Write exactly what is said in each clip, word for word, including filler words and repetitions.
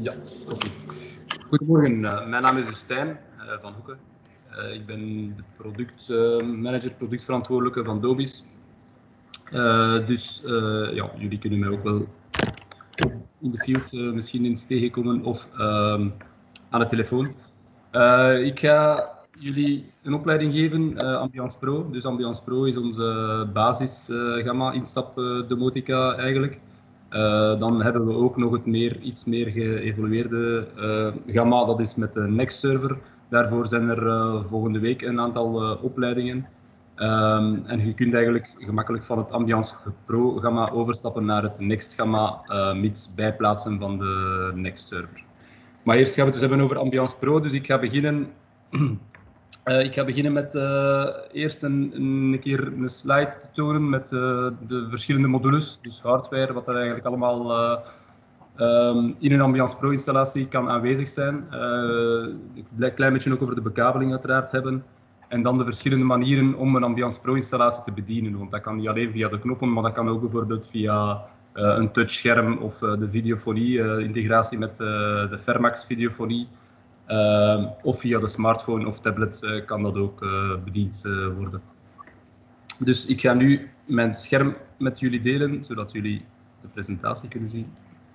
Ja, oké. Goedemorgen, uh, mijn naam is dus Stijn uh, van Hoeken. Uh, ik ben de productmanager, uh, productverantwoordelijke van Dobis. Uh, dus uh, ja, jullie kunnen mij ook wel in de field uh, misschien eens tegenkomen of uh, aan de telefoon. Uh, ik ga jullie een opleiding geven, uh, Ambiance Pro. Dus Ambiance Pro is onze basisgamma uh, instap uh, domotica eigenlijk. Uh, dan hebben we ook nog het meer, iets meer geëvolueerde uh, gamma, dat is met de Next server. Daarvoor zijn er uh, volgende week een aantal uh, opleidingen. Um, en je kunt eigenlijk gemakkelijk van het Ambiance Pro gamma overstappen naar het Next gamma, uh, mits bijplaatsen van de Next server. Maar eerst gaan we het dus hebben over Ambiance Pro, dus ik ga beginnen, uh, ik ga beginnen met uh, eerst een, een keer een slide te tonen met uh, de verschillende modules, dus hardware, wat er eigenlijk allemaal uh, um, in een Ambiance Pro installatie kan aanwezig zijn. Uh, ik wil een klein beetje ook over de bekabeling uiteraard hebben. En dan de verschillende manieren om een Ambiance Pro installatie te bedienen, want dat kan niet alleen via de knoppen, maar dat kan ook bijvoorbeeld via Uh, een touchscherm of uh, de videofonie, uh, integratie met uh, de Fermax videofonie, uh, of via de smartphone of tablet uh, kan dat ook uh, bediend uh, worden. Dus ik ga nu mijn scherm met jullie delen, zodat jullie de presentatie kunnen zien.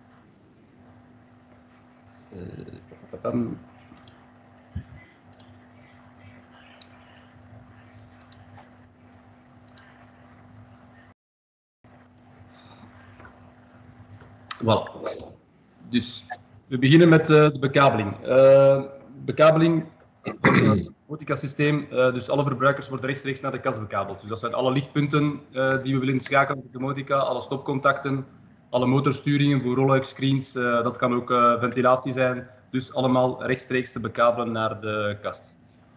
Uh, dan... Voilà. Dus we beginnen met uh, de bekabeling. Uh, bekabeling van het domotica-systeem, uh, dus alle verbruikers worden rechtstreeks naar de kast bekabeld. Dus dat zijn alle lichtpunten uh, die we willen schakelen met de domotica, alle stopcontacten, alle motorsturingen voor roll-out screens, uh, dat kan ook uh, ventilatie zijn. Dus allemaal rechtstreeks te bekabelen naar de kast.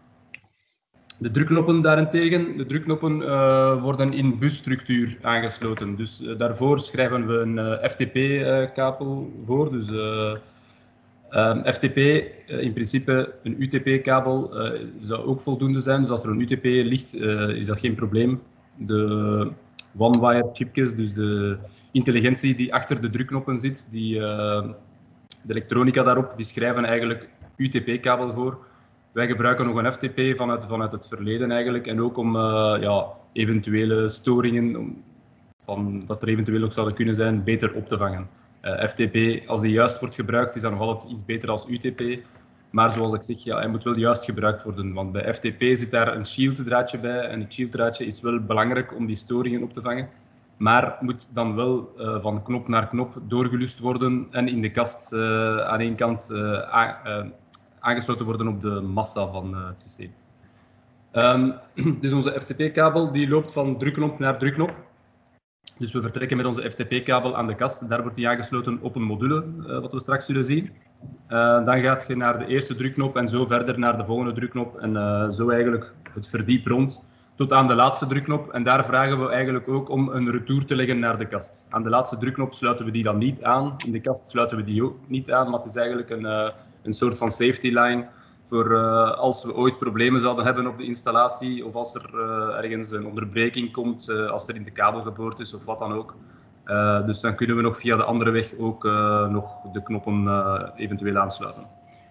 De drukknoppen daarentegen, de drukknoppen uh, worden in busstructuur aangesloten. Dus uh, daarvoor schrijven we een uh, F T P-kabel uh, voor. Dus uh, um, F T P, uh, in principe een U T P-kabel, uh, zou ook voldoende zijn. Dus als er een U T P ligt, uh, is dat geen probleem. De one-wire chipjes, dus de intelligentie die achter de drukknoppen zit, die, uh, de elektronica daarop, die schrijven eigenlijk U T P-kabel voor. Wij gebruiken nog een F T P vanuit, vanuit het verleden eigenlijk en ook om uh, ja, eventuele storingen, om, van, dat er eventueel nog zouden kunnen zijn, beter op te vangen. Uh, F T P, als die juist wordt gebruikt, is dat nog altijd iets beter als U T P. Maar zoals ik zeg, ja, hij moet wel juist gebruikt worden, want bij F T P zit daar een shielddraadje bij en het shielddraadje is wel belangrijk om die storingen op te vangen. Maar moet dan wel uh, van knop naar knop doorgelust worden en in de kast uh, aan één kant uh, uh, aangesloten worden op de massa van uh, het systeem. Um, dus onze F T P-kabel die loopt van drukknop naar drukknop. Dus we vertrekken met onze F T P-kabel aan de kast. Daar wordt die aangesloten op een module, uh, wat we straks zullen zien. Uh, dan gaat je naar de eerste drukknop en zo verder naar de volgende drukknop. En uh, zo eigenlijk het verdiep rond tot aan de laatste drukknop. En daar vragen we eigenlijk ook om een retour te leggen naar de kast. Aan de laatste drukknop sluiten we die dan niet aan. In de kast sluiten we die ook niet aan, maar het is eigenlijk een... Uh, een soort van safety line voor uh, als we ooit problemen zouden hebben op de installatie of als er uh, ergens een onderbreking komt, uh, als er in de kabel geboord is of wat dan ook. Uh, dus dan kunnen we nog via de andere weg ook uh, nog de knoppen uh, eventueel aansluiten.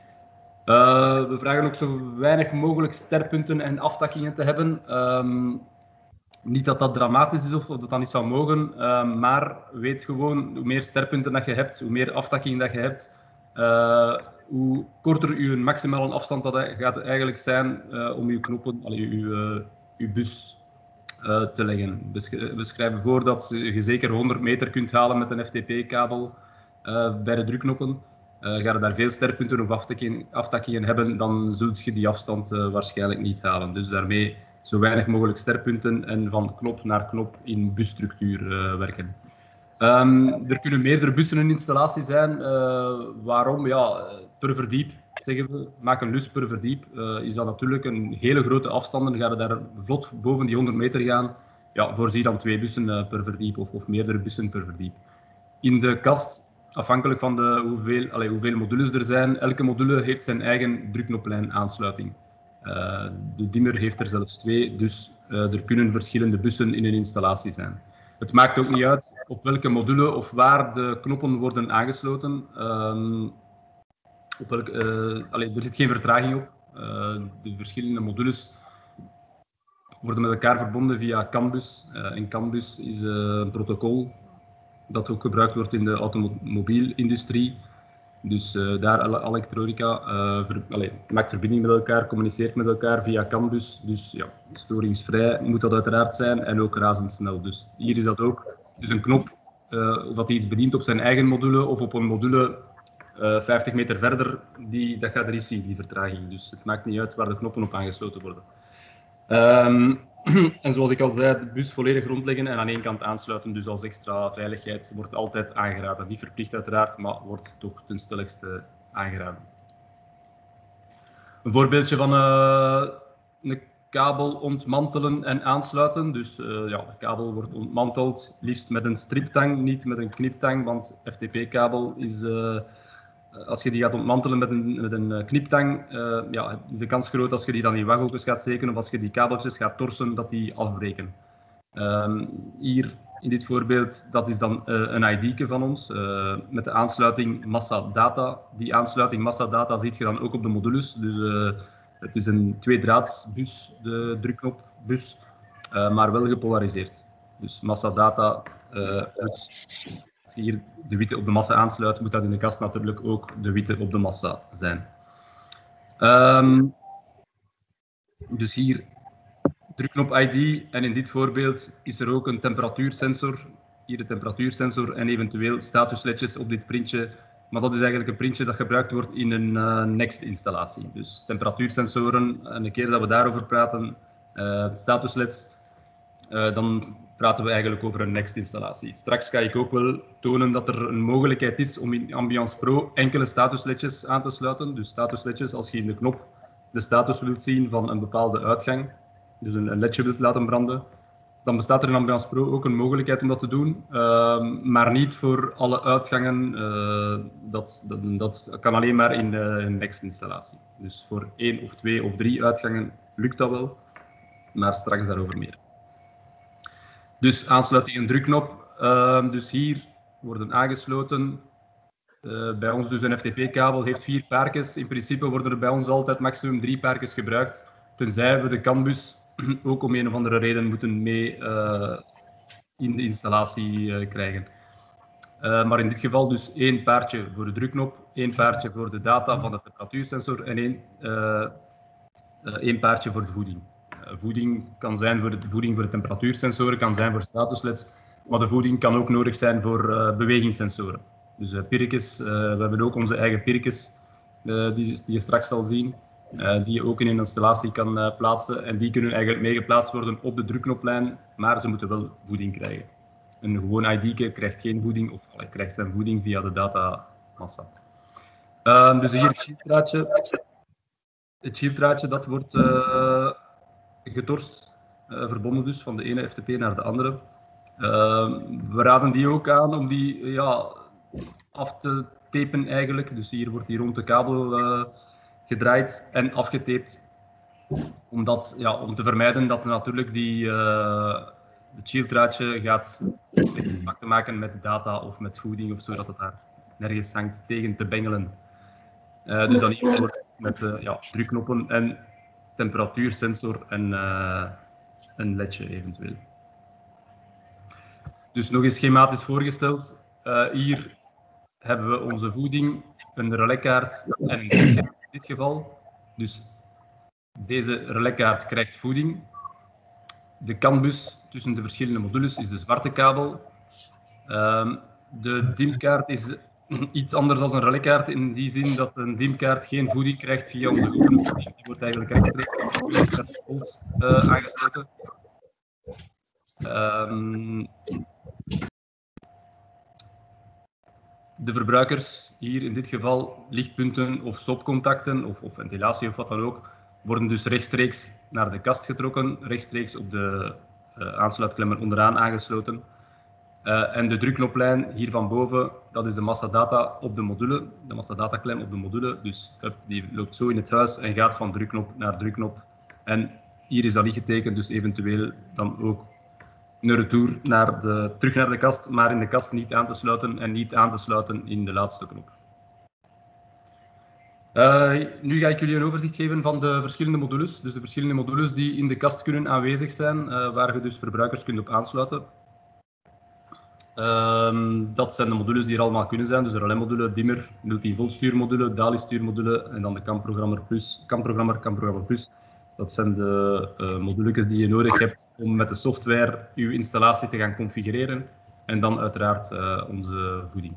Uh, we vragen ook zo weinig mogelijk sterpunten en aftakkingen te hebben. Um, niet dat dat dramatisch is of, of dat dat niet zou mogen, uh, maar weet gewoon, hoe meer sterpunten dat je hebt, hoe meer aftakkingen dat je hebt, uh, hoe korter uw maximale afstand dat gaat eigenlijk zijn uh, om uw knoppen, allee, uw, uh, uw bus uh, te leggen. We schrijven voor dat je zeker honderd meter kunt halen met een F T P-kabel uh, bij de drukknoppen. Uh, ga je daar veel sterpunten of aftakkingen, aftakkingen hebben, dan zult je die afstand uh, waarschijnlijk niet halen. Dus daarmee zo weinig mogelijk sterpunten en van knop naar knop in busstructuur uh, werken. Um, er kunnen meerdere bussen in installatie zijn. Uh, waarom? Ja, per verdiep, zeggen we. Maak een lus per verdiep. Uh, is dat natuurlijk een hele grote afstand. Dan ga je daar vlot boven die honderd meter gaan. Ja, voorzie dan twee bussen uh, per verdiep of, of meerdere bussen per verdiep. In de kast, afhankelijk van de hoeveel, allez, hoeveel modules er zijn, elke module heeft zijn eigen drukknoplijn aansluiting. Uh, de dimmer heeft er zelfs twee, dus uh, er kunnen verschillende bussen in een installatie zijn. Het maakt ook niet uit op welke module of waar de knoppen worden aangesloten. Um, op welk, uh, allee, er zit geen vertraging op. Uh, de verschillende modules worden met elkaar verbonden via CAN bus. Uh, en CAN bus is uh, een protocol dat ook gebruikt wordt in de automobielindustrie. Dus uh, daar alle elektronica uh, ver, allez, maakt verbinding met elkaar, communiceert met elkaar via CAN bus. Dus ja, storingsvrij moet dat uiteraard zijn en ook razendsnel. Dus hier is dat ook. Dus een knop, uh, of dat hij iets bedient op zijn eigen module of op een module uh, vijftig meter verder, die, dat gaat er niet zien, die vertraging. Dus het maakt niet uit waar de knoppen op aangesloten worden. Um, en zoals ik al zei, de bus volledig rondleggen en aan één kant aansluiten, dus als extra veiligheid, wordt altijd aangeraden. Niet verplicht uiteraard, maar wordt toch ten stelligste aangeraden. Een voorbeeldje van uh, een kabel ontmantelen en aansluiten. Dus uh, ja, de kabel wordt ontmanteld, liefst met een striptang, niet met een kniptang, want F T P-kabel is... Uh, Als je die gaat ontmantelen met een, met een kniptang, uh, ja, is de kans groot als je die dan in waggeltjes gaat steken of als je die kabeltjes gaat torsen, dat die afbreken. Um, hier in dit voorbeeld, dat is dan uh, een I D-ke van ons, uh, met de aansluiting massa data. Die aansluiting massa data ziet je dan ook op de modules. Dus uh, het is een tweedraadsbus, de drukknopbus, uh, maar wel gepolariseerd. Dus massa data uh, dus als je hier de witte op de massa aansluit, moet dat in de kast natuurlijk ook de witte op de massa zijn. Um, dus hier drukknop I D en in dit voorbeeld is er ook een temperatuursensor. Hier de temperatuursensor en eventueel statusledjes op dit printje. Maar dat is eigenlijk een printje dat gebruikt wordt in een uh, Next-installatie. Dus temperatuursensoren, en een keer dat we daarover praten, uh, statusleds, uh, dan praten we eigenlijk over een Next-installatie. Straks ga ik ook wel tonen dat er een mogelijkheid is om in Ambiance Pro enkele statusledjes aan te sluiten. Dus statusledjes, als je in de knop de status wilt zien van een bepaalde uitgang, dus een, een ledje wilt laten branden, dan bestaat er in Ambiance Pro ook een mogelijkheid om dat te doen, uh, maar niet voor alle uitgangen. Uh, dat, dat, dat kan alleen maar in uh, een Next-installatie. Dus voor één of twee of drie uitgangen lukt dat wel, maar straks daarover meer. Dus aansluiting en drukknop. Uh, dus hier worden aangesloten. Uh, bij ons dus een F T P-kabel heeft vier paartjes. In principe worden er bij ons altijd maximum drie paartjes gebruikt, tenzij we de CAN-bus ook om een of andere reden moeten mee uh, in de installatie uh, krijgen. Uh, maar in dit geval dus één paardje voor de drukknop, één paardje voor de data van de temperatuursensor en één, uh, uh, één paardje voor de voeding. Uh, voeding kan zijn voor de voeding voor de temperatuursensoren, kan zijn voor statusleds, maar de voeding kan ook nodig zijn voor uh, bewegingssensoren. Dus uh, pirkes, uh, we hebben ook onze eigen pirkes, uh, die, die je straks zal zien. Uh, die je ook in een installatie kan uh, plaatsen en die kunnen eigenlijk meegeplaatst worden op de drukknoplijn, maar ze moeten wel voeding krijgen. Een gewoon I D-ke krijgt geen voeding of allee, krijgt zijn voeding via de datamassa. Uh, dus hier het shielddraadje. Het shielddraadje dat wordt uh, getorst, uh, verbonden dus van de ene F T P naar de andere. Uh, we raden die ook aan om die ja, af te tapen eigenlijk. Dus hier wordt die rond de kabel uh, gedraaid en afgetaped, omdat, ja, om te vermijden dat natuurlijk die, uh, het shielddraadje gaat slecht contact te maken met data of met voeding of zo, dat het daar nergens hangt tegen te bengelen. Uh, dus dan hier met uh, ja, drukknoppen en temperatuursensor en uh, een ledje eventueel. Dus nog eens schematisch voorgesteld. Uh, hier hebben we onze voeding, een relaiskaart en een drinkkaart in dit geval. Dus deze relaiskaart krijgt voeding. De CAN-bus tussen de verschillende modules is de zwarte kabel. Uh, de D I M-kaart is iets anders dan een relaiskaart in die zin dat een D I M-kaart geen voeding krijgt via onze voeding. Die wordt eigenlijk rechtstreeks met de volt uh, aangesloten. Um, De verbruikers, hier in dit geval lichtpunten of stopcontacten of, of ventilatie of wat dan ook, worden dus rechtstreeks naar de kast getrokken, rechtstreeks op de uh, aansluitklemmer onderaan aangesloten. Uh, en de drukknoplijn hier van boven, dat is de massadata op de module, de massadataklem op de module. Dus up, die loopt zo in het huis en gaat van drukknop naar drukknop. En hier is dat niet getekend, dus eventueel dan ook een retour naar de, terug naar de kast, maar in de kast niet aan te sluiten en niet aan te sluiten in de laatste knop. Uh, nu ga ik jullie een overzicht geven van de verschillende modules. Dus de verschillende modules die in de kast kunnen aanwezig zijn, uh, waar je dus verbruikers kunt op aansluiten. Uh, dat zijn de modules die er allemaal kunnen zijn. Dus de relais-module, dimmer, nul tien volt stuurmodule, D A L I-stuurmodule en dan de CAM-programmer Plus, CAM-programmer, CAM-programmer Plus. Dat zijn de uh, modules die je nodig hebt om met de software je installatie te gaan configureren. En dan uiteraard uh, onze voeding.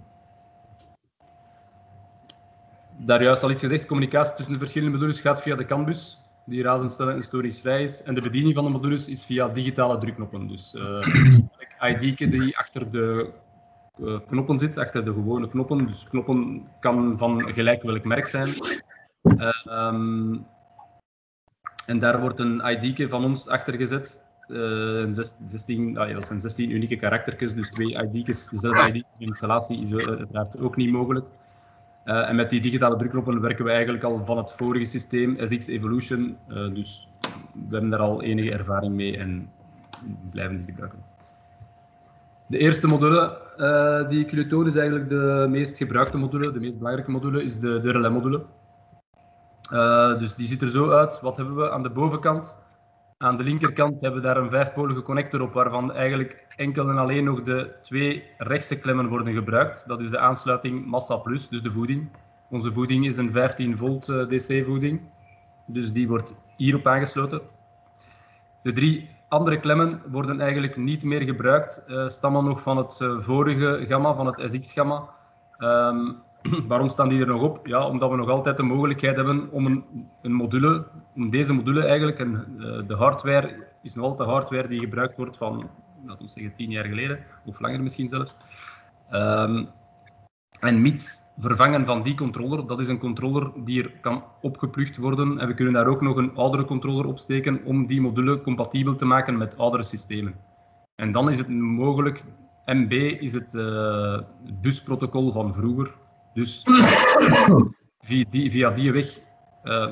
Daar juist al iets gezegd, communicatie tussen de verschillende modules gaat via de CAN-bus, die razendsnel en historischvrij is. En de bediening van de modules is via digitale drukknoppen. Dus uh, I D die achter de uh, knoppen zit, achter de gewone knoppen. Dus knoppen kan van gelijk welk merk zijn. Uh, um, en daar wordt een I D van ons achter gezet. Uh, zestien, ah ja, dat zijn zestien unieke karaktertjes, dus twee I D's, dezelfde I D in installatie is uiteraard ook niet mogelijk. Uh, en met die digitale drukknoppen werken we eigenlijk al van het vorige systeem, S X Evolution. Uh, dus we hebben daar al enige ervaring mee en blijven die gebruiken. De eerste module uh, die ik jullie toon is eigenlijk de meest gebruikte module, de meest belangrijke module, is de, de relais-module. Uh, dus die ziet er zo uit. Wat hebben we aan de bovenkant? Aan de linkerkant hebben we daar een vijfpolige connector op, waarvan eigenlijk enkel en alleen nog de twee rechtse klemmen worden gebruikt. Dat is de aansluiting Massa Plus, dus de voeding. Onze voeding is een vijftien volt D C voeding, dus die wordt hierop aangesloten. De drie andere klemmen worden eigenlijk niet meer gebruikt, uh, stammen nog van het uh, vorige gamma, van het S X-gamma. Um, Waarom staan die er nog op? Ja, omdat we nog altijd de mogelijkheid hebben om een, een module, om deze module eigenlijk, en uh, de hardware is nog altijd de hardware die gebruikt wordt van, laten we zeggen, tien jaar geleden, of langer misschien zelfs. Um, en mits vervangen van die controller, dat is een controller die er kan opgeplucht worden. En we kunnen daar ook nog een oudere controller op steken om die module compatibel te maken met oudere systemen. En dan is het mogelijk, M B is het uh, busprotocol van vroeger. Dus via die, via die weg, uh,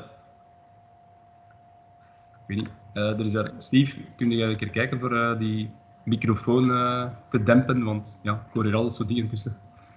ik weet niet, uh, er is daar, Steve, kun je een keer kijken voor uh, die microfoon uh, te dempen, want ja, ik hoor hier altijd zo dingen tussen.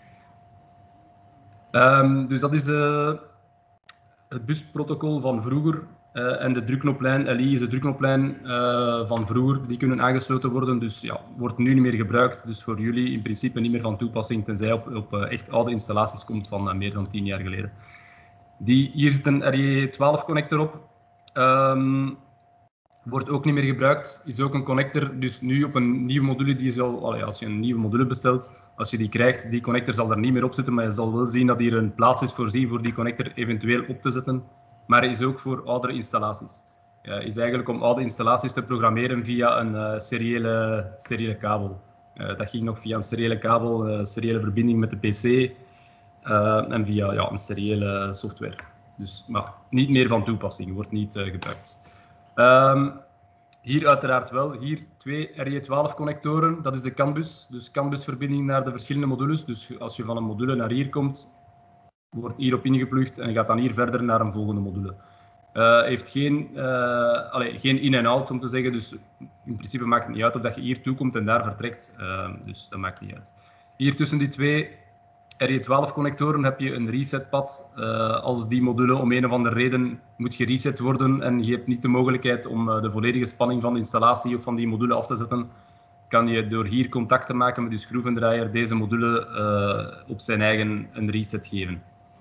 Um, dus dat is uh, het busprotocol van vroeger uh, en de drukknoplijn L I is de drukknoplijn uh, van vroeger, die kunnen aangesloten worden, dus ja, wordt nu niet meer gebruikt, dus voor jullie in principe niet meer van toepassing, tenzij op, op uh, echt oude installaties komt van uh, meer dan tien jaar geleden. Die, hier zit een R J twaalf connector op, um, wordt ook niet meer gebruikt, is ook een connector, dus nu op een nieuwe module, die zal, allee, als je een nieuwe module bestelt, als je die krijgt, die connector zal er niet meer op zitten, maar je zal wel zien dat hier een plaats is voorzien voor die connector eventueel op te zetten, maar is ook voor oudere installaties. Ja, is eigenlijk om oude installaties te programmeren via een uh, seriële, seriële kabel. Uh, dat ging nog via een seriële kabel, een uh, seriële verbinding met de P C uh, en via ja, een seriële software. Dus maar niet meer van toepassing, wordt niet uh, gebruikt. Um, hier uiteraard wel, hier twee R J twaalf connectoren, dat is de CAN-bus, dus CAN-busverbinding naar de verschillende modules. Dus als je van een module naar hier komt, wordt hierop ingeplucht en gaat dan hier verder naar een volgende module. Uh, heeft geen, uh, allez, geen in- en out om te zeggen, dus in principe maakt het niet uit of dat je hier toekomt en daar vertrekt, uh, dus dat maakt niet uit. Hier tussen die twee R J twaalf connectoren heb je een resetpad. Uh, als die module om een of andere reden moet gereset worden en je hebt niet de mogelijkheid om uh, de volledige spanning van de installatie of van die module af te zetten, kan je door hier contact te maken met je schroevendraaier deze module uh, op zijn eigen een reset geven.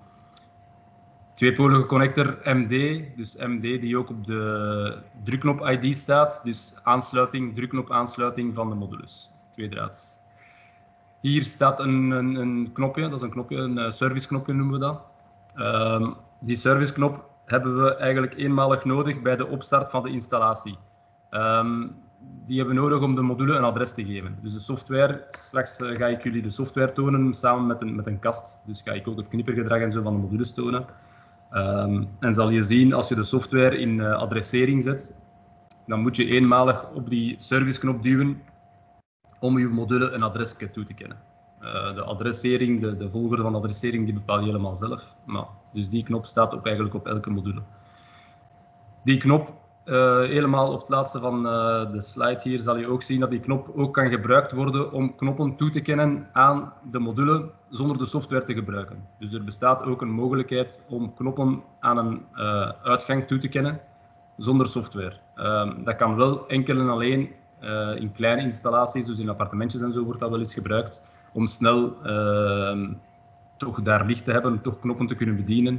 Tweepolige connector M D, dus M D die ook op de drukknop I D staat, dus aansluiting, drukknop aansluiting van de modules, tweedraads. Hier staat een, een, een knopje, dat is een knopje, een serviceknopje noemen we dat. Um, die serviceknop hebben we eigenlijk eenmalig nodig bij de opstart van de installatie. Um, die hebben we nodig om de module een adres te geven. Dus de software, straks uh, ga ik jullie de software tonen samen met een, met een kast. Dus ga ik ook het knippergedrag en zo van de modules tonen. Um, en zal je zien, als je de software in uh, adressering zet, dan moet je eenmalig op die serviceknop duwen om je module een adresje toe te kennen. Uh, de adressering, de, de volgorde van de adressering, die bepaal je helemaal zelf. Maar, dus die knop staat ook eigenlijk op elke module. Die knop uh, helemaal op het laatste van uh, de slide hier zal je ook zien dat die knop ook kan gebruikt worden om knoppen toe te kennen aan de module zonder de software te gebruiken. Dus er bestaat ook een mogelijkheid om knoppen aan een uh, uitgang toe te kennen zonder software. Uh, dat kan wel enkel en alleen uh, in kleine installaties, dus in appartementjes en zo wordt dat wel eens gebruikt, om snel uh, toch daar licht te hebben, toch knoppen te kunnen bedienen.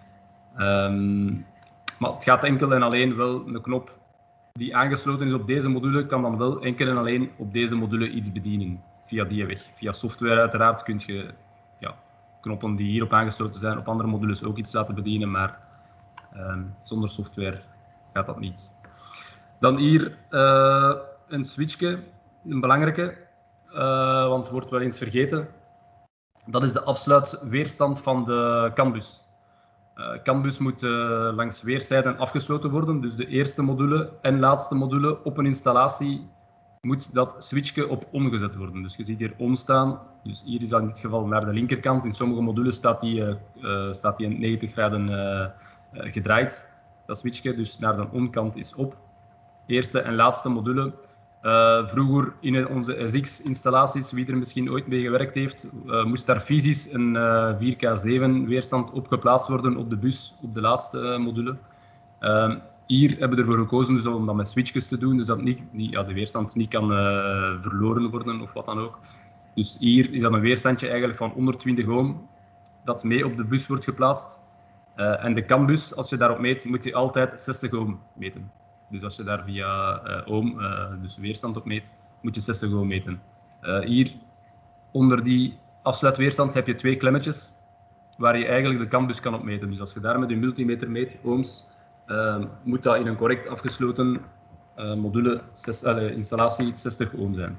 Um, maar het gaat enkel en alleen wel een knop die aangesloten is op deze module, kan dan wel enkel en alleen op deze module iets bedienen. Via die weg. Via software uiteraard kun je ja, knoppen die hierop aangesloten zijn, op andere modules ook iets laten bedienen, maar um, zonder software gaat dat niet. Dan hier uh, een switchje, een belangrijke, uh, want het wordt wel eens vergeten. Dat is de afsluitweerstand van de C A N-bus. Uh, C A N-bus moet uh, langs weerszijden afgesloten worden, dus de eerste module en laatste module op een installatie moet dat switchje op on gezet worden. Dus je ziet hier on staan, dus hier is dat in dit geval naar de linkerkant. In sommige modules staat die, uh, uh, staat die negentig graden uh, uh, gedraaid, dat switchje, dus naar de on-kant is op. Eerste en laatste module. Uh, vroeger in onze S X-installaties, wie er misschien ooit mee gewerkt heeft, uh, moest daar fysisch een uh, vier K zeven weerstand op geplaatst worden op de bus, op de laatste uh, module. Uh, hier hebben we ervoor gekozen dus om dat met switches te doen, dus dat niet, niet, ja, de weerstand niet kan uh, verloren worden of wat dan ook. Dus hier is dat een weerstandje eigenlijk van honderdtwintig ohm dat mee op de bus wordt geplaatst. Uh, en de C A N-bus, als je daarop meet, moet je altijd zestig ohm meten. Dus als je daar via uh, ohm, uh, dus weerstand op meet, moet je zestig ohm meten. Uh, hier onder die afsluitweerstand heb je twee klemmetjes waar je eigenlijk de C A N-bus kan opmeten. Dus als je daar met een multimeter meet, ohms, uh, moet dat in een correct afgesloten uh, module zes, uh, installatie zestig ohm zijn.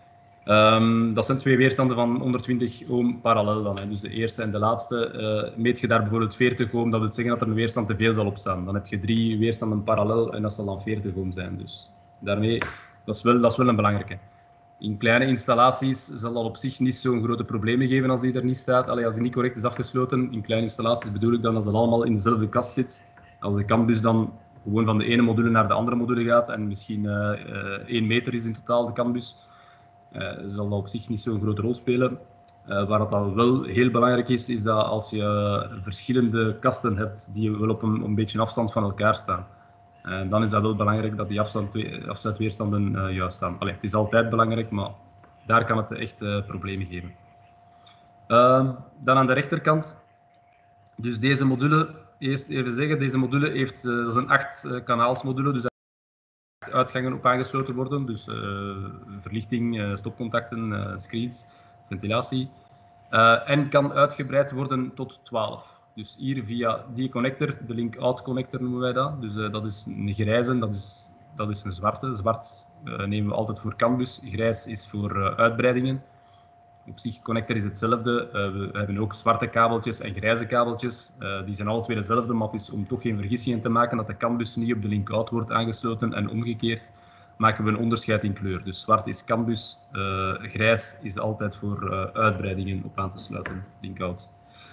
Um, dat zijn twee weerstanden van honderdtwintig ohm parallel dan. Hè. Dus de eerste en de laatste uh, meet je daar bijvoorbeeld veertig ohm, dat wil zeggen dat er een weerstand te veel zal opstaan. Dan heb je drie weerstanden parallel en dat zal dan veertig ohm zijn. Dus daarmee, dat is wel, dat is wel een belangrijke. In kleine installaties zal dat op zich niet zo'n grote problemen geven als die er niet staat. Allee, als die niet correct is afgesloten, in kleine installaties bedoel ik dan als dat allemaal in dezelfde kast zit. Als de C A N-bus dan gewoon van de ene module naar de andere module gaat en misschien uh, uh, één meter is in totaal de C A N-bus, Uh, zal dat op zich niet zo'n grote rol spelen. Uh, waar het dan wel heel belangrijk is, is dat als je uh, verschillende kasten hebt die wel op een, een beetje afstand van elkaar staan, uh, dan is dat wel belangrijk dat die afstand, afsluitweerstanden uh, juist staan. Allee, het is altijd belangrijk, maar daar kan het echt uh, problemen geven. Uh, dan aan de rechterkant, dus deze module, eerst even zeggen, deze module heeft, uh, dat is een acht uh, kanaalsmodule, dus uitgangen op aangesloten worden, dus uh, verlichting, uh, stopcontacten, uh, screens, ventilatie. Uh, en kan uitgebreid worden tot twaalf. Dus hier via die connector, de link-out connector noemen wij dat. Dus uh, dat is een grijze, dat is, dat is een zwarte. Zwart uh, nemen we altijd voor C A N-bus, grijs is voor uh, uitbreidingen. Op zich, connector is hetzelfde. Uh, we hebben ook zwarte kabeltjes en grijze kabeltjes. Uh, die zijn alle twee dezelfde, maar het is om toch geen vergissingen te maken dat de C A N-bus niet op de link-out wordt aangesloten en omgekeerd maken we een onderscheid in kleur. Dus zwart is C A N-bus, uh, grijs is altijd voor uh, uitbreidingen op aan te sluiten, link-out.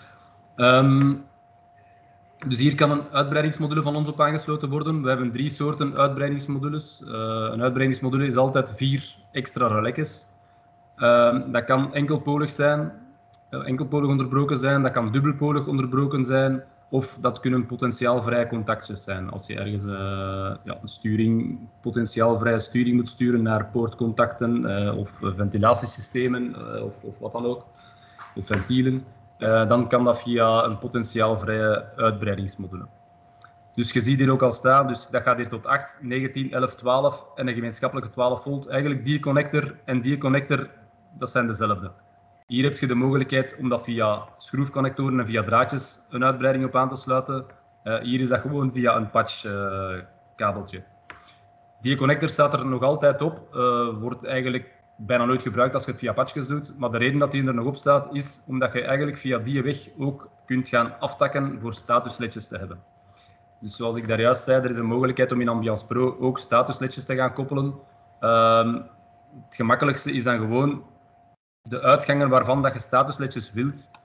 Um, dus hier kan een uitbreidingsmodule van ons op aangesloten worden. We hebben drie soorten uitbreidingsmodules. Uh, een uitbreidingsmodule is altijd vier extra relais. Uh, dat kan enkelpolig zijn, uh, enkelpolig onderbroken zijn, dat kan dubbelpolig onderbroken zijn, of dat kunnen potentiaalvrije contactjes zijn. Als je ergens uh, ja, een sturing, potentiaalvrije sturing moet sturen naar poortcontacten uh, of ventilatiesystemen uh, of, of wat dan ook, of ventielen, uh, dan kan dat via een potentiaalvrije uitbreidingsmodule. Dus je ziet hier ook al staan, dus dat gaat hier tot acht, negentien, elf, twaalf en een gemeenschappelijke twaalf volt. Eigenlijk die connector en die connector, dat zijn dezelfde. Hier heb je de mogelijkheid om dat via schroefconnectoren en via draadjes een uitbreiding op aan te sluiten. Uh, hier is dat gewoon via een patch uh, kabeltje. Die connector staat er nog altijd op, uh, wordt eigenlijk bijna nooit gebruikt als je het via patchjes doet. Maar de reden dat die er nog op staat is omdat je eigenlijk via die weg ook kunt gaan aftakken voor statusledjes te hebben. Dus zoals ik daar juist zei, er is een mogelijkheid om in Ambiance Pro ook statusledjes te gaan koppelen. Uh, het gemakkelijkste is dan gewoon de uitgangen waarvan dat je statusledjes wilt,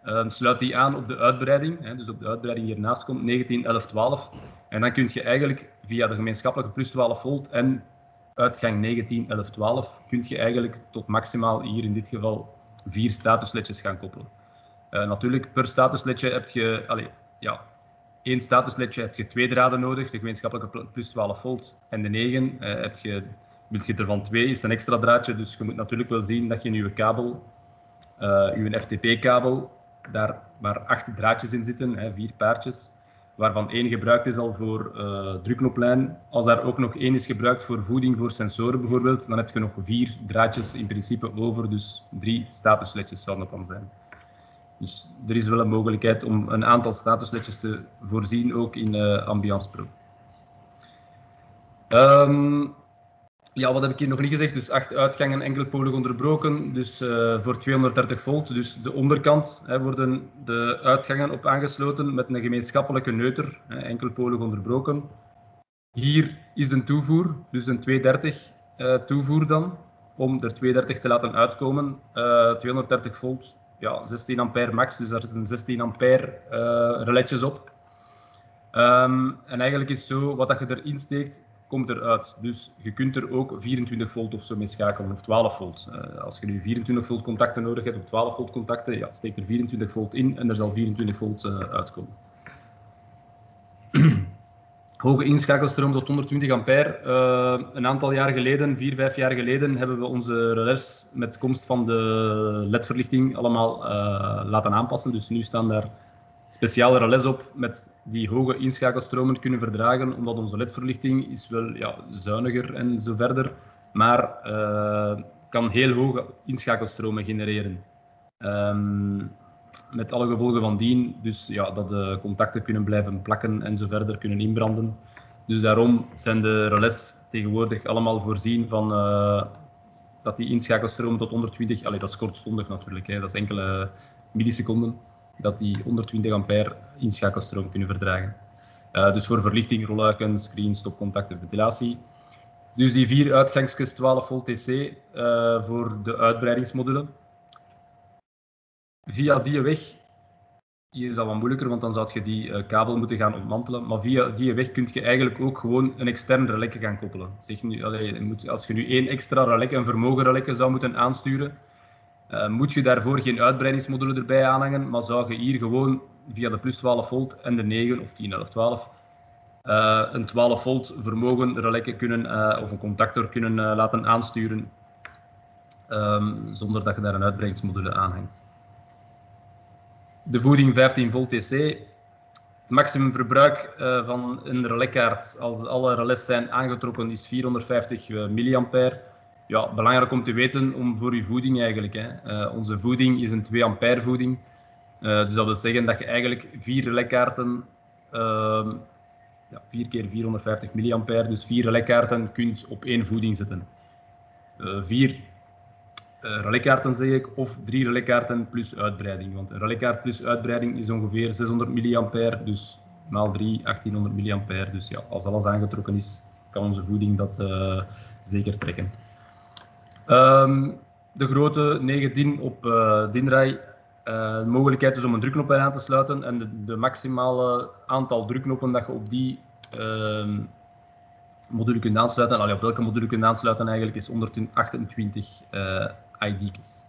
uh, sluit die aan op de uitbreiding, hè, dus op de uitbreiding die hiernaast komt, negentien, elf, twaalf. En dan kun je eigenlijk via de gemeenschappelijke plus twaalf volt en uitgang negentien, elf, twaalf, kun je eigenlijk tot maximaal hier in dit geval vier statusledjes gaan koppelen. Uh, natuurlijk, per statusledje heb je, allez, ja, één statusledje heb je twee draden nodig, de gemeenschappelijke plus twaalf volt en de negen. Uh, heb je, wil je er van twee, is het een extra draadje, dus je moet natuurlijk wel zien dat je in je kabel, uh, je F T P-kabel, daar maar acht draadjes in zitten, hè, vier paardjes, waarvan één gebruikt is al voor uh, drukknoplijn. Als daar ook nog één is gebruikt voor voeding, voor sensoren bijvoorbeeld, dan heb je nog vier draadjes in principe over, dus drie statusledjes zouden het dan zijn. Dus er is wel een mogelijkheid om een aantal statusledjes te voorzien, ook in uh, Ambiance Pro. Um, ja, wat heb ik hier nog niet gezegd? Dus acht uitgangen, enkelpolig onderbroken, dus uh, voor tweehonderddertig volt. Dus de onderkant hè, worden de uitgangen op aangesloten met een gemeenschappelijke neuter, hè, enkelpolig onderbroken. Hier is een toevoer, dus een tweehonderddertig uh, toevoer dan, om er tweehonderddertig te laten uitkomen. Uh, tweehonderddertig volt. Ja, zestien ampère max, dus daar zitten zestien ampère uh, reletjes op. Um, en eigenlijk is het zo, wat dat je erin steekt, komt eruit. Dus je kunt er ook vierentwintig volt of zo mee schakelen, of twaalf volt. Uh, als je nu vierentwintig volt contacten nodig hebt, of twaalf volt contacten, ja, steek er vierentwintig volt in en er zal vierentwintig volt uh, uitkomen. Hoge inschakelstroom tot honderdtwintig ampère. Uh, een aantal jaar geleden, vier, vijf jaar geleden, hebben we onze relais met komst van de L E D-verlichting allemaal uh, laten aanpassen. Dus nu staan daar speciale relais op met die hoge inschakelstromen kunnen verdragen, omdat onze L E D-verlichting is wel ja, zuiniger en zo verder, maar uh, kan heel hoge inschakelstromen genereren. Um, Met alle gevolgen van dien, dus ja, dat de contacten kunnen blijven plakken en zo verder kunnen inbranden. Dus daarom zijn de relais tegenwoordig allemaal voorzien van uh, dat die inschakelstroom tot honderdtwintig, allee, dat is kortstondig natuurlijk, hè, dat is enkele milliseconden, dat die honderdtwintig ampère inschakelstroom kunnen verdragen. Uh, dus voor verlichting, rolluiken, screen, stopcontacten, ventilatie. Dus die vier uitgangsjes twaalf volt T C uh, voor de uitbreidingsmodule. Via die weg, hier is dat wat moeilijker, want dan zou je die uh, kabel moeten gaan ontmantelen, maar via die weg kun je eigenlijk ook gewoon een extern relais gaan koppelen. Zeg nu, allee, moet, als je nu één extra relais, een vermogen relais zou moeten aansturen, uh, moet je daarvoor geen uitbreidingsmodule erbij aanhangen, maar zou je hier gewoon via de plus twaalf volt en de negen of tien, elf, twaalf uh, een twaalf volt vermogen relais kunnen, uh, of een contactor kunnen uh, laten aansturen, um, zonder dat je daar een uitbreidingsmodule aanhangt. De voeding vijftien volt T C. Het maximum verbruik uh, van een relaskaart, als alle relais zijn aangetrokken, is vierhonderdvijftig milliampère. Ja, belangrijk om te weten om voor je voeding eigenlijk. Hè. Uh, onze voeding is een twee ampère voeding. Uh, dus dat wil zeggen dat je eigenlijk vier relaiskaarten, uh, ja, vier keer vierhonderdvijftig milliampère, dus vier relaiskaarten kunt op één voeding zetten. Uh, vier Uh, relaiskaarten zeg ik, of drie relaiskaarten plus uitbreiding. Want een relaiskaart plus uitbreiding is ongeveer zeshonderd milliampère, dus maal drie, achttienhonderd milliampère. Dus ja, als alles aangetrokken is, kan onze voeding dat uh, zeker trekken. Um, de grote negen din op uh, DINRAI. Uh, de mogelijkheid is om een drukknop aan te sluiten en de, de maximale aantal drukknoppen dat je op die uh, module kunt aansluiten, allee, op welke module kunt aansluiten eigenlijk, is honderdachtentwintig uh, I D's.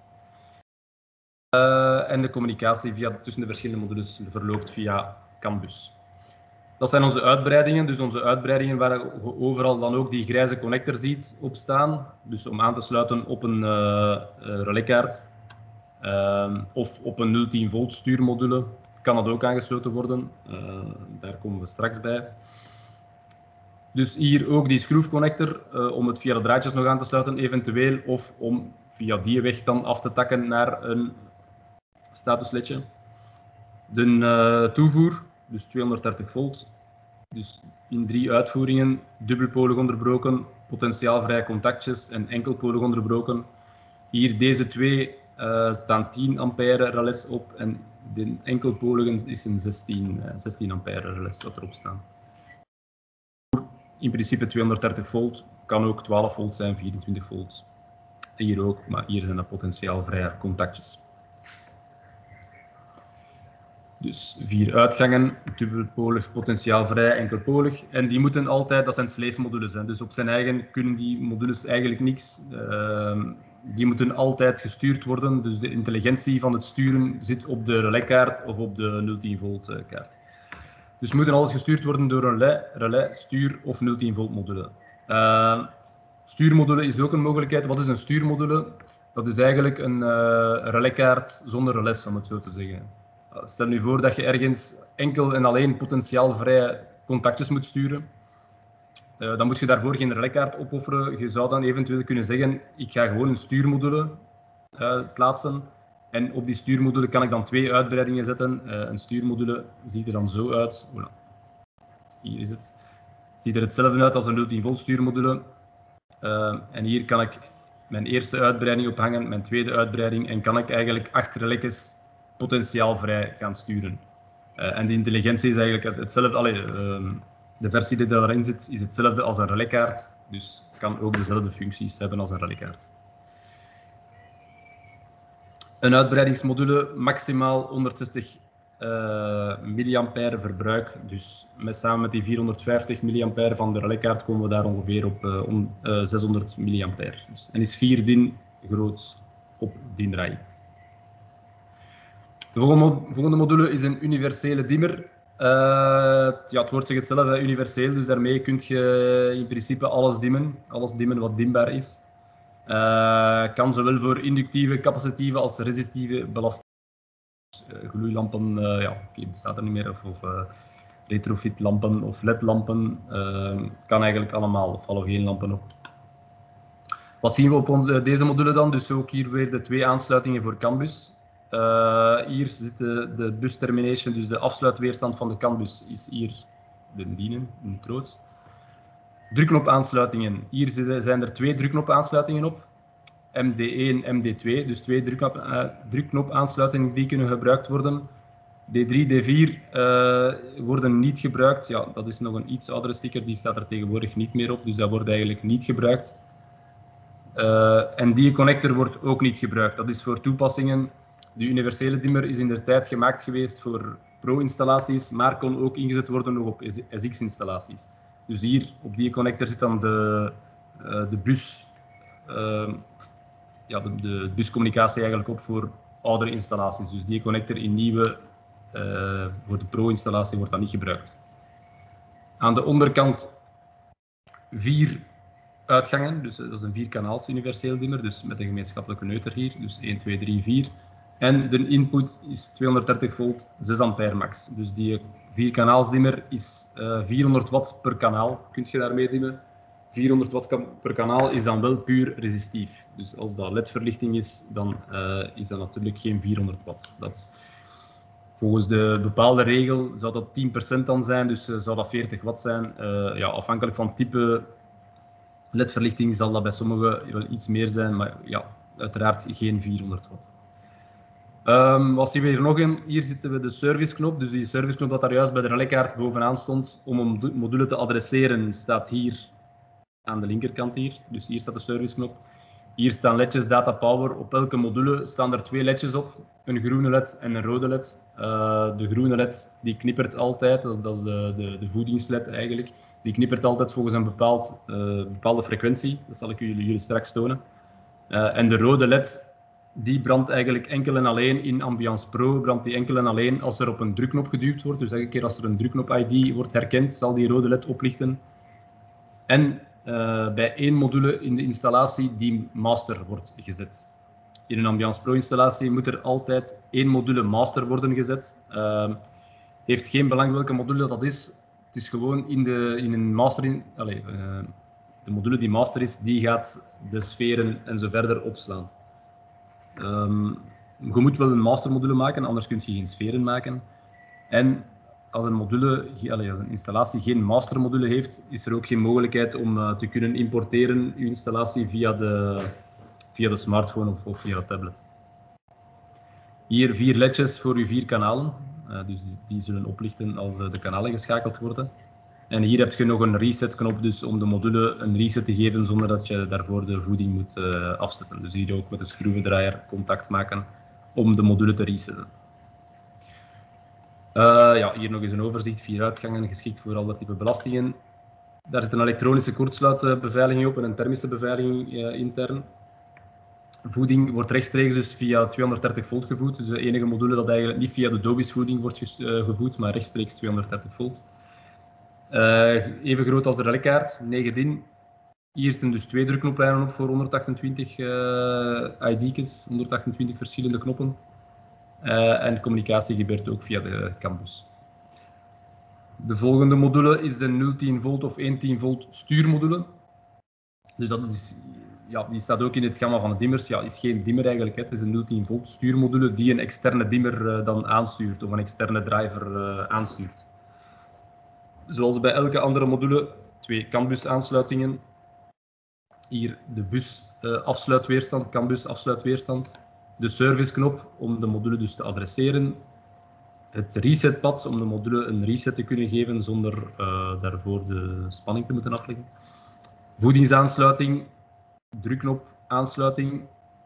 Uh, en de communicatie via, tussen de verschillende modules verloopt via CAN bus. Dat zijn onze uitbreidingen, dus onze uitbreidingen waar je overal dan ook die grijze connector ziet op staan, dus om aan te sluiten op een uh, uh, relaiskaart uh, of op een nul tien volt stuurmodule kan dat ook aangesloten worden, uh, daar komen we straks bij. Dus hier ook die schroefconnector uh, om het via de draadjes nog aan te sluiten eventueel, of om via die weg dan af te takken naar een statusledje. De uh, toevoer, dus tweehonderddertig volt, dus in drie uitvoeringen, dubbelpolig onderbroken, potentiaalvrije contactjes en enkelpolig onderbroken. Hier deze twee uh, staan tien ampère relais op en de enkelpoligen is een zestien, zestien ampère relais dat erop staan. In principe tweehonderddertig volt, kan ook twaalf volt zijn, vierentwintig volt. Hier ook, maar hier zijn de potentiaalvrije contactjes. Dus vier uitgangen, dubbelpolig, potentiaalvrij, enkelpolig. En die moeten altijd, dat zijn sleefmodules, hè. Dus op zijn eigen kunnen die modules eigenlijk niks. Uh, die moeten altijd gestuurd worden. Dus de intelligentie van het sturen zit op de relaiskaart of op de nul tien volt kaart. Dus moeten alles gestuurd worden door een relais, relais stuur of nul tien volt module. Uh, stuurmodule is ook een mogelijkheid. Wat is een stuurmodule? Dat is eigenlijk een uh, relaiskaart zonder relais, om het zo te zeggen. Stel nu voor dat je ergens enkel en alleen potentiaalvrij contactjes moet sturen. Uh, dan moet je daarvoor geen relaiskaart opofferen. Je zou dan eventueel kunnen zeggen, ik ga gewoon een stuurmodule uh, plaatsen. En op die stuurmodule kan ik dan twee uitbreidingen zetten. Uh, een stuurmodule ziet er dan zo uit. Voilà. Hier is het. Het ziet er hetzelfde uit als een nul tien volt stuurmodule. Uh, en hier kan ik mijn eerste uitbreiding ophangen, mijn tweede uitbreiding. En kan ik eigenlijk acht relaisjes potentiaalvrij gaan sturen. Uh, en die intelligentie is eigenlijk hetzelfde. Allee, uh, de versie die daarin zit is hetzelfde als een relaiskaart. Dus kan ook dezelfde functies hebben als een relaiskaart. Een uitbreidingsmodule maximaal honderdzestig uh, milliampère verbruik. Dus met, samen met die vierhonderdvijftig milliampère van de relaiskaart komen we daar ongeveer op uh, om, uh, zeshonderd milliampère. Dus, en is vier din groot op din draai. De volgende module is een universele dimmer. Uh, ja, het woord zegt hetzelfde, universeel, dus daarmee kun je in principe alles dimmen, alles dimmen wat dimbaar is. Uh, kan zowel voor inductieve, capacitieve als resistieve belasting. Uh, gloeilampen, uh, ja, okay, bestaat er niet meer, of, of uh, retrofitlampen of ledlampen, uh, kan eigenlijk allemaal, of halogeenlampen ook. Wat zien we op onze, deze module dan? Dus ook hier weer de twee aansluitingen voor CAN bus. Uh, hier zit de, de bus termination, dus de afsluitweerstand van de CAN bus is hier de dienen, een troot. Drukknopaansluitingen. Hier zijn er twee drukknopaansluitingen op. M D één, M D twee, dus twee drukknop, uh, drukknopaansluitingen die kunnen gebruikt worden. D drie, D vier uh, worden niet gebruikt. Ja, dat is nog een iets oudere sticker, die staat er tegenwoordig niet meer op, dus dat wordt eigenlijk niet gebruikt. Uh, en die connector wordt ook niet gebruikt. Dat is voor toepassingen. De universele dimmer is in de tijd gemaakt geweest voor pro-installaties, maar kon ook ingezet worden nog op S X-installaties. Dus hier op die connector zit dan de, uh, de bus, uh, ja, de, de buscommunicatie eigenlijk op voor oudere installaties. Dus die connector in nieuwe, uh, voor de pro-installatie wordt dat niet gebruikt. Aan de onderkant vier uitgangen, dus dat is een vierkanaals universeel dimmer, dus met een gemeenschappelijke neuter hier, dus één, twee, drie, vier. En de input is tweehonderddertig volt, zes ampère max. Dus die vierkanaalsdimmer is uh, vierhonderd watt per kanaal, kun je daarmee dimmen. vierhonderd watt per kanaal is dan wel puur resistief. Dus als dat L E D-verlichting is, dan uh, is dat natuurlijk geen vierhonderd watt. Dat, volgens de bepaalde regel zou dat tien procent dan zijn, dus uh, zou dat veertig watt zijn. Uh, ja, afhankelijk van het type L E D-verlichting zal dat bij sommigen wel iets meer zijn, maar ja, uiteraard geen vierhonderd watt. Um, wat zien we hier nog in? Hier zitten we de serviceknop. Dus die serviceknop dat daar juist bij de relaiskaart bovenaan stond om een module te adresseren, staat hier aan de linkerkant hier. Dus hier staat de serviceknop. Hier staan ledjes data power. Op elke module staan er twee ledjes op. Een groene led en een rode led. Uh, de groene led die knippert altijd. Dat is, dat is de, de, de voedingsled eigenlijk. Die knippert altijd volgens een bepaald, uh, bepaalde frequentie. Dat zal ik jullie, jullie straks tonen. Uh, en de rode led die brandt eigenlijk enkel en alleen in Ambiance Pro, brandt die enkel en alleen als er op een drukknop geduwd wordt. Dus elke keer als er een drukknop-I D wordt herkend, zal die rode led oplichten. En uh, bij één module in de installatie die master wordt gezet. In een Ambiance Pro installatie moet er altijd één module master worden gezet. Uh, heeft geen belang welke module dat is. Het is gewoon in, de, in een master... In, allez, uh, de module die master is, die gaat de sferen en zo verder opslaan. Um, je moet wel een mastermodule maken, anders kun je geen sferen maken. En als een, module, als een installatie geen mastermodule heeft, is er ook geen mogelijkheid om uh, te kunnen importeren je installatie via de, via de smartphone of, of via de tablet. Hier vier ledjes voor uw vier kanalen, uh, dus die, die zullen oplichten als uh, de kanalen geschakeld worden. En hier heb je nog een reset-knop, dus om de module een reset te geven zonder dat je daarvoor de voeding moet uh, afzetten. Dus hier ook met de schroevendraaier contact maken om de module te resetten. Uh, ja, hier nog eens een overzicht, vier uitgangen, geschikt voor alle type belastingen. Daar zit een elektronische kortsluitbeveiliging op en een thermische beveiliging uh, intern. Voeding wordt rechtstreeks dus via tweehonderddertig volt gevoed. Dus de enige module dat eigenlijk niet via de Dobis voeding wordt uh, gevoed, maar rechtstreeks tweehonderddertig volt. Uh, even groot als de relkaart, negen din. Hier zitten dus twee drukknoplijnen op voor honderdachtentwintig uh, I D's, honderdachtentwintig verschillende knoppen. Uh, en communicatie gebeurt ook via de campus. De volgende module is de nul tien volt of honderdtien volt stuurmodule. Dus dat is, ja, die staat ook in het gamma van de dimmers. Ja, is geen dimmer eigenlijk, hè. Het is een nul tien volt stuurmodule die een externe dimmer uh, dan aanstuurt of een externe driver uh, aanstuurt. Zoals bij elke andere module, twee CAN-bus aansluitingen. Hier de bus uh, afsluitweerstand, CAN-bus afsluitweerstand. De serviceknop om de module dus te adresseren. Het resetpad om de module een reset te kunnen geven zonder uh, daarvoor de spanning te moeten afleggen. Voedingsaansluiting, drukknop aansluiting.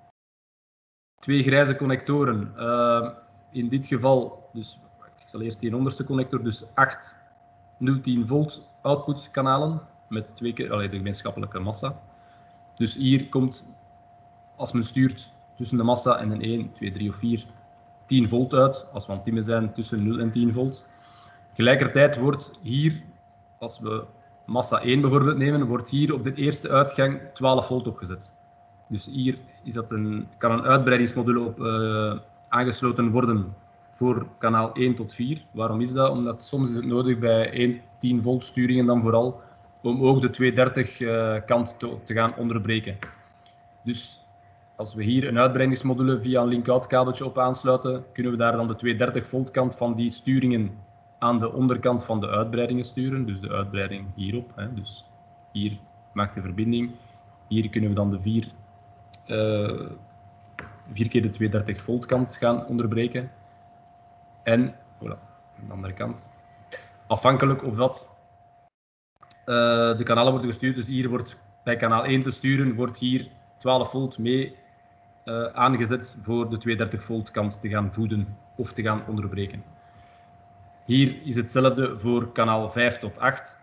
Twee grijze connectoren. Uh, in dit geval, dus wacht, ik zal eerst die onderste connector, dus acht nul tien volt output kanalen met twee keer allee, de gemeenschappelijke massa. Dus hier komt, als men stuurt tussen de massa en een één, twee, drie of vier, tien volt uit, als we aan het timmen zijn tussen nul en tien volt. Tegelijkertijd wordt hier, als we massa één bijvoorbeeld nemen, wordt hier op de eerste uitgang twaalf volt opgezet. Dus hier is dat een, kan een uitbreidingsmodule op uh, aangesloten worden voor kanaal één tot vier. Waarom is dat? Omdat soms is het nodig bij één tien volt sturingen dan vooral om ook de tweehonderddertig uh, kant te, te gaan onderbreken. Dus als we hier een uitbreidingsmodule via een link-out kabeltje op aansluiten, kunnen we daar dan de tweehonderddertig volt kant van die sturingen aan de onderkant van de uitbreidingen sturen. Dus de uitbreiding hierop. Hè. Dus hier maakt de verbinding. Hier kunnen we dan de vier, uh, vier keer de tweehonderddertig volt kant gaan onderbreken. En, voilà, aan de andere kant. Afhankelijk of dat uh, de kanalen worden gestuurd. Dus hier wordt bij kanaal één te sturen, wordt hier twaalf volt mee uh, aangezet voor de tweehonderddertig volt kant te gaan voeden of te gaan onderbreken. Hier is hetzelfde voor kanaal vijf tot acht,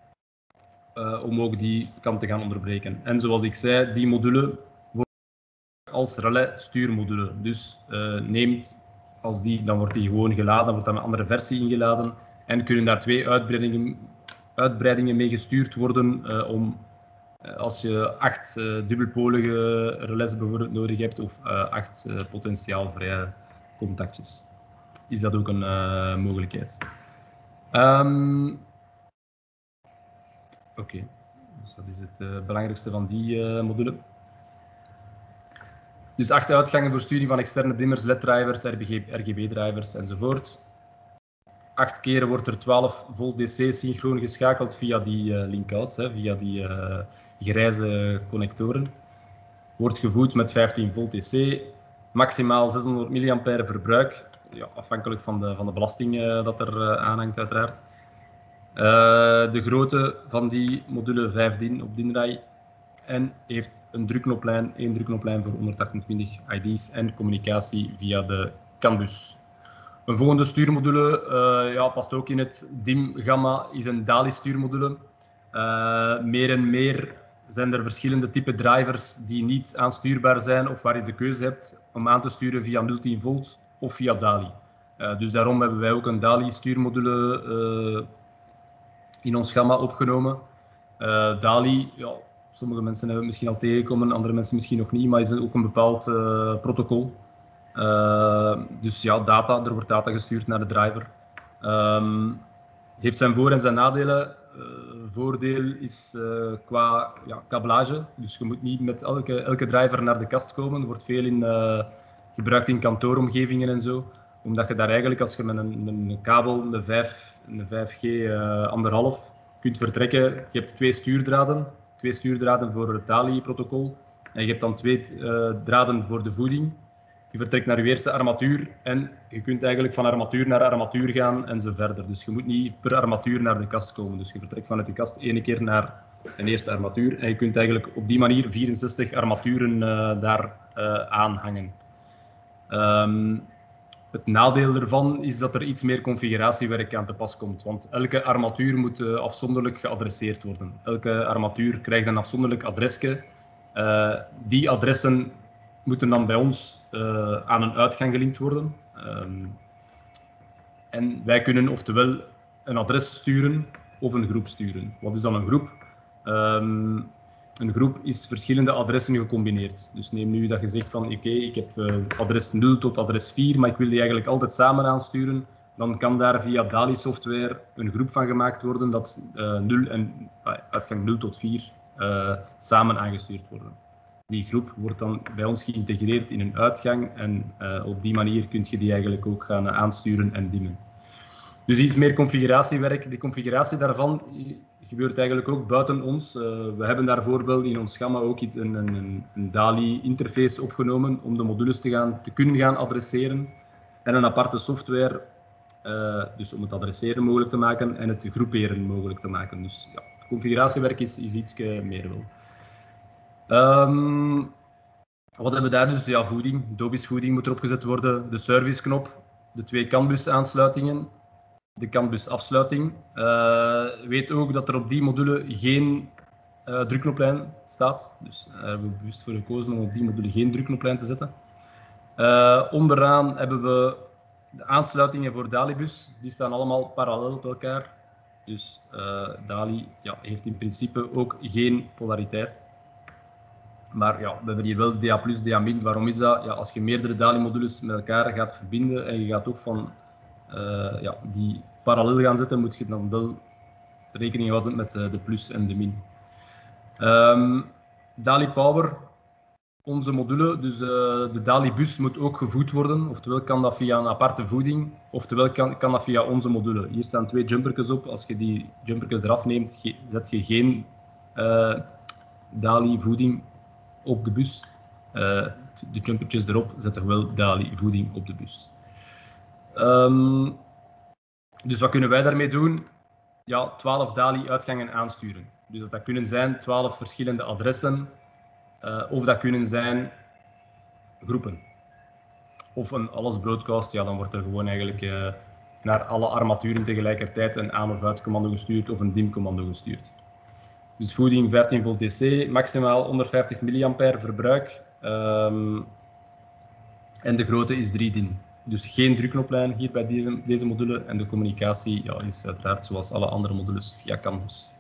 uh, om ook die kant te gaan onderbreken. En zoals ik zei, die module wordt als relais stuurmodule. Dus uh, neemt, als die, dan wordt die gewoon geladen, dan wordt dan een andere versie ingeladen en kunnen daar twee uitbreidingen, uitbreidingen mee gestuurd worden uh, om uh, als je acht uh, dubbelpolige relais bijvoorbeeld nodig hebt of uh, acht uh, potentiaalvrije contactjes. Is dat ook een uh, mogelijkheid. Um, Oké, okay. Dus dat is het uh, belangrijkste van die uh, module. Dus acht uitgangen voor sturing van externe dimmers, L E D-drivers, R G B-drivers enzovoort. Acht keren wordt er twaalf volt D C synchroon geschakeld via die uh, link-outs, hè, via die uh, grijze connectoren. Wordt gevoed met vijftien volt D C, maximaal zeshonderd milliampère verbruik. Ja, afhankelijk van de, van de belasting uh, dat er uh, aanhangt uiteraard. Uh, de grootte van die module vijf din op DIN-RAI en heeft een drukknoplijn, één drukknoplijn voor honderdachtentwintig I D's en communicatie via de CAN-bus. Een volgende stuurmodule uh, ja, past ook in het D I M-gamma, is een DALI-stuurmodule. Uh, meer en meer zijn er verschillende type drivers die niet aanstuurbaar zijn of waar je de keuze hebt om aan te sturen via nul tien volt of via DALI. Uh, dus daarom hebben wij ook een DALI-stuurmodule uh, in ons gamma opgenomen. Uh, DALI, ja, sommige mensen hebben het misschien al tegengekomen, andere mensen misschien nog niet, maar is ook een bepaald uh, protocol. Uh, dus ja, data, er wordt data gestuurd naar de driver. Um, heeft zijn voor- en zijn nadelen. Uh, voordeel is uh, qua ja, kabelage, dus je moet niet met elke, elke driver naar de kast komen. Er wordt veel in, uh, gebruikt in kantooromgevingen en zo, omdat je daar eigenlijk, als je met een, een kabel, een, vijf, een vijf G uh, anderhalf kunt vertrekken, je hebt twee stuurdraden, twee stuurdraden voor het DALI-protocol en je hebt dan twee uh, draden voor de voeding. Je vertrekt naar je eerste armatuur en je kunt eigenlijk van armatuur naar armatuur gaan en zo verder. Dus je moet niet per armatuur naar de kast komen. Dus je vertrekt vanuit de kast ene keer naar een eerste armatuur en je kunt eigenlijk op die manier vierenzestig armaturen uh, daar uh, aanhangen. Um, Het nadeel ervan is dat er iets meer configuratiewerk aan te pas komt, want elke armatuur moet uh, afzonderlijk geadresseerd worden. Elke armatuur krijgt een afzonderlijk adresje. Uh, die adressen moeten dan bij ons uh, aan een uitgang gelinkt worden. Um, en wij kunnen oftewel een adres sturen of een groep sturen. Wat is dan een groep? Um, Een groep is verschillende adressen gecombineerd. Dus neem nu dat je zegt van oké, okay, ik heb uh, adres nul tot adres vier, maar ik wil die eigenlijk altijd samen aansturen. Dan kan daar via DALI software een groep van gemaakt worden dat uh, nul en uh, uitgang nul tot vier uh, samen aangestuurd worden. Die groep wordt dan bij ons geïntegreerd in een uitgang en uh, op die manier kun je die eigenlijk ook gaan uh, aansturen en dimmen. Dus iets meer configuratiewerk. De configuratie daarvan gebeurt eigenlijk ook buiten ons. Uh, we hebben daar bijvoorbeeld in ons gamma ook iets, een, een, een DALI-interface opgenomen om de modules te, gaan, te kunnen gaan adresseren. En een aparte software, uh, dus om het adresseren mogelijk te maken en het groeperen mogelijk te maken. Dus ja, het configuratiewerk is, is iets meer wel. Um, wat hebben we daar dus? Ja, voeding. Dobis voeding moet erop gezet worden. De serviceknop, de twee CAN-bus aansluitingen. De CAN-bus afsluiting. Uh, weet ook dat er op die module geen uh, drukknoplijn staat. Dus daar hebben we bewust voor gekozen om op die module geen drukknoplijn te zetten. Uh, onderaan hebben we de aansluitingen voor DALI-bus. Die staan allemaal parallel op elkaar. Dus uh, DALI ja, heeft in principe ook geen polariteit. Maar ja, we hebben hier wel D A plus, D A min. Waarom is dat? Ja, als je meerdere DALI-modules met elkaar gaat verbinden en je gaat ook van Uh, ja, die parallel gaan zetten, moet je dan wel rekening houden met uh, de plus en de min. Um, DALI Power, onze module, dus uh, de DALI bus moet ook gevoed worden, oftewel kan dat via een aparte voeding, oftewel kan, kan dat via onze module. Hier staan twee jumpertjes op, als je die jumpertjes eraf neemt, zet je geen uh, DALI voeding op de bus. Uh, de jumpertjes erop zetten wel DALI voeding op de bus. Um, dus wat kunnen wij daarmee doen? Ja, twaalf DALI-uitgangen aansturen. Dus dat kunnen zijn twaalf verschillende adressen, uh, of dat kunnen zijn groepen. Of een alles broadcast, ja, dan wordt er gewoon eigenlijk uh, naar alle armaturen tegelijkertijd een aan- of uitcommando gestuurd of een dimcommando gestuurd. Dus voeding vijftien volt D C, maximaal honderdvijftig milliampère verbruik. Um, en de grootte is drie din. Dus geen drukknoplijn hier bij deze, deze module en de communicatie ja, is uiteraard zoals alle andere modules via CAN-bus.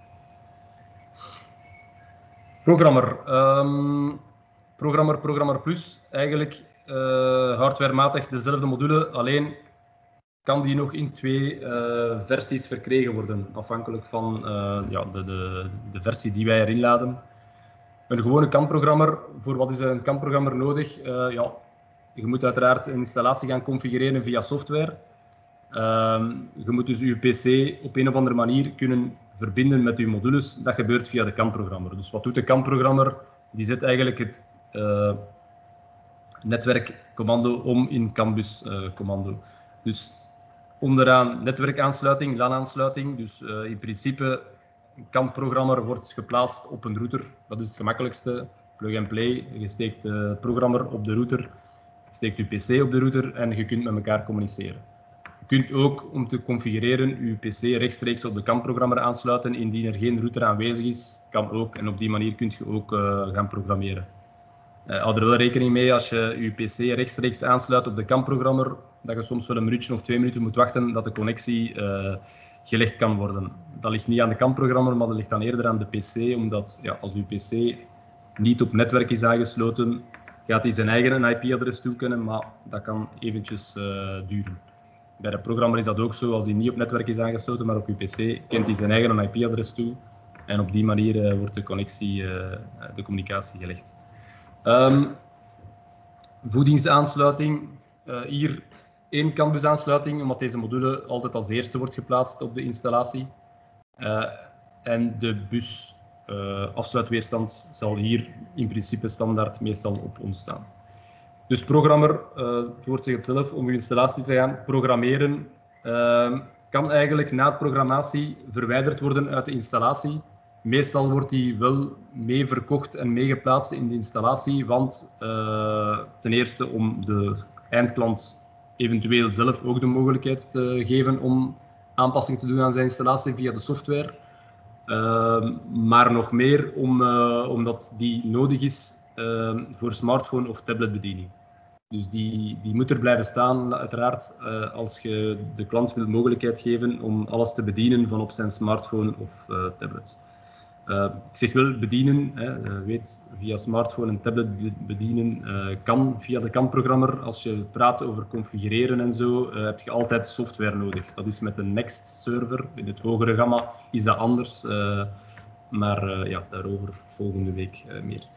Programmer. Um, programmer, Programmer Plus. Eigenlijk uh, hardwarematig dezelfde module, alleen kan die nog in twee uh, versies verkregen worden, afhankelijk van uh, ja, de, de, de versie die wij erin laden. Een gewone CAN-programmer, voor wat is een CAN-programmer nodig? Uh, ja, Je moet uiteraard een installatie gaan configureren via software. Uh, je moet dus je P C op een of andere manier kunnen verbinden met je modules. Dat gebeurt via de CAN-programmer. Dus wat doet de CAN-programmer? Die zet eigenlijk het uh, netwerkcommando om in CAN-bus-commando. Uh, dus onderaan netwerkaansluiting, LAN-aansluiting. Dus uh, in principe, een CAN-programmer wordt geplaatst op een router. Dat is het gemakkelijkste. Plug and play. Je steekt de programmer op de router. Steekt uw P C op de router en je kunt met elkaar communiceren. Je kunt ook, om te configureren, uw P C rechtstreeks op de CAN-programmer aansluiten indien er geen router aanwezig is. Kan ook en op die manier kun je ook uh, gaan programmeren. Uh, hou er wel rekening mee als je je P C rechtstreeks aansluit op de CAN-programmer, dat je soms wel een minuutje of twee minuten moet wachten dat de connectie uh, gelegd kan worden. Dat ligt niet aan de CAN-programmer, maar dat ligt dan eerder aan de P C, omdat ja, als uw P C niet op netwerk is aangesloten, gaat hij zijn eigen I P-adres toekennen, maar dat kan eventjes uh, duren. Bij de programmer is dat ook zo, als hij niet op netwerk is aangesloten, maar op uw P C, kent hij zijn eigen I P-adres toe. En op die manier uh, wordt de connectie, uh, de communicatie gelegd. Um, voedingsaansluiting. Uh, hier één CAN-bus-aansluiting, omdat deze module altijd als eerste wordt geplaatst op de installatie. Uh, en de bus Uh, afsluitweerstand zal hier in principe standaard meestal op ons staan. Dus programmer, uh, het woord zegt het zelf, om uw installatie te gaan programmeren, uh, kan eigenlijk na de programmatie verwijderd worden uit de installatie. Meestal wordt die wel mee verkocht en meegeplaatst in de installatie, want uh, ten eerste om de eindklant eventueel zelf ook de mogelijkheid te geven om aanpassingen te doen aan zijn installatie via de software. Uh, maar nog meer om, uh, omdat die nodig is uh, voor smartphone of tabletbediening. Dus die, die moet er blijven staan, uiteraard, uh, als je de klant wil de mogelijkheid geven om alles te bedienen van op zijn smartphone of uh, tablet. Uh, ik zeg wel bedienen, hè, uh, weet, via smartphone en tablet bedienen uh, kan via de C A M-programmer. Als je praat over configureren en zo, uh, heb je altijd software nodig. Dat is met een Next server, in het hogere gamma is dat anders, uh, maar uh, ja, daarover volgende week uh, meer.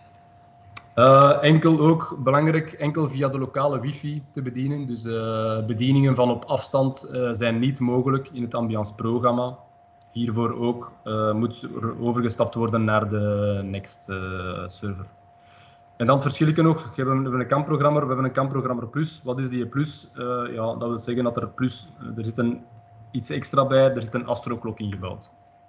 Uh, enkel ook belangrijk, enkel via de lokale wifi te bedienen. Dus uh, bedieningen van op afstand uh, zijn niet mogelijk in het Ambiance Pro-gamma. Hiervoor ook uh, moet er overgestapt worden naar de Next uh, server. En dan het verschilletje nog, we hebben, we hebben een C A M-programmer, we hebben een C A M-programmer Plus. Wat is die Plus? Uh, ja, dat wil zeggen dat er Plus, uh, er zit een, iets extra bij, er zit een Astro-klok ingebouwd.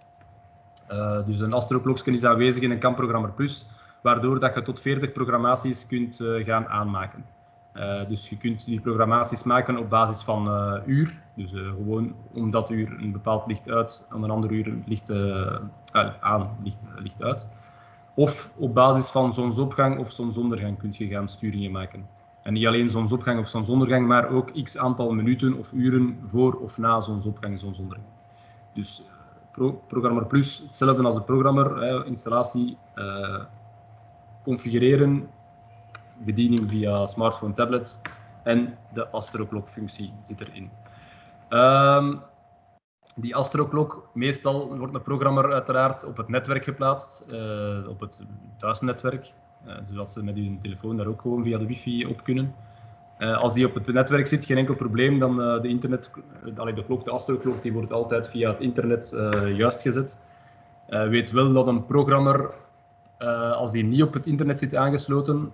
Uh, dus een Astro-klokje is aanwezig in een C A M-programmer Plus, waardoor dat je tot veertig programmaties kunt uh, gaan aanmaken. Uh, dus je kunt die programmaties maken op basis van uh, uur. Dus uh, gewoon om dat uur een bepaald licht uit, om een ander uur licht uh, aan, licht, licht uit. Of op basis van zonsopgang of zonsondergang kun je gaan sturingen maken. En niet alleen zonsopgang of zonsondergang, maar ook x aantal minuten of uren voor of na zonsopgang en zonsondergang. Dus uh, Pro Programmer Plus, hetzelfde als de programmer, uh, installatie, uh, configureren, bediening via smartphone, tablet en de Astro-klok-functie zit erin. Um, die Astro-klok, meestal wordt een programmer uiteraard op het netwerk geplaatst, uh, op het thuisnetwerk, uh, zodat ze met uw telefoon daar ook gewoon via de wifi op kunnen. Uh, als die op het netwerk zit, geen enkel probleem, dan uh, de internet, uh, allee, de klok, de Astro-klok, die wordt altijd via het internet uh, juist gezet. Uh, weet wel dat een programmer, uh, als die niet op het internet zit aangesloten,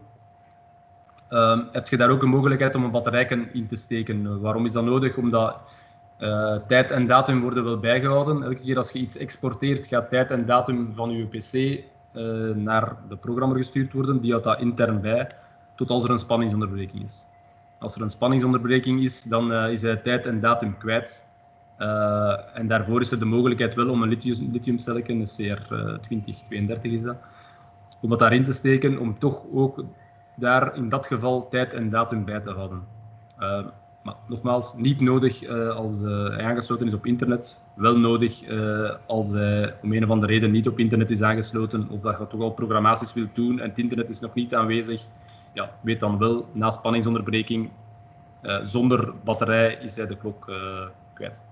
Uh, heb je daar ook een mogelijkheid om een batterijken in te steken. Uh, waarom is dat nodig? Omdat uh, tijd en datum worden wel bijgehouden. Elke keer als je iets exporteert, gaat tijd en datum van je pc uh, naar de programmer gestuurd worden. Die houdt dat intern bij, tot als er een spanningsonderbreking is. Als er een spanningsonderbreking is, dan uh, is hij tijd en datum kwijt. Uh, en daarvoor is er de mogelijkheid wel om een lithiumcelletje, een C R twintig tweeëndertig is dat, om dat daarin te steken, om toch ook daar in dat geval tijd en datum bij te houden. Uh, maar nogmaals, niet nodig uh, als uh, hij aangesloten is op internet. Wel nodig uh, als hij om een of andere reden niet op internet is aangesloten of dat je toch al programmaties wilt doen en het internet is nog niet aanwezig. Ja, weet dan wel, na spanningsonderbreking, uh, zonder batterij is hij de klok uh, kwijt.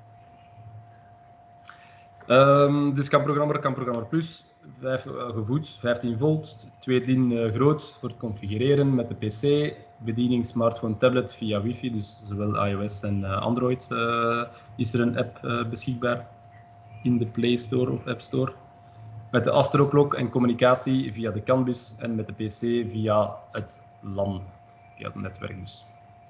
Um, dus C A M-programmer, C A M-programmer Plus. Vijf, uh, gevoed, vijftien volt, twee din uh, groot voor het configureren met de pc, bediening smartphone, tablet via wifi, dus zowel iOS en uh, Android uh, is er een app uh, beschikbaar in de Play Store of App Store. Met de Astro-klok en communicatie via de CAN-bus en met de pc via het LAN, via het netwerk dus.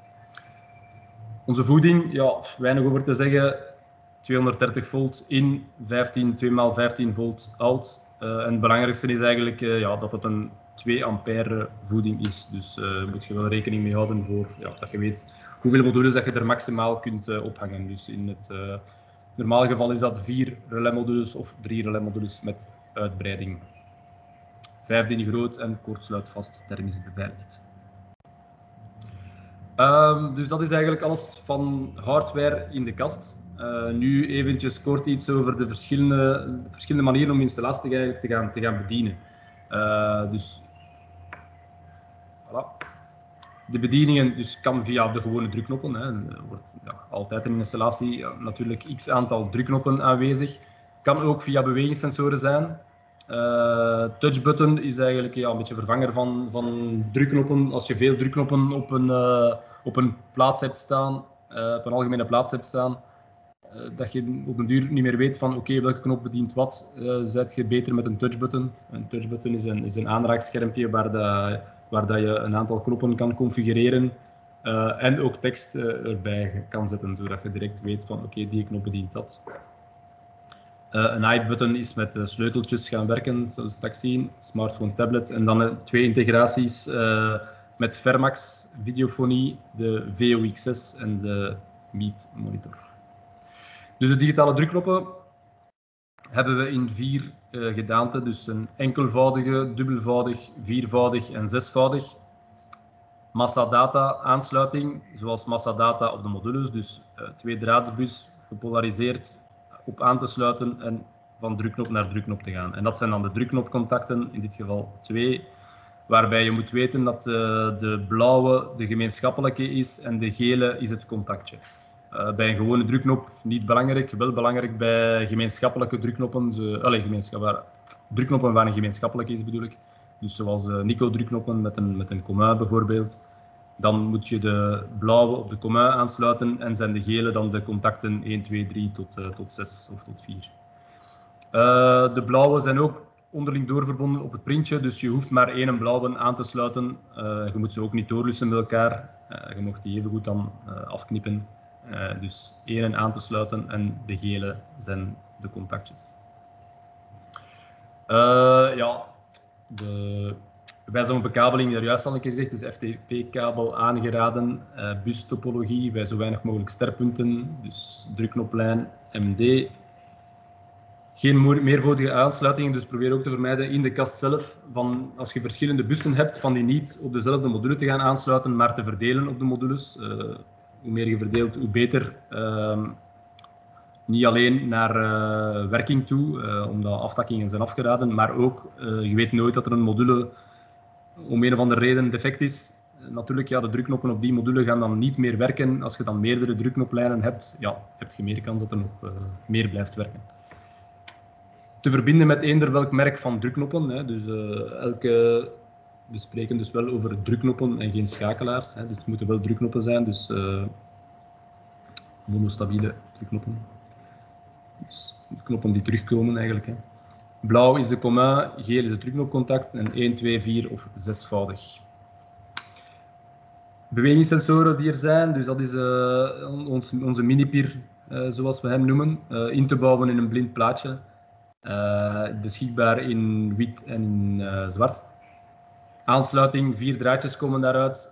Onze voeding, ja, weinig over te zeggen, tweehonderddertig volt in, vijftien, twee maal vijftien volt out. Uh, en het belangrijkste is eigenlijk uh, ja, dat het een twee ampère voeding is. Dus daar uh, moet je wel rekening mee houden voor ja, dat je weet hoeveel modules dat je er maximaal kunt uh, ophangen. Dus in het uh, normale geval is dat vier relais-modules of drie relais-modules met uitbreiding. Vijf din groot en kortsluitvast thermisch beveiligd. Um, dus dat is eigenlijk alles van hardware in de kast. Uh, nu eventjes kort iets over de verschillende, de verschillende manieren om installatie eigenlijk te gaan, te gaan bedienen. Uh, dus, voilà. De bedieningen dus kan via de gewone drukknoppen. Hè. Er wordt ja, altijd in een installatie ja, natuurlijk x aantal drukknoppen aanwezig. Kan ook via bewegingssensoren zijn. Uh, touchbutton is eigenlijk ja, een beetje vervanger van, van drukknoppen. Als je veel drukknoppen op een, uh, op een plaats hebt staan, uh, op een algemene plaats hebt staan, Uh, dat je op een duur niet meer weet van oké, okay, welke knop bedient wat, uh, zet je beter met een touchbutton. Een touchbutton is een, is een aanraakschermpje waar, de, waar dat je een aantal knoppen kan configureren uh, en ook tekst uh, erbij kan zetten, zodat je direct weet van oké, okay, die knop bedient dat. Uh, een hide-button is met uh, sleuteltjes gaan werken, dat zullen we straks zien, smartphone, tablet en dan uh, twee integraties uh, met Fermax videofonie, de V O X zes en de Meet monitor. Dus de digitale drukknoppen hebben we in vier uh, gedaanten, dus een enkelvoudige, dubbelvoudig, viervoudig en zesvoudig. Massadata aansluiting, zoals Massadata op de modules, dus uh, twee draadsbus gepolariseerd op aan te sluiten en van drukknop naar drukknop te gaan. En dat zijn dan de drukknopcontacten, in dit geval twee, waarbij je moet weten dat uh, de blauwe de gemeenschappelijke is en de gele is het contactje. Uh, bij een gewone drukknop niet belangrijk, wel belangrijk bij gemeenschappelijke drukknoppen, zo, allez, gemeenschap, drukknoppen waar een gemeenschappelijke is bedoel ik. Dus zoals uh, Nico-drukknoppen met een, met een commun bijvoorbeeld. Dan moet je de blauwe op de commun aansluiten en zijn de gele dan de contacten één, twee, drie tot, uh, tot zes of tot vier. Uh, de blauwe zijn ook onderling doorverbonden op het printje, dus je hoeft maar één blauwe aan te sluiten. Uh, je moet ze ook niet doorlussen met elkaar. Uh, je mag die even goed dan uh, afknippen. Uh, dus één aan te sluiten en de gele zijn de contactjes. Uh, ja, de wijze van bekabeling, daar juist al een keer gezegd, is F T P-kabel aangeraden, uh, bustopologie bij zo weinig mogelijk sterpunten, dus drukknoplijn, M D. Geen meervoudige aansluitingen, dus probeer ook te vermijden in de kast zelf, van, als je verschillende bussen hebt, van die niet op dezelfde module te gaan aansluiten, maar te verdelen op de modules. Uh, hoe meer je verdeelt, hoe beter. Uh, niet alleen naar uh, werking toe, uh, omdat aftakkingen zijn afgeraden, maar ook, uh, je weet nooit dat er een module om een of andere reden defect is. Uh, natuurlijk, ja, de drukknoppen op die module gaan dan niet meer werken. Als je dan meerdere drukknoplijnen hebt, ja, heb je meer kans dat er nog uh, meer blijft werken. Te verbinden met eender welk merk van drukknoppen. Hè. Dus, uh, elke, we spreken dus wel over drukknoppen en geen schakelaars. Hè. Dus het moeten wel drukknoppen zijn, dus uh, monostabiele drukknoppen. Dus de knoppen die terugkomen eigenlijk. Hè. Blauw is de commun, geel is het drukknopcontact en één, twee, vier of zesvoudig. Bewegingssensoren die er zijn, dus dat is uh, ons, onze mini-pier, uh, zoals we hem noemen, uh, in te bouwen in een blind plaatje. Uh, beschikbaar in wit en in uh, zwart. Aansluiting, vier draadjes komen daaruit.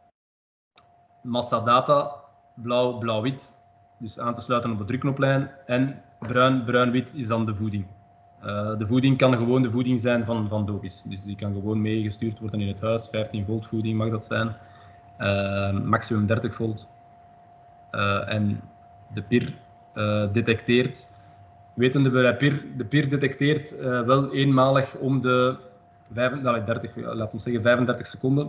Massadata, blauw, blauw-wit. Dus aan te sluiten op de drukknoplijn. En bruin, bruin-wit is dan de voeding. Uh, de voeding kan gewoon de voeding zijn van, van Dobis. Dus die kan gewoon meegestuurd worden in het huis. vijftien volt voeding mag dat zijn. Uh, maximum dertig volt. Uh, en de P I R uh, detecteert. Wetende bij P I R, de P I R detecteert uh, wel eenmalig om de vijfendertig, laten we zeggen vijfendertig seconden.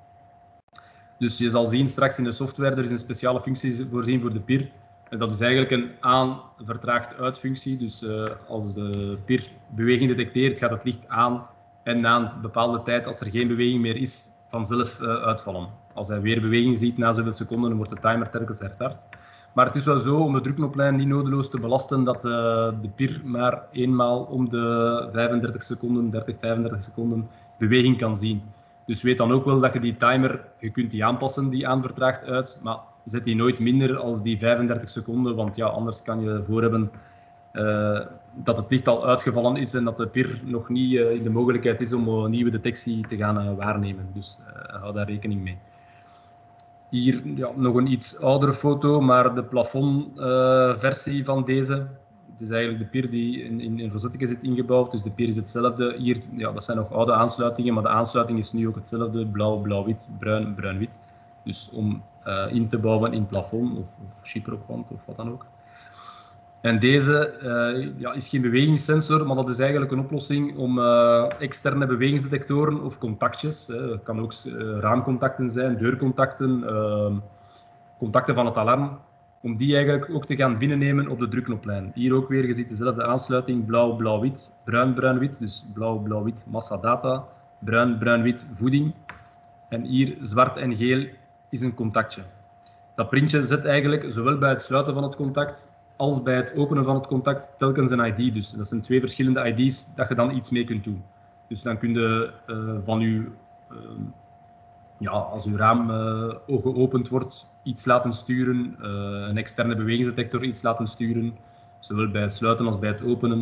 Dus je zal zien straks in de software, er is een speciale functie voorzien voor de P I R. En dat is eigenlijk een aan-vertraagd-uit-functie. Dus uh, als de P I R beweging detecteert, gaat het licht aan en na een bepaalde tijd, als er geen beweging meer is, vanzelf uh, uitvallen. Als hij weer beweging ziet na zoveel seconden, dan wordt de timer telkens herstart. Maar het is wel zo, om de drukknoplijn niet nodeloos te belasten, dat uh, de P I R maar eenmaal om de vijfendertig seconden, dertig, vijfendertig seconden beweging kan zien. Dus weet dan ook wel dat je die timer, je kunt die aanpassen, die aanvertraagt uit, maar zet die nooit minder als die vijfendertig seconden, want ja, anders kan je voor hebben uh, dat het licht al uitgevallen is en dat de P I R nog niet uh, in de mogelijkheid is om een nieuwe detectie te gaan uh, waarnemen. Dus uh, hou daar rekening mee. Hier ja, nog een iets oudere foto, maar de plafondversie uh, van deze. Het is eigenlijk de P I R die in, in, in rosetteke zit ingebouwd, dus de P I R is hetzelfde. Hier, ja, dat zijn nog oude aansluitingen, maar de aansluiting is nu ook hetzelfde. Blauw, blauw-wit, bruin, bruin-wit. Dus om uh, in te bouwen in plafond of, of chiprocwant of wat dan ook. En deze uh, ja, is geen bewegingssensor, maar dat is eigenlijk een oplossing om uh, externe bewegingsdetectoren of contactjes, hè, dat kan ook uh, raamcontacten zijn, deurcontacten, uh, contacten van het alarm, om die eigenlijk ook te gaan binnennemen op de drukknoplijn. Hier ook weer, je ziet dezelfde aansluiting, blauw, blauw-wit, bruin, bruin-wit, dus blauw, blauw-wit, massadata, bruin, bruin-wit, voeding. En hier zwart en geel is een contactje. Dat printje zet eigenlijk zowel bij het sluiten van het contact als bij het openen van het contact telkens een I D. Dus dat zijn twee verschillende I D's dat je dan iets mee kunt doen. Dus dan kun je uh, van je, uh, ja, als je raam uh, geopend wordt, iets laten sturen, uh, een externe bewegingsdetector iets laten sturen, zowel bij het sluiten als bij het openen.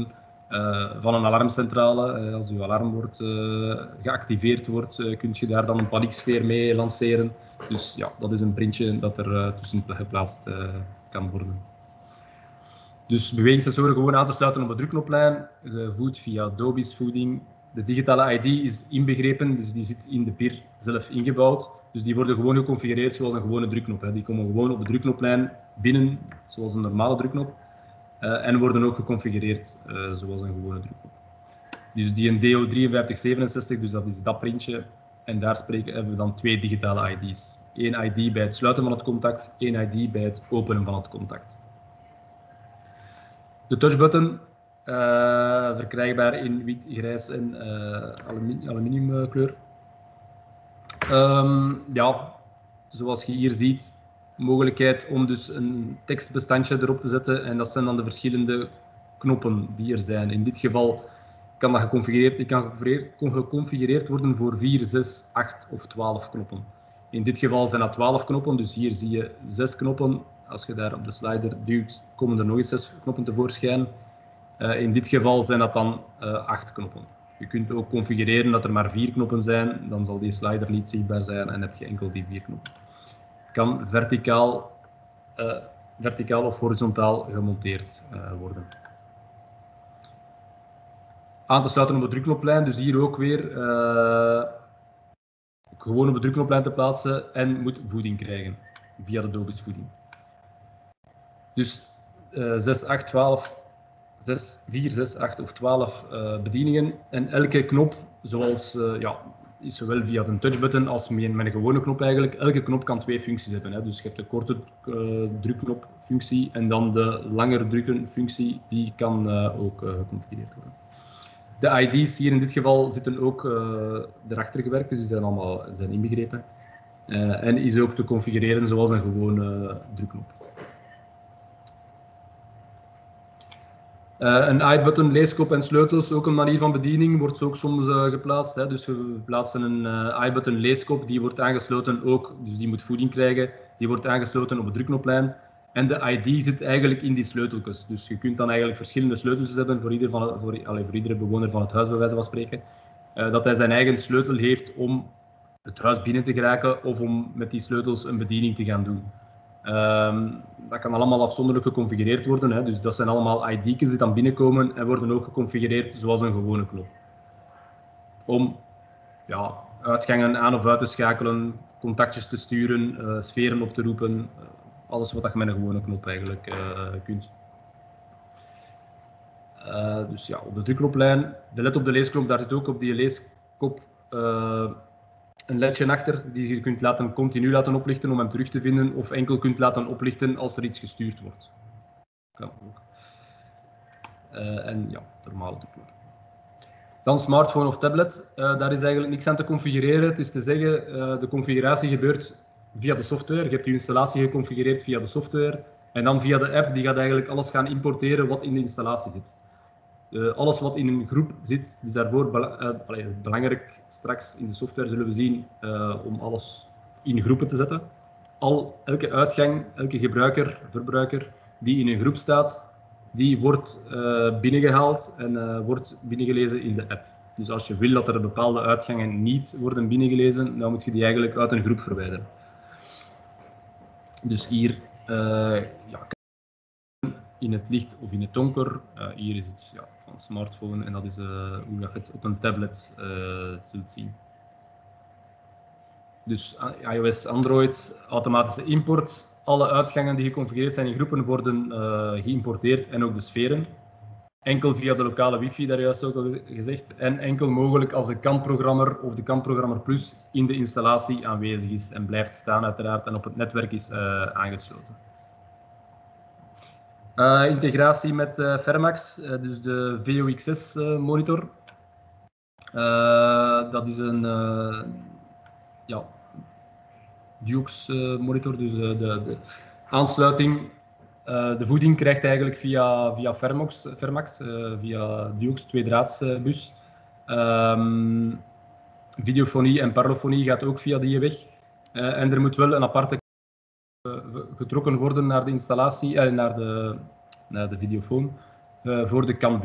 uh, van een alarmcentrale. Uh, als uw alarm wordt, uh, geactiveerd wordt, uh, kun je daar dan een panieksfeer mee lanceren. Dus ja, dat is een printje dat er uh, tussen geplaatst uh, kan worden. Dus bewegingssensoren gewoon aan te sluiten op de drukknoplijn, gevoed via Dobis voeding. De digitale I D is inbegrepen, dus die zit in de P I R zelf ingebouwd. Dus die worden gewoon geconfigureerd zoals een gewone drukknop. Hè. Die komen gewoon op de drukknoplijn binnen, zoals een normale drukknop. Uh, en worden ook geconfigureerd uh, zoals een gewone drukknop. Dus die een D O vijf drie zevenenzestig, dus dat is dat printje. En daar spreken, hebben we dan twee digitale I D's. Eén I D bij het sluiten van het contact, één I D bij het openen van het contact. De touchbutton, uh, verkrijgbaar in wit, grijs en uh, aluminium, aluminiumkleur. Um, ja, zoals je hier ziet, mogelijkheid om dus een tekstbestandje erop te zetten. En dat zijn dan de verschillende knoppen die er zijn. In dit geval kan dat geconfigureerd, kan geconfigureerd worden voor vier, zes, acht of twaalf knoppen. In dit geval zijn dat twaalf knoppen, dus hier zie je zes knoppen. Als je daar op de slider duwt, komen er nog eens zes knoppen tevoorschijn. Uh, in dit geval zijn dat dan uh, acht knoppen. Je kunt ook configureren dat er maar vier knoppen zijn, dan zal die slider niet zichtbaar zijn en heb je enkel die vier knoppen. Kan verticaal, uh, verticaal of horizontaal gemonteerd uh, worden. Aan te sluiten op de drukknoplijn, dus hier ook weer uh, gewoon op de drukknoplijn te plaatsen en moet voeding krijgen via de Dobis voeding. Dus uh, zes, acht, twaalf, zes, vier, zes, acht of twaalf uh, bedieningen en elke knop, zoals uh, ja, is zowel via de touchbutton als met een gewone knop eigenlijk, elke knop kan twee functies hebben. Hè. Dus je hebt de korte uh, drukknopfunctie en dan de langer drukken functie, die kan uh, ook uh, geconfigureerd worden. De I D's hier in dit geval zitten ook uh, erachter gewerkt, dus die zijn allemaal zijn inbegrepen. Uh, en is ook te configureren zoals een gewone uh, drukknop. Uh, een I-button, leeskop en sleutels, ook een manier van bediening, wordt ook soms uh, geplaatst. Hè. Dus we plaatsen een uh, I-button leeskop, die wordt aangesloten ook, dus die moet voeding krijgen, die wordt aangesloten op de drukknoplijn. En de I D zit eigenlijk in die sleuteltjes. Dus je kunt dan eigenlijk verschillende sleutels hebben voor, ieder van, voor, allez, voor iedere bewoner van het huis, bij wijze van spreken. Uh, dat hij zijn eigen sleutel heeft om het huis binnen te geraken of om met die sleutels een bediening te gaan doen. Um, dat kan allemaal afzonderlijk geconfigureerd worden. Hè. Dus dat zijn allemaal I D's die dan binnenkomen en worden ook geconfigureerd zoals een gewone knop. Om ja, uitgangen aan of uit te schakelen, contactjes te sturen, uh, sferen op te roepen. Uh, alles wat je met een gewone knop eigenlijk uh, kunt. Uh, dus ja, op de drukknoplijn. De led op de leesknop, daar zit ook op die leeskop uh, een ledje achter die je kunt laten, continu laten oplichten om hem terug te vinden of enkel kunt laten oplichten als er iets gestuurd wordt. Kan ook. Uh, en ja, normale drukknop. Dan smartphone of tablet. Uh, daar is eigenlijk niks aan te configureren. Het is te zeggen, uh, de configuratie gebeurt via de software. Je hebt je installatie geconfigureerd via de software. En dan via de app, die gaat eigenlijk alles gaan importeren wat in de installatie zit. Uh, alles wat in een groep zit, dus daarvoor bela uh, allee, belangrijk straks in de software zullen we zien uh, om alles in groepen te zetten. Al, elke uitgang, elke gebruiker, verbruiker die in een groep staat, die wordt uh, binnengehaald en uh, wordt binnengelezen in de app. Dus als je wil dat er bepaalde uitgangen niet worden binnengelezen, dan moet je die eigenlijk uit een groep verwijderen. Dus hier uh, ja, in het licht of in het donker. Uh, hier is het ja, van een smartphone en dat is uh, hoe je het op een tablet uh, zult zien. Dus iOS, Android, automatische import. Alle uitgangen die geconfigureerd zijn in groepen worden uh, geïmporteerd en ook de sferen. Enkel via de lokale wifi, daar juist ook al gezegd. En enkel mogelijk als de C A M-programmer of de C A M-programmer Plus in de installatie aanwezig is en blijft staan uiteraard en op het netwerk is uh, aangesloten. Uh, integratie met uh, Fermax, uh, dus de V O X S uh, monitor. Uh, dat is een uh, ja, Dux uh, monitor, dus uh, de, de aansluiting. Uh, de voeding krijgt eigenlijk via, via Fermax, Fermax uh, via Dux tweedraadsbus. Um, videofonie en parlofonie gaat ook via die weg. Uh, en er moet wel een aparte getrokken worden naar de installatie, eh, naar, de, naar de videofoon, uh, voor de C A M-bus.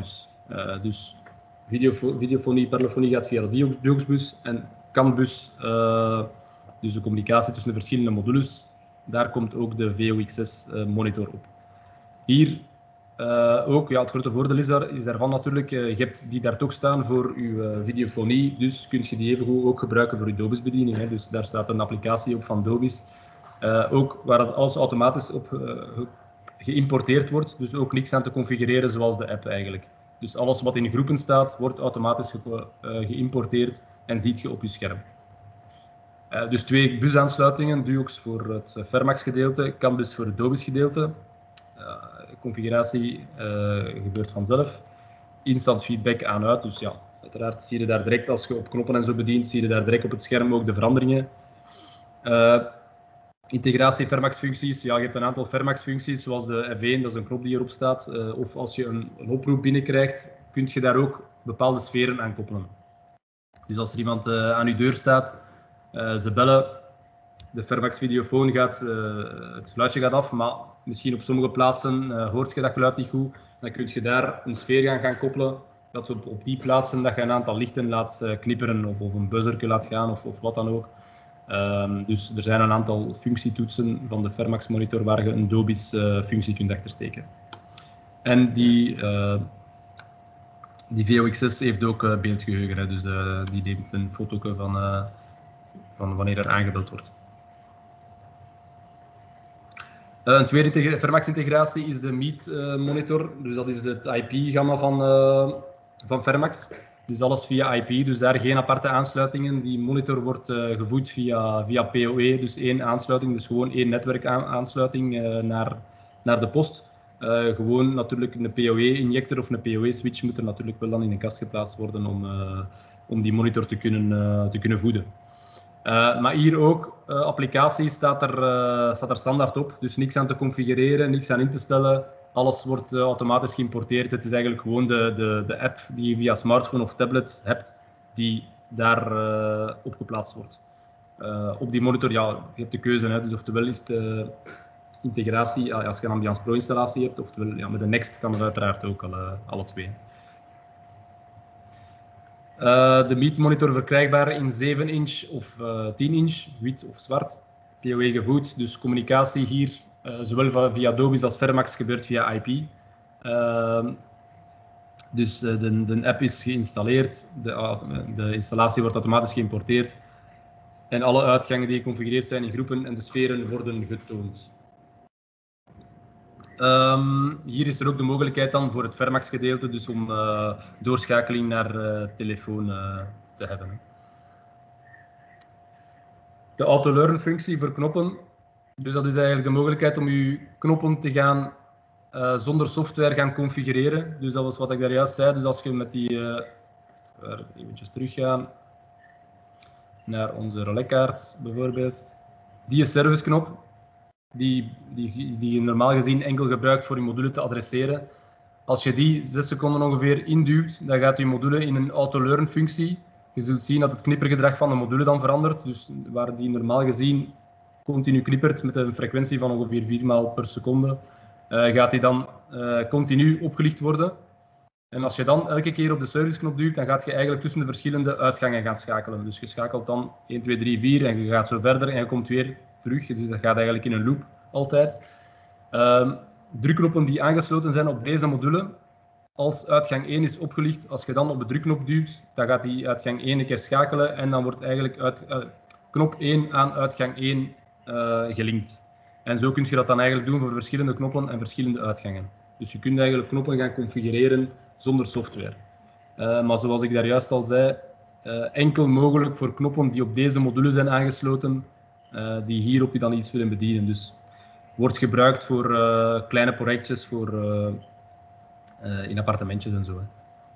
Uh, dus videofo videofonie, parlofonie gaat via de Dioxbus en CAN-bus, uh, dus de communicatie tussen de verschillende modules, daar komt ook de V O X S uh, monitor op. Hier uh, ook, ja, het grote voordeel is, daar, is daarvan natuurlijk, uh, je hebt die daar toch staan voor je uh, videofonie, dus kun je die evengoed ook gebruiken voor je Dobis-bediening. Hè. Dus daar staat een applicatie op van Dobis, uh, ook waar het alles automatisch op uh, geïmporteerd wordt, dus ook niks aan te configureren zoals de app eigenlijk. Dus alles wat in groepen staat, wordt automatisch ge uh, geïmporteerd en ziet je op je scherm. Uh, dus twee busaansluitingen, Duox voor het Fermax gedeelte, CAN-bus voor het Dobis gedeelte. Uh, configuratie uh, gebeurt vanzelf. Instant feedback aan-uit, dus ja, uiteraard zie je daar direct, als je op knoppen en zo bedient, zie je daar direct op het scherm ook de veranderingen. Uh, integratie Fermax-functies, ja, je hebt een aantal Fermax-functies, zoals de F één, dat is een knop die erop staat. Uh, of als je een, een oproep binnenkrijgt, kun je daar ook bepaalde sferen aan koppelen. Dus als er iemand uh, aan je deur staat, uh, ze bellen, de Fermax-videofoon gaat, uh, het geluidje gaat af, maar misschien op sommige plaatsen uh, hoort je dat geluid niet goed. Dan kun je daar een sfeer gaan, gaan koppelen, dat op, op die plaatsen dat je een aantal lichten laat uh, knipperen of, of een buzzerje laat gaan of, of wat dan ook. Um, dus er zijn een aantal functietoetsen van de Fermax monitor waar je een Dobis uh, functie kunt achtersteken. En die, uh, die V O X S heeft ook uh, beeldgeheugen, hè, dus uh, die neemt een foto van, uh, van wanneer er aangebeld wordt. Uh, een tweede Fermax-integratie is de Meet-monitor, uh, dus dat is het I P-gamma van, uh, van Fermax. Dus alles via I P, dus daar geen aparte aansluitingen. Die monitor wordt uh, gevoed via, via P O E, dus één aansluiting, dus gewoon één netwerkaansluiting uh, naar, naar de post. Uh, gewoon natuurlijk een P O E-injector of een P O E-switch moet er natuurlijk wel dan in een kast geplaatst worden om, uh, om die monitor te kunnen, uh, te kunnen voeden. Uh, maar hier ook, uh, applicatie staat er, uh, staat er standaard op, dus niks aan te configureren, niks aan in te stellen. Alles wordt uh, automatisch geïmporteerd. Het is eigenlijk gewoon de, de, de app die je via smartphone of tablet hebt, die daar uh, op geplaatst wordt. Uh, op die monitor, ja, je hebt de keuze, hè, dus oftewel is de integratie, als je een Ambiance Pro installatie hebt, oftewel ja, met de Next kan het uiteraard ook alle, alle twee. Uh, de Meet monitor verkrijgbaar in zeven inch of uh, tien inch, wit of zwart, P O E gevoed, dus communicatie hier, uh, zowel via Dobis als Fermax gebeurt via I P. Uh, dus uh, de, de app is geïnstalleerd, de, uh, de installatie wordt automatisch geïmporteerd en alle uitgangen die geconfigureerd zijn in groepen en de sferen worden getoond. Um, hier is er ook de mogelijkheid dan voor het Fermax gedeelte, dus om uh, doorschakeling naar uh, telefoon uh, te hebben. De auto-learn functie voor knoppen, dus dat is eigenlijk de mogelijkheid om uw knoppen te gaan uh, zonder software gaan configureren. Dus dat was wat ik daar juist zei, dus als je met die, uh, eventjes teruggaan naar onze relaiskaart bijvoorbeeld, die serviceknop, Die, die, die je normaal gezien enkel gebruikt voor je module te adresseren. Als je die zes seconden ongeveer induwt, dan gaat je module in een auto-learn functie. Je zult zien dat het knippergedrag van de module dan verandert. Dus waar die normaal gezien continu knippert met een frequentie van ongeveer vier maal per seconde, uh, gaat die dan uh, continu opgelicht worden. En als je dan elke keer op de serviceknop duwt, dan gaat je eigenlijk tussen de verschillende uitgangen gaan schakelen. Dus je schakelt dan één, twee, drie, vier en je gaat zo verder en je komt weer terug. Dus dat gaat eigenlijk in een loop altijd. Uh, drukknoppen die aangesloten zijn op deze module, als uitgang één is opgelicht, als je dan op de drukknop duwt, dan gaat die uitgang één een keer schakelen en dan wordt eigenlijk uit, uh, knop één aan uitgang één uh, gelinkt. En zo kun je dat dan eigenlijk doen voor verschillende knoppen en verschillende uitgangen. Dus je kunt eigenlijk knoppen gaan configureren zonder software. Uh, maar zoals ik daar juist al zei, uh, enkel mogelijk voor knoppen die op deze module zijn aangesloten, uh, die hierop je dan iets willen bedienen. Dus wordt gebruikt voor uh, kleine projectjes, voor uh, uh, in appartementjes en zo. Hè.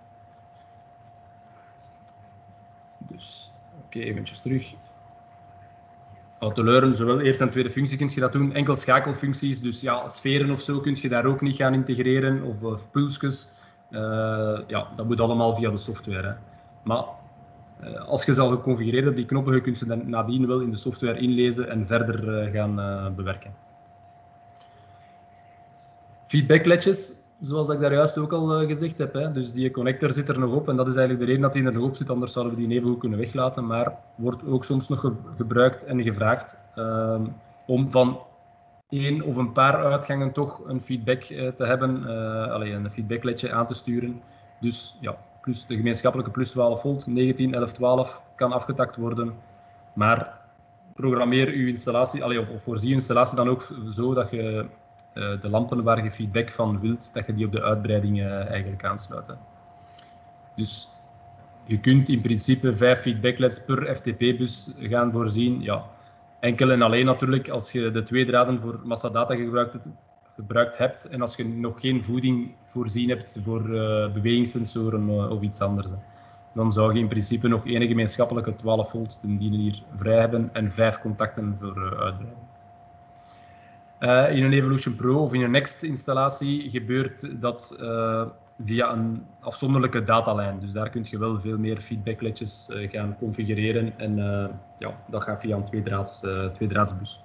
Dus, oké, okay, eventjes terug. Auto-learn, zowel eerste en tweede functie kun je dat doen. Enkel schakelfuncties, dus ja, sferen of zo kun je daar ook niet gaan integreren, of, of pulsjes. Uh, ja, dat moet allemaal via de software. Hè. Maar uh, als je ze al geconfigureerd hebt, die knoppen, je kunt ze dan nadien wel in de software inlezen en verder uh, gaan uh, bewerken. Feedbackledjes. zoals ik daar juist ook al uh, gezegd heb. Hè. Dus die connector zit er nog op en dat is eigenlijk de reden dat hij er nog op zit, anders zouden we die even goed kunnen weglaten. Maar wordt ook soms nog ge gebruikt en gevraagd uh, om van één of een paar uitgangen toch een feedback uh, te hebben, uh, allee, een feedbackledje aan te sturen. Dus ja, plus de gemeenschappelijke plus twaalf volt, negentien, elf, twaalf kan afgetakt worden. Maar programmeer uw installatie, allee, of, of voorzie je installatie dan ook zo dat je uh, de lampen waar je feedback van wilt, dat je die op de uitbreiding uh, eigenlijk aansluit. Hè. Dus je kunt in principe vijf feedbackleds per F T P-bus gaan voorzien. Ja, enkel en alleen natuurlijk als je de twee draden voor massadata gebruikt, gebruikt hebt en als je nog geen voeding voorzien hebt voor uh, bewegingssensoren uh, of iets anders. Hè. Dan zou je in principe nog één gemeenschappelijke twaalf volt ten dienen hier vrij hebben en vijf contacten voor uh, uitbreiding. Uh, in een Evolution Pro of in een Next installatie gebeurt dat uh, via een afzonderlijke datalijn. Dus daar kun je wel veel meer feedbackledjes uh, gaan configureren en uh, ja, dat gaat via een tweedraads, uh, tweedraadsbus.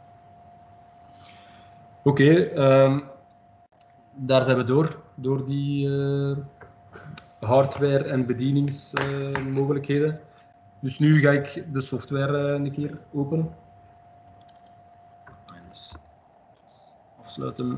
Oké, okay, uh, daar zijn we door, door die uh, hardware en bedieningsmogelijkheden. Uh, dus nu ga ik de software uh, een keer openen. Dus afsluiten.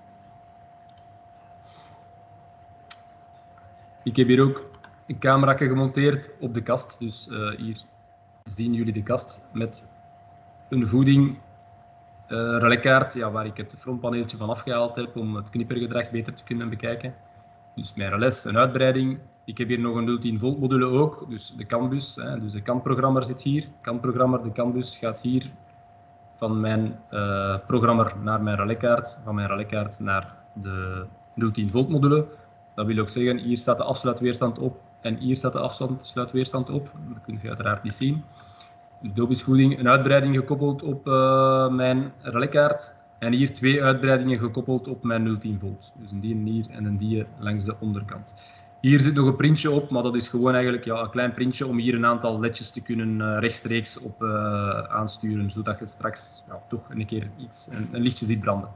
Ik heb hier ook een camera gemonteerd op de kast. Dus uh, hier zien jullie de kast met een voeding, uh, relaiskaart, ja, waar ik het frontpaneeltje van afgehaald heb om het knippergedrag beter te kunnen bekijken. Dus mijn relais en uitbreiding. Ik heb hier nog een nul tien volt module ook, dus de CAN-bus. Hè, dus de CAN-programmer zit hier. CAN-programmer, de CAN-bus gaat hier van mijn uh, programmer naar mijn relaiskaart, van mijn relaiskaart naar de nul tien volt module. Dat wil ook zeggen, hier staat de afsluitweerstand op en hier staat de afsluitweerstand op. Dat kun je uiteraard niet zien. Dus Dobis-voeding, een uitbreiding gekoppeld op uh, mijn relaiskaart. En hier twee uitbreidingen gekoppeld op mijn nul tien volt. Dus een die hier en een die langs de onderkant. Hier zit nog een printje op, maar dat is gewoon eigenlijk ja, een klein printje om hier een aantal ledjes te kunnen uh, rechtstreeks op uh, aansturen, zodat je straks ja, toch een keer iets, een, een lichtje ziet branden.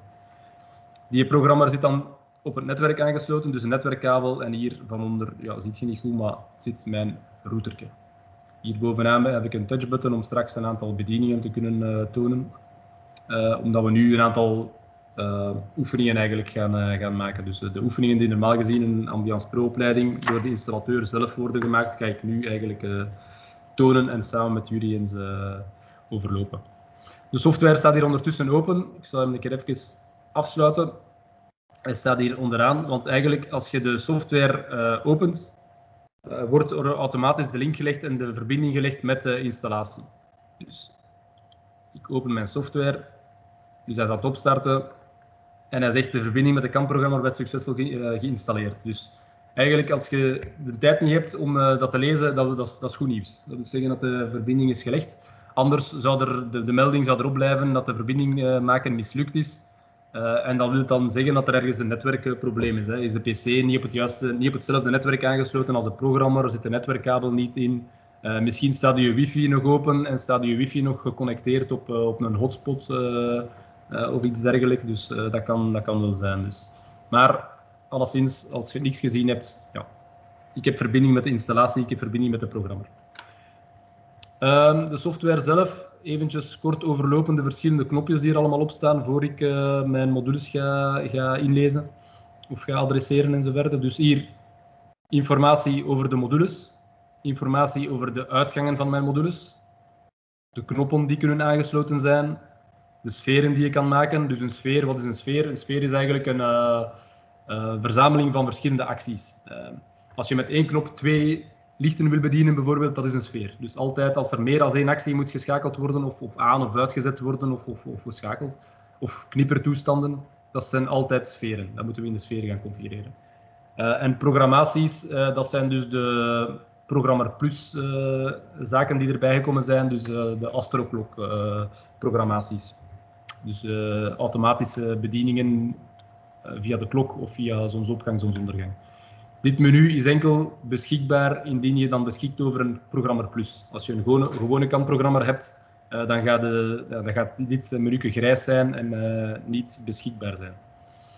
Die programmer zit dan op het netwerk aangesloten, dus een netwerkkabel. En hier van onder, ja, ziet je niet goed, maar zit mijn routerke. Hier bovenaan heb ik een touchbutton om straks een aantal bedieningen te kunnen uh, tonen. Uh, omdat we nu een aantal uh, oefeningen eigenlijk gaan, uh, gaan maken. Dus uh, de oefeningen die normaal gezien in een Ambiance Pro-opleiding door de installateur zelf worden gemaakt, ga ik nu eigenlijk uh, tonen en samen met jullie eens uh, overlopen. De software staat hier ondertussen open. Ik zal hem een keer even afsluiten. Hij staat hier onderaan, want eigenlijk als je de software uh, opent, uh, wordt er automatisch de link gelegd en de verbinding gelegd met de installatie. Dus ik open mijn software, dus hij staat opstarten en hij zegt de verbinding met de CAN-programmer werd succesvol ge uh, geïnstalleerd. Dus eigenlijk als je de tijd niet hebt om uh, dat te lezen, dat, dat, is, dat is goed nieuws. Dat wil zeggen dat de verbinding is gelegd. Anders zou er, de, de melding zou erop blijven dat de verbinding uh, maken mislukt is. Uh, en dat wil dan zeggen dat er ergens een netwerkprobleem is. Hè. Is de P C niet op, het juiste, niet op hetzelfde netwerk aangesloten als de programmer, zit de netwerkkabel niet in. Uh, misschien staat je wifi nog open en staat je wifi nog geconnecteerd op, uh, op een hotspot uh, uh, of iets dergelijks. Dus uh, dat, kan, dat kan wel zijn. Dus. Maar alleszins, als je niks gezien hebt, ja. Ik heb verbinding met de installatie, ik heb verbinding met de programmer. Uh, de software zelf. Eventjes kort overlopen de verschillende knopjes die er allemaal op staan voor ik uh, mijn modules ga, ga inlezen of ga adresseren en zo verder. Dus hier informatie over de modules, informatie over de uitgangen van mijn modules, de knoppen die kunnen aangesloten zijn, de sferen die je kan maken. Dus een sfeer, wat is een sfeer? Een sfeer is eigenlijk een uh, uh, verzameling van verschillende acties. Uh, als je met één knop twee lichten wil bedienen bijvoorbeeld, dat is een sfeer. Dus altijd als er meer dan één actie moet geschakeld worden of, of aan of uitgezet worden of, of, of geschakeld, of knippertoestanden, dat zijn altijd sferen. Dat moeten we in de sfeer gaan configureren. Uh, en programmaties, uh, dat zijn dus de Programmer Plus uh, zaken die erbij gekomen zijn, dus uh, de Astroclock uh, programmaties. Dus uh, automatische bedieningen uh, via de klok of via zonsopgang, zonsondergang. Dit menu is enkel beschikbaar indien je dan beschikt over een Programmer Plus. Als je een gewone, gewone CAN-programmer hebt, uh, dan, gaat de, ja, dan gaat dit menu grijs zijn en uh, niet beschikbaar zijn.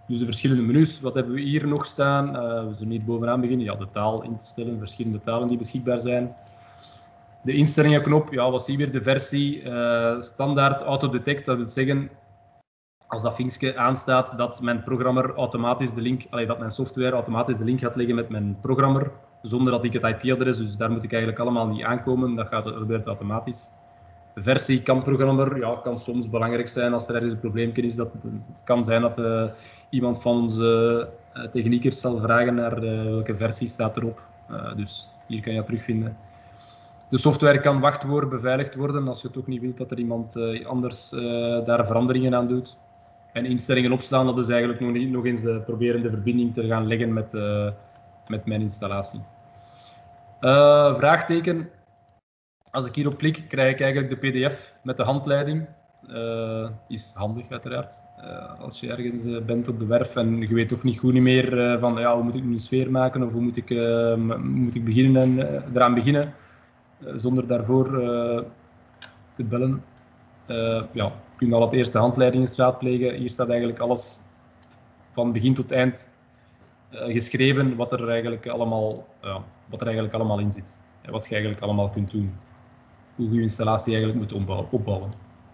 Dus de verschillende menus, wat hebben we hier nog staan? Uh, we zullen hier bovenaan beginnen. Ja, de taal in te stellen, verschillende talen die beschikbaar zijn. De instellingenknop, ja, wat zie je weer? De versie uh, standaard autodetect, dat wil zeggen, als dat vinkje aanstaat, dat mijn programmer automatisch de link, allee, dat mijn software automatisch de link gaat leggen met mijn programmer, zonder dat ik het I P-adres, dus daar moet ik eigenlijk allemaal niet aankomen, dat gaat, gebeurt automatisch. De versie kan programmer, ja, kan soms belangrijk zijn als er ergens een probleem is. Dat, het kan zijn dat uh, iemand van onze uh, techniekers zal vragen naar uh, welke versie staat erop. Uh, dus hier kan je dat terugvinden. De software kan wachtwoord beveiligd worden als je het ook niet wilt dat er iemand uh, anders uh, daar veranderingen aan doet. En instellingen opslaan, dat is eigenlijk nog, niet, nog eens uh, proberen de verbinding te gaan leggen met, uh, met mijn installatie. Uh, vraagteken. Als ik hierop klik, krijg ik eigenlijk de P D F met de handleiding. Uh, is handig uiteraard. Uh, als je ergens uh, bent op de werf en je weet toch niet goed niet meer uh, van ja, hoe moet ik nu een sfeer maken of hoe moet ik, uh, moet ik beginnen en, uh, eraan beginnen uh, zonder daarvoor uh, te bellen. Uh, ja, kun je al het eerste handleidingen raadplegen. Hier staat eigenlijk alles van begin tot eind uh, geschreven wat er eigenlijk allemaal, uh, wat er eigenlijk allemaal in zit. En wat je eigenlijk allemaal kunt doen. Hoe je je installatie eigenlijk moet opbouwen.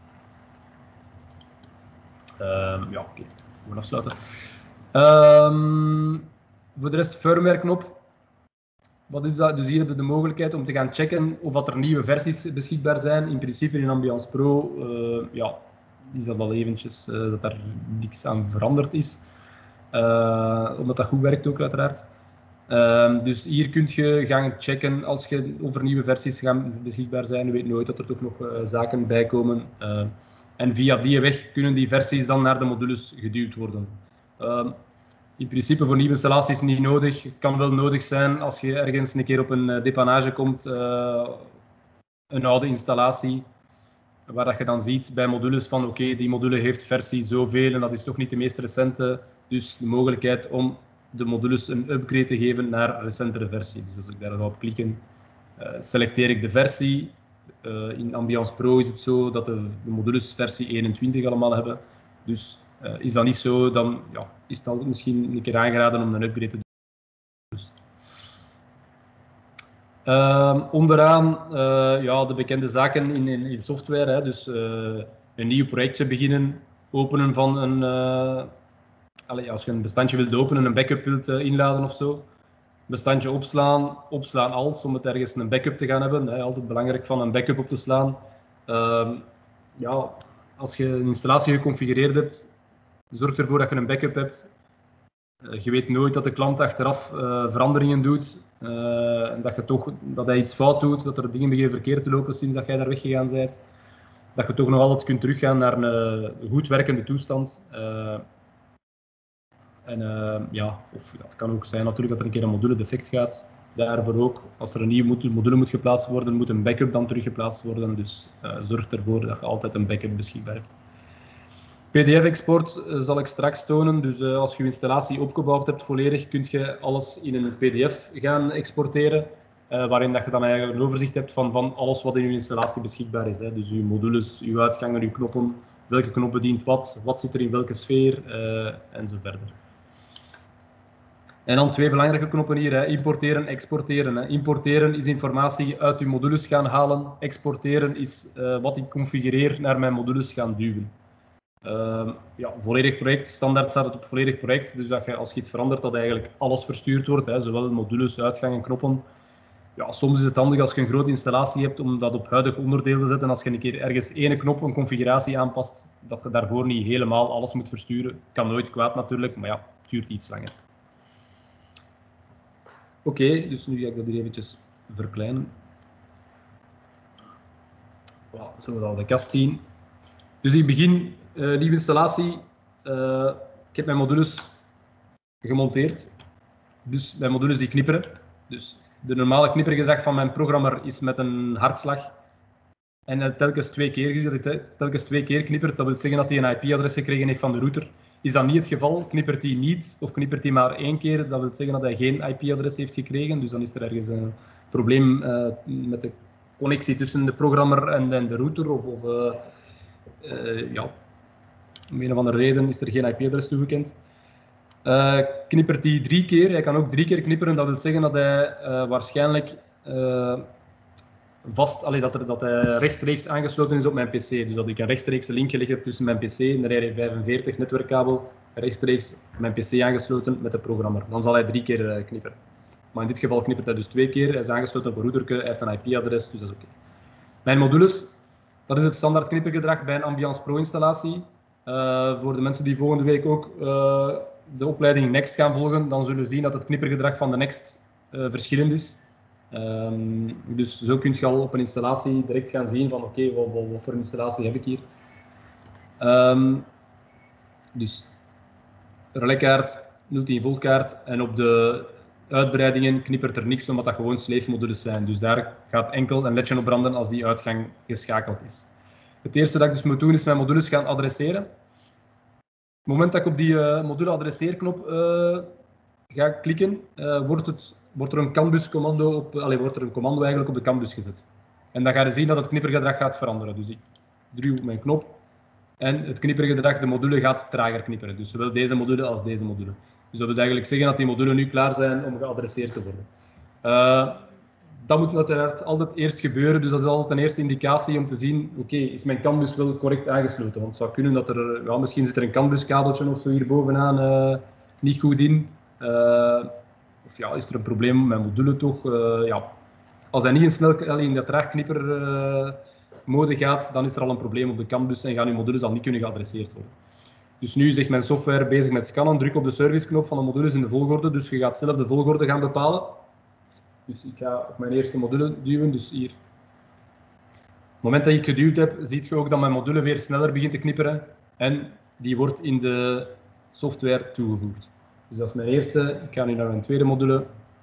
Uh, ja, oké. Okay. Gewoon afsluiten. Um, voor de rest, firmware-knop. Wat is dat? Dus hier hebben we de mogelijkheid om te gaan checken of dat er nieuwe versies beschikbaar zijn. In principe in Ambiance Pro uh, ja, is dat al eventjes uh, dat daar niks aan veranderd is. Uh, omdat dat goed werkt ook uiteraard. Uh, dus hier kun je gaan checken als je over nieuwe versies gaan beschikbaar zijn. Je weet nooit dat er toch nog uh, zaken bij komen. Uh, en via die weg kunnen die versies dan naar de modules geduwd worden. Uh, in principe voor nieuwe installaties niet nodig. Het kan wel nodig zijn als je ergens een keer op een uh, depannage komt, uh, een oude installatie, waar dat je dan ziet bij modules van oké, okay, die module heeft versie zoveel en dat is toch niet de meest recente. Dus de mogelijkheid om de modules een upgrade te geven naar een recentere versie. Dus als ik daarop klikken, uh, selecteer ik de versie. Uh, in Ambiance Pro is het zo dat de, de modules versie eenentwintig allemaal hebben. Dus uh, is dat niet zo, dan ja, is het al misschien een keer aangeraden om een upgrade te doen. Dus. Uh, onderaan uh, ja, de bekende zaken in, in, in software. Hè. Dus uh, een nieuw projectje beginnen, openen van een... Uh, Allee, als je een bestandje wilt openen, een backup wilt uh, inladen of zo, bestandje opslaan, opslaan als, om het ergens een backup te gaan hebben. Hè, altijd belangrijk van een backup op te slaan. Uh, ja, als je een installatie geconfigureerd hebt, zorg ervoor dat je een backup hebt. Uh, je weet nooit dat de klant achteraf uh, veranderingen doet, uh, en dat, je toch, dat hij iets fout doet, dat er dingen beginnen verkeerd te lopen sinds dat jij daar weggegaan bent. Dat je toch nog altijd kunt teruggaan naar een uh, goed werkende toestand. Uh, En uh, ja, of ja, het kan ook zijn natuurlijk dat er een keer een module defect gaat. Daarvoor ook, als er een nieuwe module moet geplaatst worden, moet een backup dan teruggeplaatst worden. Dus uh, zorg ervoor dat je altijd een backup beschikbaar hebt. P D F-export uh, zal ik straks tonen. Dus uh, als je je installatie opgebouwd hebt volledig, kun je alles in een P D F gaan exporteren. Uh, waarin dat je dan eigenlijk een overzicht hebt van, van alles wat in je installatie beschikbaar is. Hè. Dus je modules, je uitgangen, je knoppen, welke knop bedient wat, wat zit er in welke sfeer uh, en zo verder. En dan twee belangrijke knoppen hier, hè. Importeren, exporteren. Hè. Importeren is informatie uit uw modules gaan halen. Exporteren is uh, wat ik configureer naar mijn modules gaan duwen. Uh, ja, volledig project, standaard staat het op volledig project. Dus dat je, als je iets verandert, dat eigenlijk alles verstuurd wordt. Hè. Zowel modules, uitgangen, knoppen. Ja, soms is het handig als je een grote installatie hebt om dat op huidig onderdeel te zetten. Als je een keer ergens ene knop, een configuratie aanpast, dat je daarvoor niet helemaal alles moet versturen. Kan nooit kwaad natuurlijk, maar ja, het duurt iets langer. Oké, okay, dus nu ga ik dat hier eventjes verkleinen. Voilà, zullen we dat de kast zien. Dus ik begin uh, nieuwe installatie. Uh, ik heb mijn modules gemonteerd. Dus mijn modules die knipperen. Dus de normale knippergedrag van mijn programmer is met een hartslag. En uh, telkens twee keer gezet, telkens twee keer knippert. Dat wil zeggen dat hij een I P-adres gekregen heeft van de router. Is dat niet het geval, knippert hij niet, of knippert hij maar één keer, dat wil zeggen dat hij geen I P-adres heeft gekregen. Dus dan is er ergens een probleem uh, met de connectie tussen de programmer en de, de router. Of, of uh, uh, ja, om een of andere reden is er geen I P-adres toegekend. Uh, knippert hij drie keer, hij kan ook drie keer knipperen, dat wil zeggen dat hij uh, waarschijnlijk uh, vast, allee, dat, er, dat hij rechtstreeks aangesloten is op mijn P C. Dus dat ik een rechtstreekse link gelegd heb tussen mijn P C en de R J vijfenveertig netwerkkabel, rechtstreeks mijn P C aangesloten met de programmer. Dan zal hij drie keer uh, knipperen. Maar in dit geval knippert hij dus twee keer, hij is aangesloten op een routerke, hij heeft een I P-adres, dus dat is oké. Okay. Mijn modules, dat is het standaard knippergedrag bij een Ambiance Pro installatie. Uh, voor de mensen die volgende week ook uh, de opleiding Next gaan volgen, dan zullen we zien dat het knippergedrag van de Next uh, verschillend is. Um, dus zo kun je al op een installatie direct gaan zien van oké, okay, wat, wat, wat voor een installatie heb ik hier. Um, dus relaiskaart, nul tien volt kaart en op de uitbreidingen knippert er niks omdat dat gewoon sleefmodules zijn. Dus daar gaat enkel een ledje op branden als die uitgang geschakeld is. Het eerste dat ik dus moet doen is mijn modules gaan adresseren. Op het moment dat ik op die uh, module adresseerknop uh, ga klikken, uh, wordt, het, wordt er een CAN-bus commando op, allez, wordt er een commando eigenlijk op de CAN-bus gezet. En dan ga je zien dat het knippergedrag gaat veranderen. Dus ik duw op mijn knop en het knippergedrag, de module gaat trager knipperen. Dus zowel deze module als deze module. Dus dat wil eigenlijk zeggen dat die modulen nu klaar zijn om geadresseerd te worden. Uh, dat moet uiteraard altijd eerst gebeuren, dus dat is altijd een eerste indicatie om te zien, oké, okay, is mijn CAN-bus wel correct aangesloten? Want het zou kunnen dat er, ja, misschien zit er een CAN-buskabeltje of zo hier bovenaan uh, niet goed in. Uh, of ja, is er een probleem met module toch? Uh, ja. Als hij niet in, snel, in dat traag knipper uh, mode gaat, dan is er al een probleem op de CAN-bus en gaan uw modules al niet kunnen geadresseerd worden. Dus nu zegt mijn software bezig met scannen, druk op de serviceknop van de modules in de volgorde, dus je gaat zelf de volgorde gaan bepalen. Dus ik ga op mijn eerste module duwen, dus hier. Op het moment dat ik geduwd heb, zie je ook dat mijn module weer sneller begint te knipperen en die wordt in de software toegevoegd. Dus dat is mijn eerste. Ik ga nu naar mijn tweede module.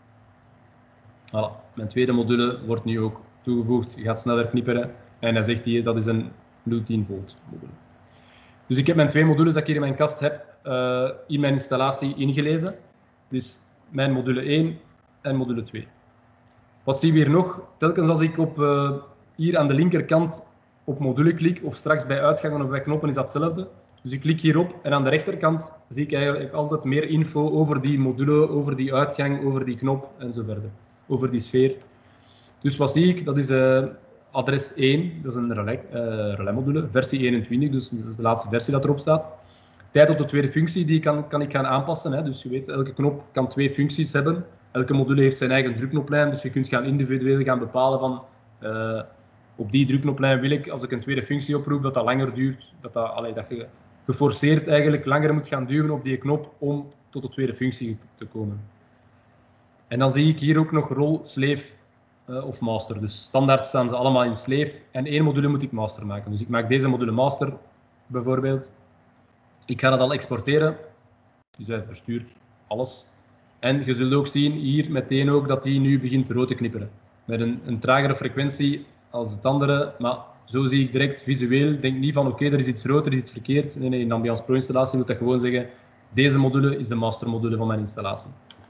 Voilà, mijn tweede module wordt nu ook toegevoegd, gaat sneller knipperen en hij zegt hier dat is een nul tien volt module. Dus ik heb mijn twee modules dat ik hier in mijn kast heb, uh, in mijn installatie ingelezen. Dus mijn module één en module twee. Wat zien we hier nog? Telkens als ik op, uh, hier aan de linkerkant op module klik, of straks bij uitgangen of bij knoppen is dat hetzelfde. Dus ik klik hierop en aan de rechterkant zie ik eigenlijk altijd meer info over die module, over die uitgang, over die knop en zo verder. Over die sfeer. Dus wat zie ik? Dat is uh, adres één, dat is een relais, uh, relais-module, versie eenentwintig, dus dat is de laatste versie dat erop staat. Tijd op de tweede functie, die kan, kan ik gaan aanpassen. Hè. Dus je weet, elke knop kan twee functies hebben. Elke module heeft zijn eigen drukknoplijn, dus je kunt gaan individueel gaan bepalen van uh, op die drukknoplijn wil ik, als ik een tweede functie oproep, dat dat langer duurt, dat, dat, allee, dat je geforceerd eigenlijk langer moet gaan duwen op die knop om tot de tweede functie te komen. En dan zie ik hier ook nog rol, slave uh, of master. Dus standaard staan ze allemaal in slave en één module moet ik master maken. Dus ik maak deze module master bijvoorbeeld. Ik ga dat al exporteren, dus hij verstuurt alles. En je zult ook zien hier meteen ook dat die nu begint rood te knipperen. Met een, een tragere frequentie als het andere, maar zo zie ik direct visueel, denk niet van oké, okay, er is iets rood, er is iets verkeerd. Nee, nee, in de Ambiance Pro installatie moet dat gewoon zeggen, deze module is de master module van mijn installatie.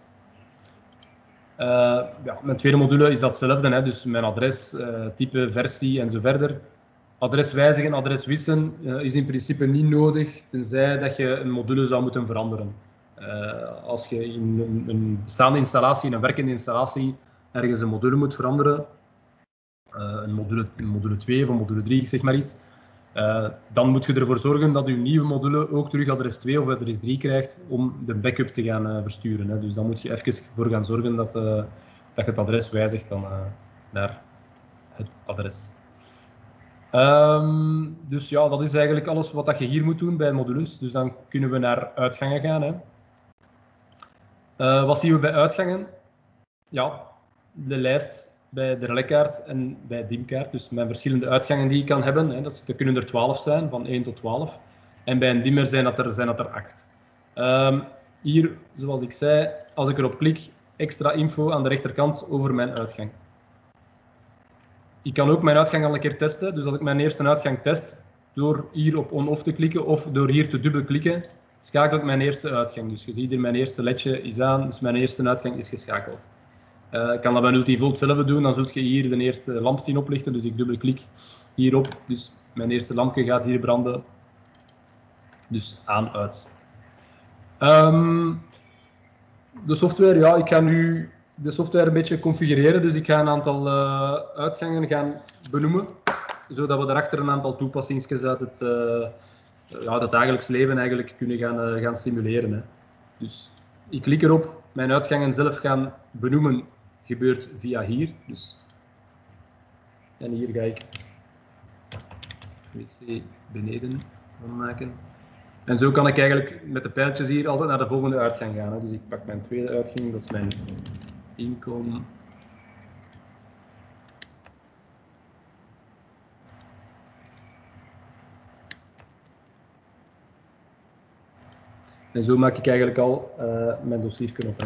Uh, ja, mijn tweede module is datzelfde, hè, dus mijn adres, uh, type, versie en zo verder. Adres wijzigen, adres wissen uh, is in principe niet nodig, tenzij dat je een module zou moeten veranderen. Uh, als je in een, een bestaande installatie, in een werkende installatie, ergens een module moet veranderen, uh, een, module, een module twee of een module drie, zeg maar iets, uh, dan moet je ervoor zorgen dat je nieuwe module ook terug adres twee of adres drie krijgt om de backup te gaan uh, versturen. Hè. Dus dan moet je even voor gaan zorgen dat, uh, dat je het adres wijzigt dan, uh, naar het adres. Um, dus ja, dat is eigenlijk alles wat dat je hier moet doen bij modules. Dus dan kunnen we naar uitgangen gaan. Hè. Uh, wat zien we bij uitgangen? Ja, de lijst bij de relaiskaart en bij dimkaart. Dus mijn verschillende uitgangen die je kan hebben. Hè. Dat, dat kunnen er twaalf zijn, van één tot twaalf. En bij een dimmer zijn dat er, zijn dat er acht. Um, hier, zoals ik zei, als ik erop klik, extra info aan de rechterkant over mijn uitgang. Ik kan ook mijn uitgang al een keer testen. Dus als ik mijn eerste uitgang test, door hier op on-off te klikken of door hier te dubbelklikken, schakel ik mijn eerste uitgang. Dus je ziet hier, mijn eerste ledje is aan, dus mijn eerste uitgang is geschakeld. Uh, ik kan dat bij nul tien volt zelf doen, dan zult je hier de eerste lamp zien oplichten. Dus ik dubbelklik hierop, dus mijn eerste lampje gaat hier branden. Dus aan, uit. Um, de software, ja, ik ga nu de software een beetje configureren, dus ik ga een aantal uh, uitgangen gaan benoemen, zodat we daarachter een aantal toepassingen uit het, uh, ja, het dagelijks leven eigenlijk kunnen gaan, uh, gaan simuleren. Hè. Dus ik klik erop, mijn uitgangen zelf gaan benoemen gebeurt via hier. Dus. En hier ga ik wc beneden van maken. En zo kan ik eigenlijk met de pijltjes hier altijd naar de volgende uitgang gaan. Hè. Dus ik pak mijn tweede uitgang, dat is mijn inkomen. En zo maak ik eigenlijk al uh, mijn dossierknop op. Hè.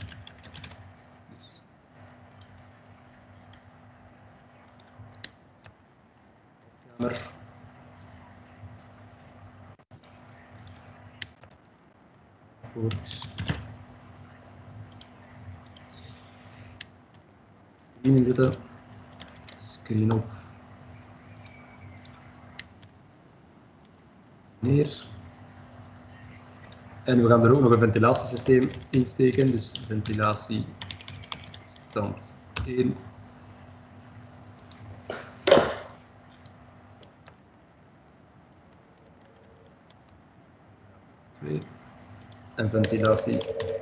Dus. Screen inzetten, screen op, neer. En we gaan er ook nog een ventilatiesysteem in steken, dus ventilatie stand één. twee. En ventilatie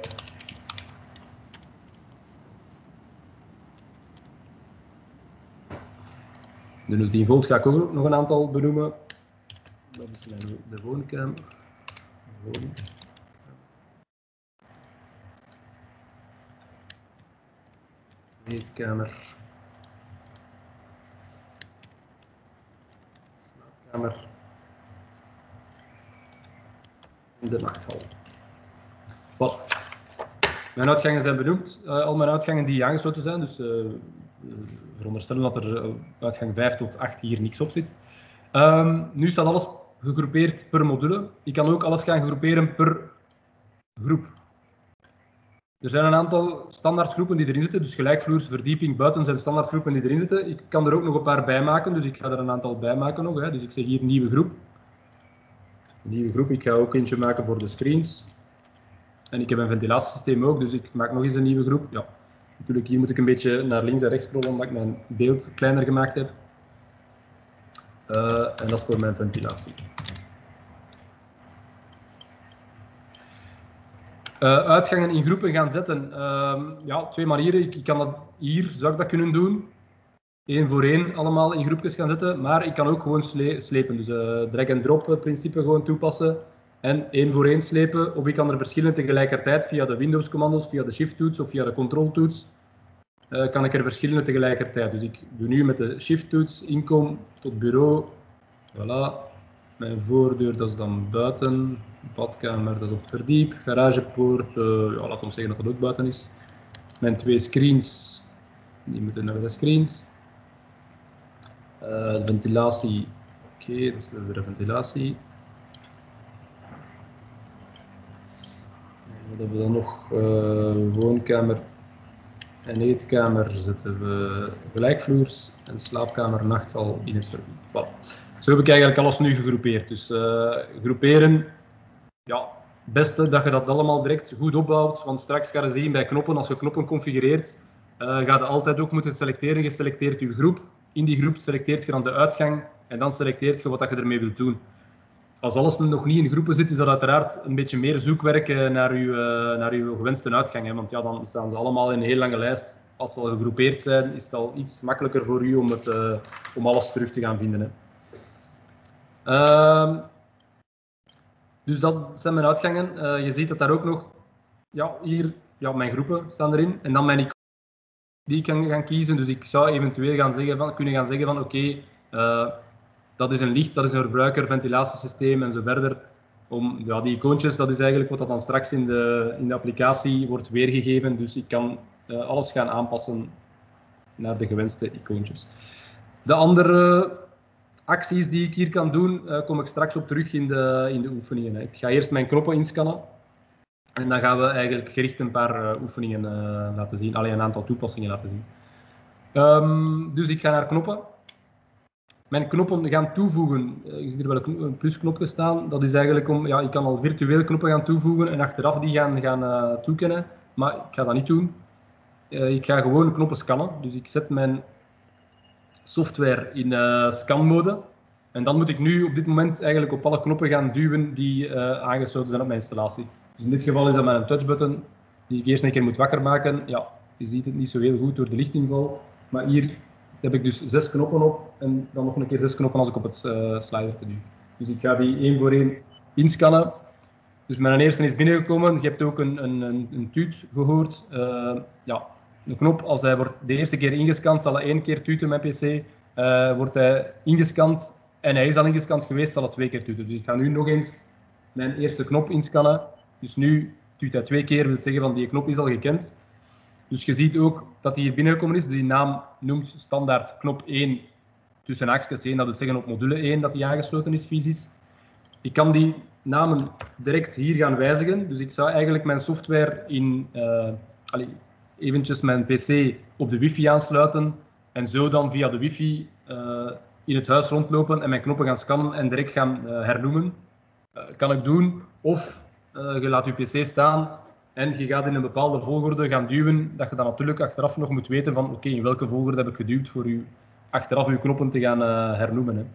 de nul tien volt ga ik ook nog een aantal benoemen. Dat is mijn, de woonkamer. Woon. Eetkamer. Slaapkamer. En de nachthal. Well, mijn uitgangen zijn benoemd. Uh, al mijn uitgangen die aangesloten zijn. Dus uh, uh, veronderstellen dat er uh, uitgang vijf tot acht hier niks op zit. Um, nu staat alles gegroepeerd per module. Ik kan ook alles gaan groeperen per groep. Er zijn een aantal standaardgroepen die erin zitten, dus gelijkvloers, verdieping, buiten zijn standaardgroepen die erin zitten. Ik kan er ook nog een paar bij maken, dus ik ga er een aantal bij maken nog. Hè. Dus ik zeg hier nieuwe groep. Nieuwe groep, ik ga ook eentje maken voor de screens. En ik heb een ventilatiesysteem ook, dus ik maak nog eens een nieuwe groep. Ja. Natuurlijk, hier moet ik een beetje naar links en rechts scrollen, omdat ik mijn beeld kleiner gemaakt heb. Uh, en dat is voor mijn ventilatie. Uh, uitgangen in groepen gaan zetten. Uh, ja, twee manieren. Ik, ik kan dat hier, zou ik dat kunnen doen. Eén voor één allemaal in groepjes gaan zetten. Maar ik kan ook gewoon sle slepen. Dus uh, drag-and-drop principe gewoon toepassen. En één voor één slepen. Of ik kan er verschillen tegelijkertijd via de Windows-commando's, via de Shift-toets of via de Control-toets. Uh, kan ik er verschillen tegelijkertijd. Dus ik doe nu met de Shift-toets inkom tot bureau. Voilà. Mijn voordeur, dat is dan buiten. Badkamer, dat is op het verdiep. Garagepoort, uh, ja, laat ons zeggen dat dat ook buiten is. Mijn twee screens, die moeten naar de screens. Uh, de ventilatie, oké, okay, dat is de ventilatie. Wat hebben we dan nog? Uh, woonkamer en eetkamer zetten we gelijkvloers. En slaapkamer, nachthal, innerservice. Voilà. Zo heb ik eigenlijk alles nu gegroepeerd. Dus uh, groeperen, ja, het beste dat je dat allemaal direct goed opbouwt. Want straks ga je zien bij knoppen, als je knoppen configureert, uh, ga je altijd ook moeten selecteren. Je selecteert je groep. In die groep selecteert je dan de uitgang en dan selecteert je wat je ermee wilt doen. Als alles nog niet in groepen zit, is dat uiteraard een beetje meer zoekwerk naar je, uh, naar je gewenste uitgang. Hè? Want ja, dan staan ze allemaal in een heel lange lijst. Als ze al gegroepeerd zijn, is het al iets makkelijker voor u om, het, uh, om alles terug te gaan vinden. Hè? Uh, dus dat zijn mijn uitgangen. Uh, je ziet dat daar ook nog, ja, hier, ja, mijn groepen staan erin. En dan mijn iconen die ik kan gaan kiezen. Dus ik zou eventueel gaan zeggen van, kunnen gaan zeggen van oké, okay, uh, dat is een licht, dat is een verbruiker, ventilatiesysteem en zo verder. Om, ja, die icoontjes, dat is eigenlijk wat dat dan straks in de, in de applicatie wordt weergegeven. Dus ik kan uh, alles gaan aanpassen naar de gewenste icoontjes. De andere acties die ik hier kan doen, uh, kom ik straks op terug in de, in de oefeningen. Hè. Ik ga eerst mijn knoppen inscannen. En dan gaan we eigenlijk gericht een paar uh, oefeningen uh, laten zien. Alleen een aantal toepassingen laten zien. Um, dus ik ga naar knoppen. Mijn knoppen gaan toevoegen. Uh, je ziet er wel een plusknopje staan. Dat is eigenlijk om, ja, ik kan al virtueel knoppen gaan toevoegen en achteraf die gaan, gaan uh, toekennen. maar ik ga dat niet doen. Uh, ik ga gewoon knoppen scannen. Dus ik zet mijn software in uh, scanmode. En dan moet ik nu op dit moment eigenlijk op alle knoppen gaan duwen die uh, aangesloten zijn op mijn installatie. Dus in dit geval is dat met een touchbutton die ik eerst een keer moet wakker maken. Ja, je ziet het niet zo heel goed door de lichtinval. Maar hier heb ik dus zes knoppen op en dan nog een keer zes knoppen als ik op het uh, slider duw. Dus ik ga die één voor één inscannen. Dus mijn eerste is binnengekomen. Je hebt ook een, een, een, een tuut gehoord. Uh, ja, de knop, als hij wordt de eerste keer ingescand, zal hij één keer tuten met P C. Uh, wordt hij ingescand en hij is al ingescand geweest, zal het twee keer tuten. Dus ik ga nu nog eens mijn eerste knop inscannen. Dus nu tuut hij twee keer, wil zeggen van die knop is al gekend. Dus je ziet ook dat hij hier binnengekomen is. Die naam noemt standaard knop één tussen haakjes één. Dat wil zeggen op module één dat die aangesloten is fysisch. Ik kan die namen direct hier gaan wijzigen. Dus ik zou eigenlijk mijn software in, uh, allez, eventjes mijn P C op de wifi aansluiten en zo dan via de wifi uh, in het huis rondlopen en mijn knoppen gaan scannen en direct gaan uh, hernoemen. Uh, kan ik doen. Of uh, je laat je P C staan en je gaat in een bepaalde volgorde gaan duwen, dat je dan natuurlijk achteraf nog moet weten van oké, okay, in welke volgorde heb ik geduwd voor u achteraf uw knoppen te gaan uh, hernoemen. Hè.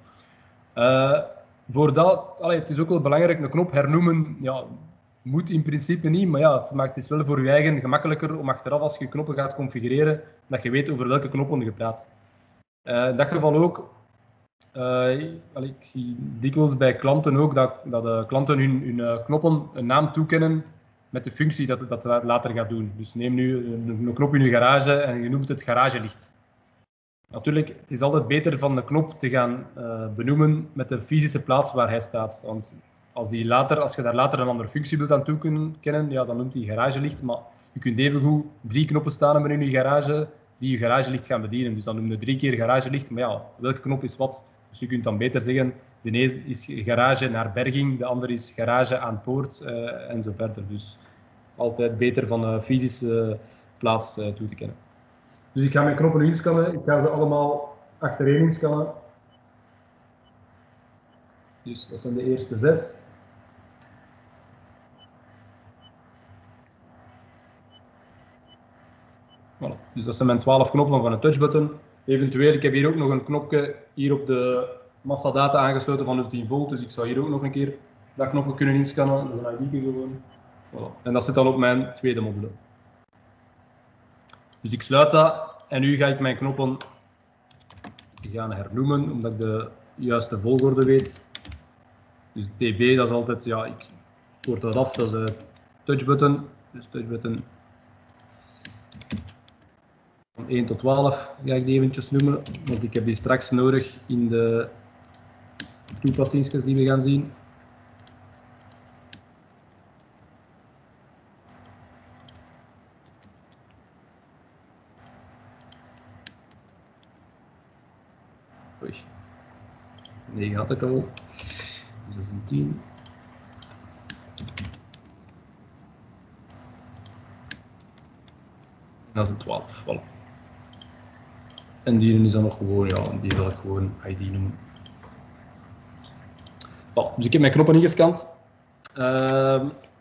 Uh, voor dat, allee, het is ook wel belangrijk, een knop hernoemen, ja, moet in principe niet, maar ja, het maakt het wel voor je eigen gemakkelijker om achteraf als je knoppen gaat configureren, dat je weet over welke knoppen je praat. Uh, in dat geval ook, uh, allee, ik zie dikwijls bij klanten ook dat, dat de klanten hun, hun uh, knoppen een naam toekennen met de functie dat het dat later gaat doen. Dus neem nu een, een knop in je garage en je noemt het garagelicht. Natuurlijk, het is altijd beter van de knop te gaan uh, benoemen met de fysische plaats waar hij staat. Want als, die later, als je daar later een andere functie wilt aan toekennen, ja, dan noemt hij garagelicht. Maar je kunt evengoed drie knoppen staan hebben in je garage die je garagelicht gaan bedienen. Dus dan noem je drie keer garagelicht. Maar ja, welke knop is wat? Dus je kunt dan beter zeggen, de ene is garage naar berging, de andere is garage aan poort uh, en zo verder. Dus altijd beter van een fysische plaats uh, toe te kennen. Dus ik ga mijn knoppen nu inscannen. Ik ga ze allemaal achtereen inscannen. Dus dat zijn de eerste zes. Voilà. Dus dat zijn mijn twaalf knoppen van een touchbutton. Eventueel, ik heb hier ook nog een knopje hier op de massadata aangesloten van tien volt. Dus ik zou hier ook nog een keer dat knopje kunnen inscannen. Dat is een I D gewoon. Voilà. En dat zit dan op mijn tweede module. Dus ik sluit dat en nu ga ik mijn knoppen gaan hernoemen, omdat ik de juiste volgorde weet. Dus T B, dat is altijd, ja, ik word dat af, dat is een touchbutton. Dus touchbutton van één tot twaalf ga ik die eventjes noemen, want ik heb die straks nodig in de toepassingsjes die we gaan zien. negen had ik al, dus dat is een tien. En dat is een twaalf, voilà. En die is dan nog gewoon, ja, die zal ik gewoon I D noemen. Voilà, dus ik heb mijn knoppen ingescand. Uh,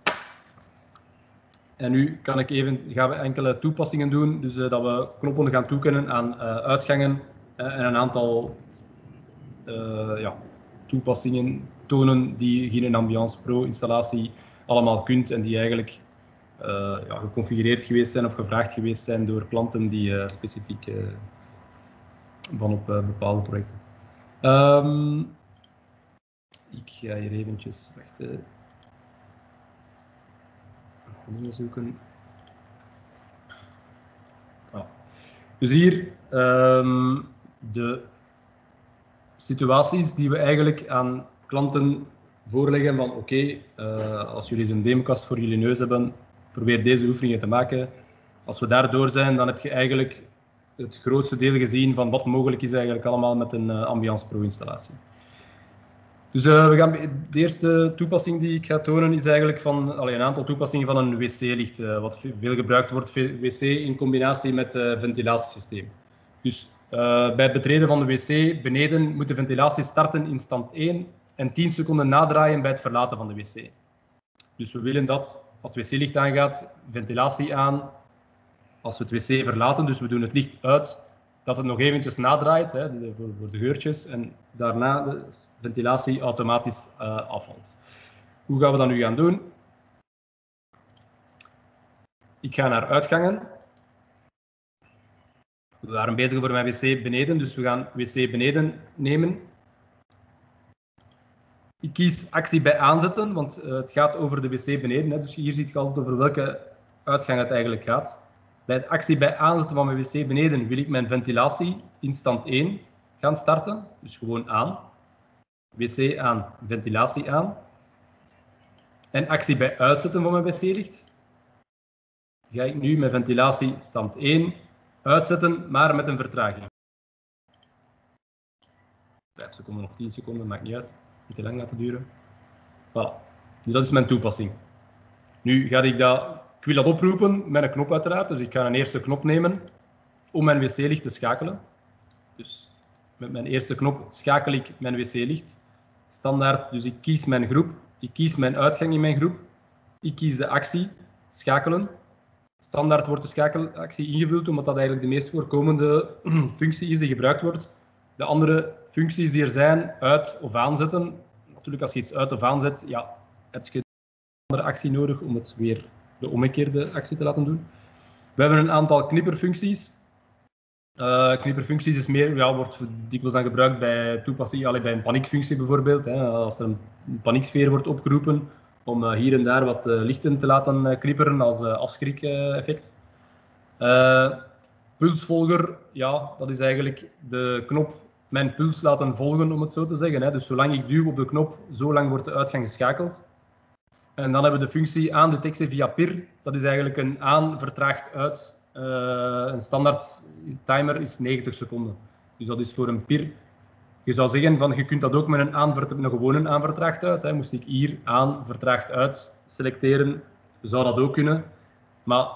en nu kan ik even, gaan we enkele toepassingen doen, dus uh, dat we knoppen gaan toekennen aan uh, uitgangen uh, en een aantal Uh, ja, toepassingen tonen die je in een Ambiance Pro installatie allemaal kunt en die eigenlijk uh, ja, geconfigureerd geweest zijn of gevraagd geweest zijn door klanten die uh, specifiek uh, van op uh, bepaalde projecten. Um, ik ga hier eventjes wachten. Zoeken. Ah. Dus hier um, de situaties die we eigenlijk aan klanten voorleggen van oké, okay, uh, als jullie een demokast voor jullie neus hebben, probeer deze oefeningen te maken. Als we daardoor zijn, dan heb je eigenlijk het grootste deel gezien van wat mogelijk is eigenlijk allemaal met een uh, Ambiance Pro installatie. Dus uh, we gaan, de eerste toepassing die ik ga tonen is eigenlijk van allee, een aantal toepassingen van een wc-licht, uh, wat veel gebruikt wordt, wc in combinatie met uh, ventilatiesysteem. Dus Uh, bij het betreden van de wc beneden moet de ventilatie starten in stand één en tien seconden nadraaien bij het verlaten van de wc. Dus we willen dat als het wc-licht aangaat, ventilatie aan. Als we het wc verlaten, dus we doen het licht uit, dat het nog eventjes nadraait hè, voor, voor de geurtjes en daarna de ventilatie automatisch uh, afvalt. Hoe gaan we dat nu gaan doen? Ik ga naar uitgangen. We waren bezig voor mijn wc beneden, dus we gaan wc beneden nemen. Ik kies actie bij aanzetten, want uh, het gaat over de wc beneden. Hè, dus hier ziet je altijd over welke uitgang het eigenlijk gaat. Bij de actie bij aanzetten van mijn wc beneden wil ik mijn ventilatie in stand één gaan starten. Dus gewoon aan. Wc aan, ventilatie aan. En actie bij uitzetten van mijn wc-licht. Ga ik nu mijn ventilatie stand één uitzetten, maar met een vertraging. vijf seconden of tien seconden, maakt niet uit. Niet te lang laten duren. Voilà. Dus dat is mijn toepassing. Nu ga ik dat, ik wil dat oproepen met een knop uiteraard. Dus ik ga een eerste knop nemen om mijn wc-licht te schakelen. Dus met mijn eerste knop schakel ik mijn wc-licht. Standaard, dus ik kies mijn groep. Ik kies mijn uitgang in mijn groep. Ik kies de actie, schakelen. Standaard wordt de schakelactie ingevuld, omdat dat eigenlijk de meest voorkomende functie is die gebruikt wordt. De andere functies die er zijn, uit- of aanzetten. Natuurlijk, als je iets uit- of aanzet, ja, heb je een andere actie nodig om het weer de omgekeerde actie te laten doen. We hebben een aantal knipperfuncties. Uh, knipperfuncties is meer, ja, wordt dikwijls aan gebruikt bij toepassing, allee, bij een paniekfunctie bijvoorbeeld. Hè, als er een panieksfeer wordt opgeroepen, om uh, hier en daar wat uh, lichten te laten uh, knipperen als uh, afschrik-effect. Uh, pulsvolger, ja, dat is eigenlijk de knop mijn puls laten volgen, om het zo te zeggen. Hè. Dus zolang ik duw op de knop, zo lang wordt de uitgang geschakeld. En dan hebben we de functie aandetectie via P I R. Dat is eigenlijk een aan vertraagd uit. Uh, een standaard timer is negentig seconden. Dus dat is voor een P I R. Je zou zeggen, van, je kunt dat ook met een, aan, een gewone aan vertraagd uit. Hè. Moest ik hier aan vertraagd uit selecteren, zou dat ook kunnen. Maar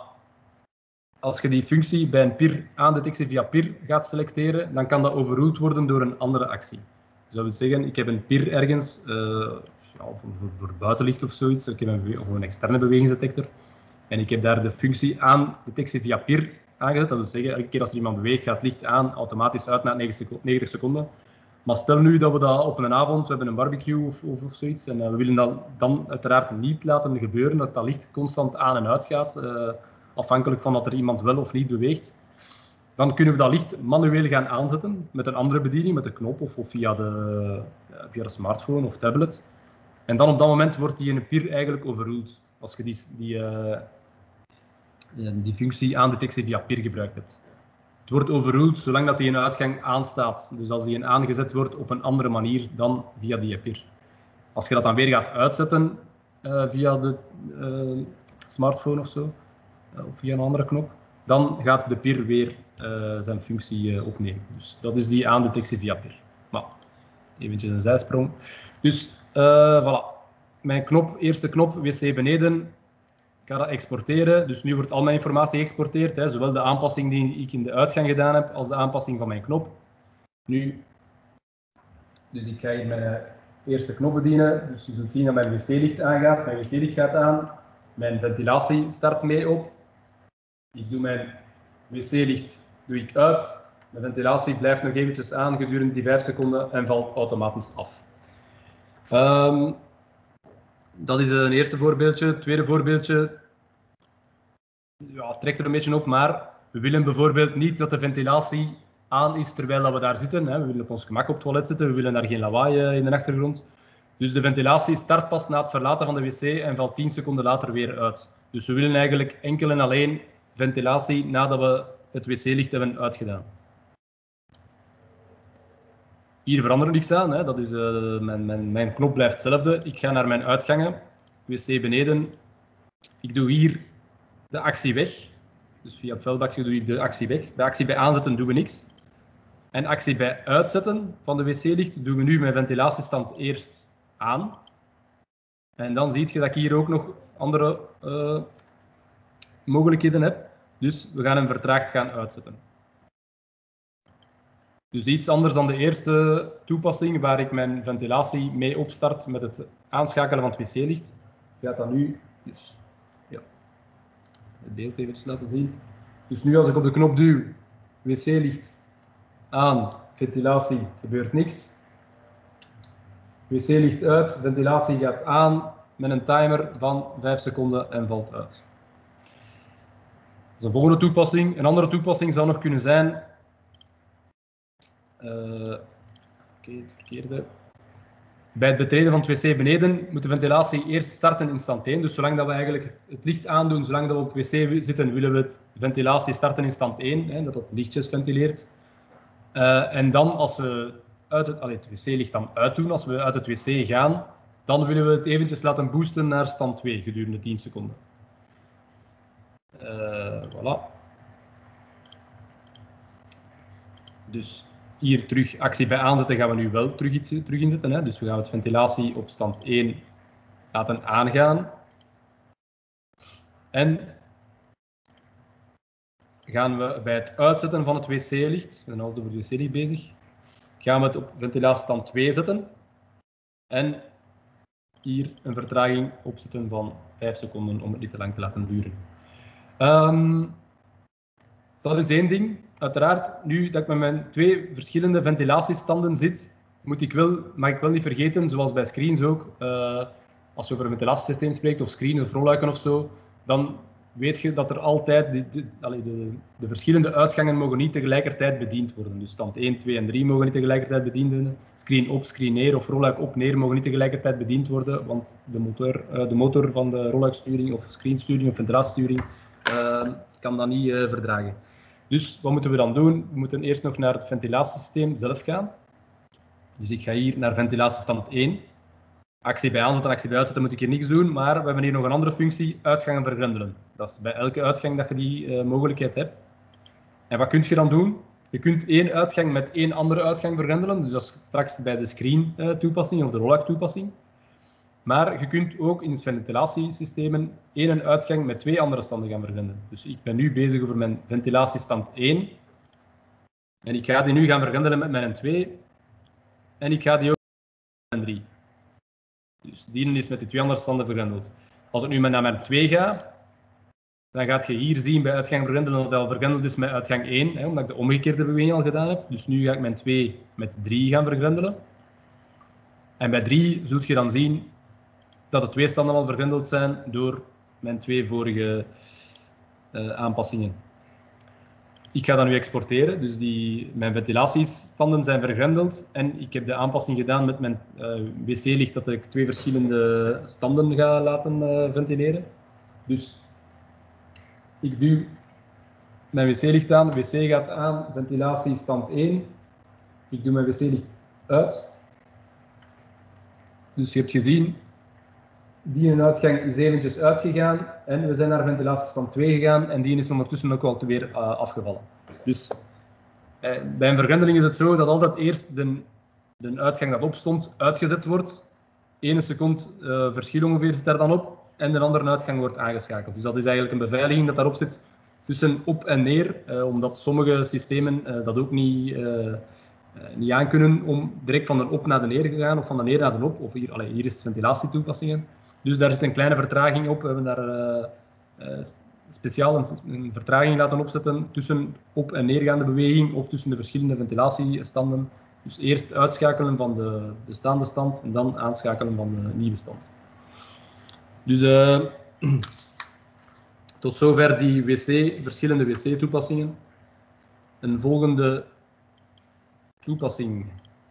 als je die functie bij een P I R aandetectie via P I R gaat selecteren, dan kan dat overruled worden door een andere actie. Dus dat wil zeggen, ik heb een P I R ergens, uh, ja, voor, voor, voor buitenlicht of zoiets, ik heb een, of een externe bewegingsdetector. En ik heb daar de functie aandetectie via P I R aangezet. Dat wil zeggen, elke keer als er iemand beweegt, gaat het licht aan, automatisch uit na negentig seconden. Maar stel nu dat we dat op een avond, we hebben een barbecue of, of, of zoiets, en uh, we willen dat dan uiteraard niet laten gebeuren, dat dat licht constant aan en uit gaat, uh, afhankelijk van dat er iemand wel of niet beweegt. Dan kunnen we dat licht manueel gaan aanzetten met een andere bediening, met een knop of, of via, de, uh, via de smartphone of tablet. En dan op dat moment wordt die in een P I R eigenlijk overruled, als je die, die, uh, die functie aandetectie via P I R gebruikt hebt. Het wordt overruled zolang dat die een uitgang aanstaat. Dus als die een aangezet wordt op een andere manier dan via die P I R. Als je dat dan weer gaat uitzetten uh, via de uh, smartphone of zo, uh, of via een andere knop, dan gaat de P I R weer uh, zijn functie uh, opnemen. Dus dat is die aandetectie via P I R. Maar eventjes een zijsprong. Dus uh, voilà. Mijn knop, eerste knop, wc beneden. Ik ga dat exporteren, dus nu wordt al mijn informatie geëxporteerd, hè, zowel de aanpassing die ik in de uitgang gedaan heb, als de aanpassing van mijn knop. Nu, dus ik ga hier mijn eerste knop bedienen, dus je zult zien dat mijn wc-licht aangaat, mijn wc-licht gaat aan, mijn ventilatie start mee op. Ik doe mijn wc-licht doe ik uit, mijn ventilatie blijft nog eventjes aan gedurende die vijf seconden en valt automatisch af. Um, Dat is een eerste voorbeeldje. Het tweede voorbeeldje ja, trekt er een beetje op, maar we willen bijvoorbeeld niet dat de ventilatie aan is terwijl dat we daar zitten. Hè. We willen op ons gemak op het toilet zitten, we willen daar geen lawaai in de achtergrond. Dus de ventilatie start pas na het verlaten van de wc en valt tien seconden later weer uit. Dus we willen eigenlijk enkel en alleen ventilatie nadat we het wc-licht hebben uitgedaan. Hier verandert niks aan, hè. Dat is, uh, mijn, mijn, mijn knop blijft hetzelfde. Ik ga naar mijn uitgangen, wc beneden. Ik doe hier de actie weg. Dus via het veldbakje doe ik de actie weg. Bij actie bij aanzetten doen we niks. En actie bij uitzetten van de wc-licht doen we nu mijn ventilatiestand eerst aan. En dan zie je dat ik hier ook nog andere uh, mogelijkheden heb. Dus we gaan hem vertraagd gaan uitzetten. Dus iets anders dan de eerste toepassing, waar ik mijn ventilatie mee opstart met het aanschakelen van het wc-licht, gaat dat nu dus beeld even laten zien. Dus nu als ik op de knop duw, wc-licht aan, ventilatie, gebeurt niks. Wc-licht uit, ventilatie gaat aan met een timer van vijf seconden en valt uit. Dat is een volgende toepassing. Een andere toepassing zou nog kunnen zijn... Uh, Oké, okay, het verkeerde. Bij het betreden van het wc beneden moet de ventilatie eerst starten in stand één. Dus zolang dat we eigenlijk het licht aandoen, zolang dat we op het wc zitten, willen we het ventilatie starten in stand één, hè, dat het lichtjes ventileert. Uh, en dan als we uit het, allee, het wc-licht dan uitdoen, als we uit het wc gaan, dan willen we het eventjes laten boosten naar stand twee gedurende tien seconden. Uh, voilà. Dus hier terug actie bij aanzetten gaan we nu wel terug, iets, terug inzetten. Hè. Dus we gaan het ventilatie op stand één laten aangaan. En gaan we bij het uitzetten van het wc-licht, we zijn al over het wc-licht bezig, gaan we het op ventilatiestand twee zetten. En hier een vertraging opzetten van vijf seconden om het niet te lang te laten duren. Um, dat is één ding. Uiteraard, nu dat ik met mijn twee verschillende ventilatiestanden zit, moet ik wel, mag ik wel niet vergeten, zoals bij screens ook, uh, als je over een ventilatiesysteem spreekt, of screens of rolluiken of zo, dan weet je dat er altijd, de, de, de, de verschillende uitgangen mogen niet tegelijkertijd bediend worden. Dus stand één, twee en drie mogen niet tegelijkertijd bediend worden. Screen op, screen neer of rolluik op, neer mogen niet tegelijkertijd bediend worden, want de motor, uh, de motor van de rolluiksturing of screensturing of ventilatiesturing uh, kan dat niet uh, verdragen. Dus wat moeten we dan doen? We moeten eerst nog naar het ventilatiesysteem zelf gaan. Dus ik ga hier naar ventilatiestand één. Actie bij aanzetten en actie bij uitzetten moet ik hier niks doen, maar we hebben hier nog een andere functie, uitgangen vergrendelen. Dat is bij elke uitgang dat je die uh, mogelijkheid hebt. En wat kun je dan doen? Je kunt één uitgang met één andere uitgang vergrendelen, dus dat is straks bij de screen uh, toepassing of de rolluik toepassing. Maar je kunt ook in het ventilatiesystemen één uitgang met twee andere standen gaan vergrendelen. Dus ik ben nu bezig over mijn ventilatiestand één. En ik ga die nu gaan vergrendelen met mijn twee. En ik ga die ook met mijn drie. Dus die is met die twee andere standen vergrendeld. Als ik nu naar mijn twee ga, dan gaat je hier zien bij uitgang vergrendelen dat het al vergrendeld is met uitgang één, hè, omdat ik de omgekeerde beweging al gedaan heb. Dus nu ga ik mijn twee met drie gaan vergrendelen. En bij drie zult je dan zien dat de twee standen al vergrendeld zijn door mijn twee vorige uh, aanpassingen. Ik ga dat nu exporteren, dus die, mijn ventilatiestanden zijn vergrendeld en ik heb de aanpassing gedaan met mijn uh, wc-licht dat ik twee verschillende standen ga laten uh, ventileren. Dus ik duw mijn wc-licht aan, wc gaat aan, ventilatie stand één. Ik doe mijn wc-licht uit. Dus je hebt gezien, die een uitgang is eventjes uitgegaan en we zijn naar ventilatiestand twee gegaan en die is ondertussen ook wel weer uh, afgevallen. Dus eh, bij een vergrendeling is het zo dat altijd eerst de, de uitgang dat opstond uitgezet wordt. Eén seconde uh, verschil ongeveer zit daar dan op en de andere uitgang wordt aangeschakeld. Dus dat is eigenlijk een beveiliging dat daarop zit tussen op en neer, uh, omdat sommige systemen uh, dat ook niet, uh, uh, niet aankunnen om direct van de op naar de neer te gaan of van de neer naar de op. Of hier, allez, hier is het ventilatietoepassingen. Dus daar zit een kleine vertraging op. We hebben daar uh, uh, speciaal een, een vertraging laten opzetten tussen op- en neergaande beweging of tussen de verschillende ventilatiestanden. Dus eerst uitschakelen van de bestaande stand en dan aanschakelen van de nieuwe stand. Dus uh, tot zover die wc, verschillende wc-toepassingen. Een volgende toepassing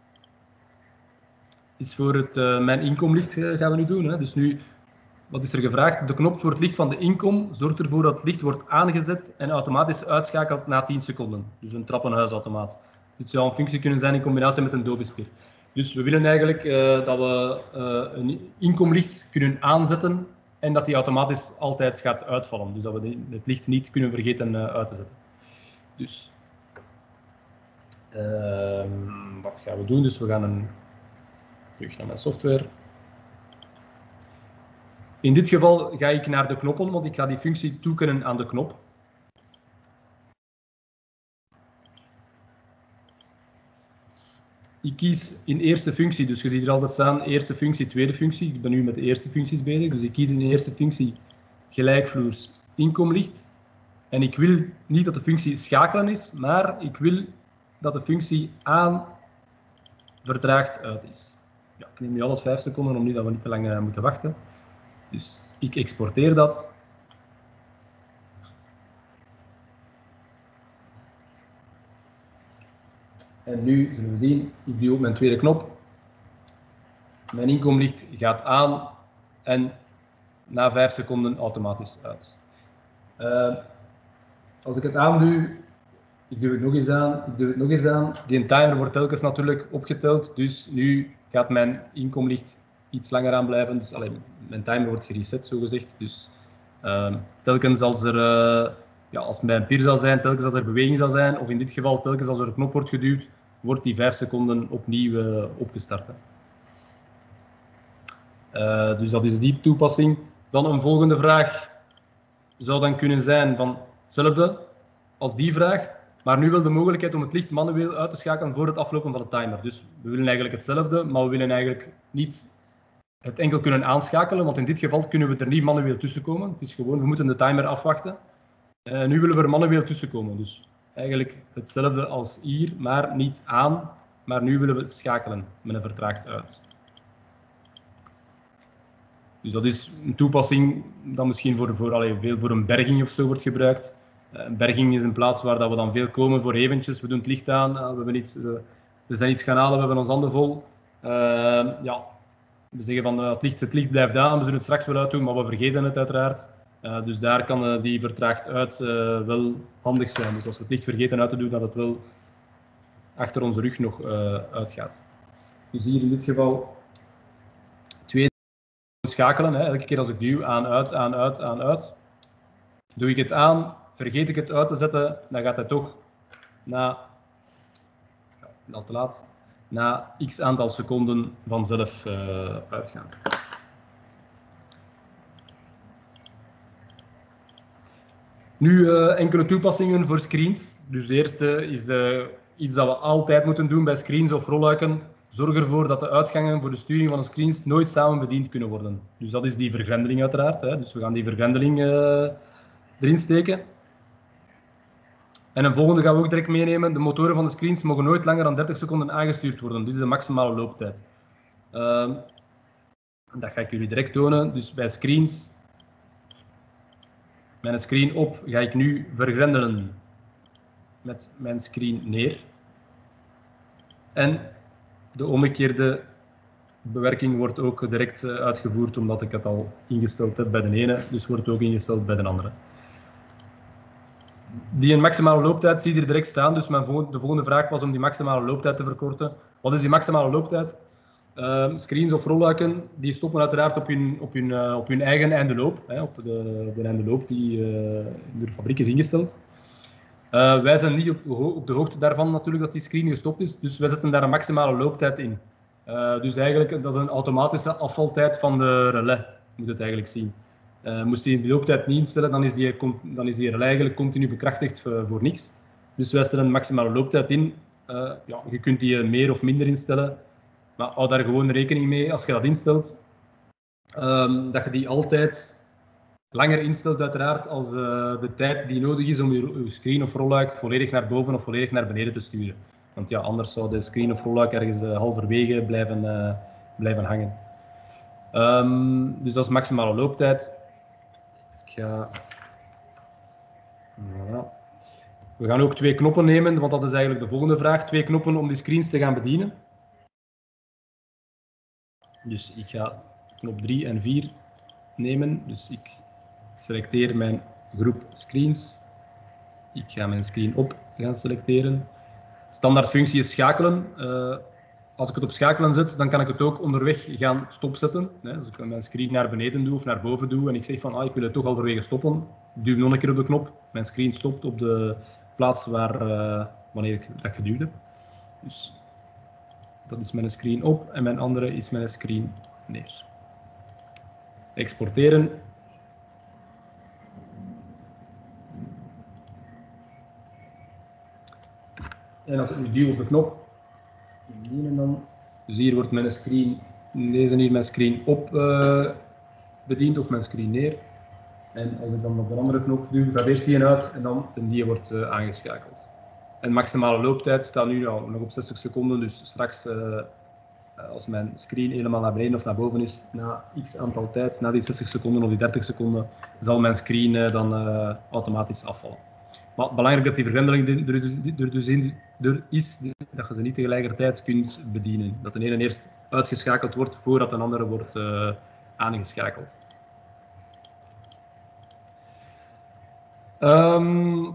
is voor het uh, mijn inkomlicht uh, gaan we nu doen. Hè. Dus nu, wat is er gevraagd? De knop voor het licht van de inkom zorgt ervoor dat het licht wordt aangezet en automatisch uitschakelt na tien seconden. Dus een trappenhuisautomaat. Dit zou een functie kunnen zijn in combinatie met een dobespeer. Dus we willen eigenlijk uh, dat we uh, een inkomlicht kunnen aanzetten en dat die automatisch altijd gaat uitvallen. Dus dat we de, het licht niet kunnen vergeten uh, uit te zetten. Dus uh, wat gaan we doen? Dus we gaan een terug naar mijn software. In dit geval ga ik naar de knoppen, want ik ga die functie toekennen aan de knop. Ik kies in eerste functie, dus je ziet er altijd staan eerste functie, tweede functie. Ik ben nu met de eerste functies bezig, dus ik kies in de eerste functie gelijkvloers inkomlicht. En ik wil niet dat de functie schakelen is, maar ik wil dat de functie aan vertraagd uit is. Ja, ik neem nu altijd vijf seconden om niet dat we niet te lang uh, moeten wachten. Dus ik exporteer dat. En nu zullen we zien, ik duw op mijn tweede knop. Mijn inkomlicht gaat aan en na vijf seconden automatisch uit. Uh, als ik het aanduw, ik duw het nog eens aan, ik duw het nog eens aan. Die timer wordt telkens natuurlijk opgeteld, dus nu gaat mijn inkomlicht iets langer aan blijven. Dus allee, mijn timer wordt gereset, zogezegd. Dus uh, telkens als er, uh, ja, als het bij een pier zal zijn, telkens als er beweging zal zijn, of in dit geval telkens als er een knop wordt geduwd, wordt die vijf seconden opnieuw uh, opgestart. Uh, dus dat is die toepassing. Dan een volgende vraag zou dan kunnen zijn van hetzelfde als die vraag, maar nu wel de mogelijkheid om het licht manueel uit te schakelen voor het aflopen van de timer. Dus we willen eigenlijk hetzelfde, maar we willen eigenlijk niet het enkel kunnen aanschakelen, want in dit geval kunnen we er niet manueel tussenkomen. Het is gewoon, we moeten de timer afwachten. Uh, nu willen we er manueel tussenkomen. Dus eigenlijk hetzelfde als hier, maar niet aan, maar nu willen we schakelen met een vertraagd uit. Dus dat is een toepassing dat misschien voor, voor, allez, veel voor een berging of zo wordt gebruikt. Uh, een berging is een plaats waar dat we dan veel komen voor eventjes. We doen het licht aan, uh, we, hebben iets, uh, we zijn iets gaan halen, we hebben ons handen vol. Uh, ja, we zeggen van uh, het, licht, het licht blijft aan, we zullen het straks wel uitdoen, maar we vergeten het uiteraard. Uh, dus daar kan uh, die vertraagd uit uh, wel handig zijn. Dus als we het licht vergeten uit te doen, dat het wel achter onze rug nog uh, uitgaat. Dus hier in dit geval twee schakelen. Hè. Elke keer als ik duw, aan, uit, aan, uit, aan, uit. Doe ik het aan, vergeet ik het uit te zetten, dan gaat hij toch na, ja, al te laat, na x aantal seconden vanzelf uh, uitgaan. Nu uh, enkele toepassingen voor screens. Dus de eerste is de, iets dat we altijd moeten doen bij screens of rolluiken. Zorg ervoor dat de uitgangen voor de sturing van de screens nooit samen bediend kunnen worden. Dus dat is die vergrendeling uiteraard. Hè. Dus we gaan die vergrendeling uh, erin steken. En een volgende gaan we ook direct meenemen. De motoren van de screens mogen nooit langer dan dertig seconden aangestuurd worden. Dit is de maximale looptijd. Uh, dat ga ik jullie direct tonen. Dus bij screens, mijn screen op, ga ik nu vergrendelen met mijn screen neer. En de omgekeerde bewerking wordt ook direct uitgevoerd, omdat ik het al ingesteld heb bij de ene, dus wordt het ook ingesteld bij de andere. Die een maximale looptijd zie je er direct staan, dus mijn volgende, de volgende vraag was om die maximale looptijd te verkorten. Wat is die maximale looptijd? Uh, screens of rolluiken die stoppen uiteraard op hun, op hun, uh, op hun eigen einde loop, hè, op de, op de einde loop die uh, in de fabriek is ingesteld. Uh, wij zijn niet op, op de hoogte daarvan natuurlijk dat die screen gestopt is, dus wij zetten daar een maximale looptijd in. Uh, dus eigenlijk, dat is een automatische afvaltijd van de relais, moet het eigenlijk zien. Uh, moest je die looptijd niet instellen, dan is die, dan is die relais eigenlijk continu bekrachtigd voor, voor niks. Dus wij stellen een maximale looptijd in. Uh, ja, je kunt die meer of minder instellen, maar hou daar gewoon rekening mee als je dat instelt. Um, dat je die altijd langer instelt uiteraard als uh, de tijd die nodig is om je, je screen of rolluik volledig naar boven of volledig naar beneden te sturen. Want ja, anders zou de screen of rolluik ergens uh, halverwege blijven, uh, blijven hangen. Um, dus dat is maximale looptijd. Ik ga... Voilà. We gaan ook twee knoppen nemen, want dat is eigenlijk de volgende vraag. Twee knoppen om die screens te gaan bedienen. Dus ik ga knop drie en vier nemen. Dus ik selecteer mijn groep screens. Ik ga mijn screen op gaan selecteren. Standaard functie is schakelen. Uh, als ik het op schakelen zet, dan kan ik het ook onderweg gaan stopzetten. Als ik mijn screen naar beneden doe of naar boven doe en ik zeg van ah, ik wil het toch halverwege stoppen, duw nog een keer op de knop. Mijn screen stopt op de plaats waar, uh, wanneer ik dat geduwd heb. Dus dat is mijn screen op en mijn andere is mijn screen neer. Exporteren. En als ik nu duw op de knop, dan, dus hier wordt mijn screen, deze hier mijn screen op uh, bediend of mijn screen neer. En als ik dan op de andere knop duw, gaat eerst die uit en dan en die wordt uh, aangeschakeld. En de maximale looptijd staat nu nou, nog op zestig seconden, dus straks uh, als mijn screen helemaal naar beneden of naar boven is, na x aantal tijd, na die zestig seconden of die dertig seconden, zal mijn screen uh, dan uh, automatisch afvallen. Maar belangrijk dat die vergrendeling er dus, er dus in, er is, dat je ze niet tegelijkertijd kunt bedienen. Dat de ene eerst uitgeschakeld wordt voordat een andere wordt uh, aangeschakeld. Um,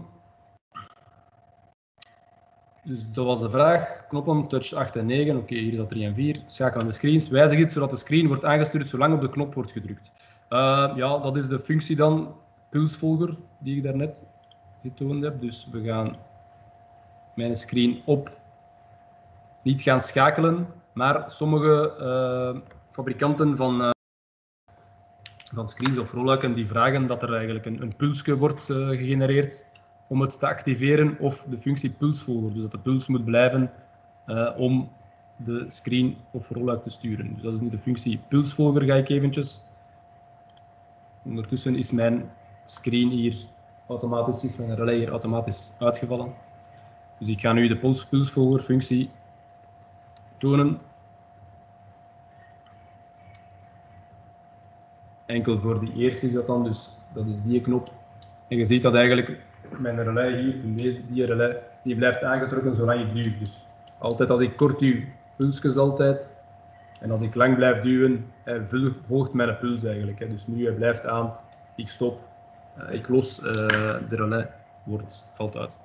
dus dat was de vraag. Knoppen, touch acht en negen. Oké, okay, hier is dat drie en vier. Schakelen de screens. Wijzig het zodat de screen wordt aangestuurd zolang op de knop wordt gedrukt. Uh, ja, dat is de functie dan, pulsvolger, die ik daarnet getoond heb. Dus we gaan mijn screen op niet gaan schakelen, maar sommige uh, fabrikanten van, uh, van screens of rolluiken die vragen dat er eigenlijk een, een pulsje wordt uh, gegenereerd om het te activeren, of de functie pulsvolger, dus dat de puls moet blijven uh, om de screen of rolluik te sturen. Dus dat is nu de functie pulsvolger, ga ik eventjes. Ondertussen is mijn screen hier automatisch, is mijn relay hier automatisch uitgevallen. Dus ik ga nu de puls, pulsvolger functie tonen. Enkel voor die eerste is dat dan, dus dat is die knop. En je ziet dat eigenlijk mijn relay hier, deze, die relay, die blijft aangetrokken zolang ik duw. Dus altijd als ik kort duw, pulsjes altijd. En als ik lang blijf duwen, volgt mijn puls eigenlijk. Dus nu hij blijft aan, ik stop, ik los, de relay wordt, valt uit.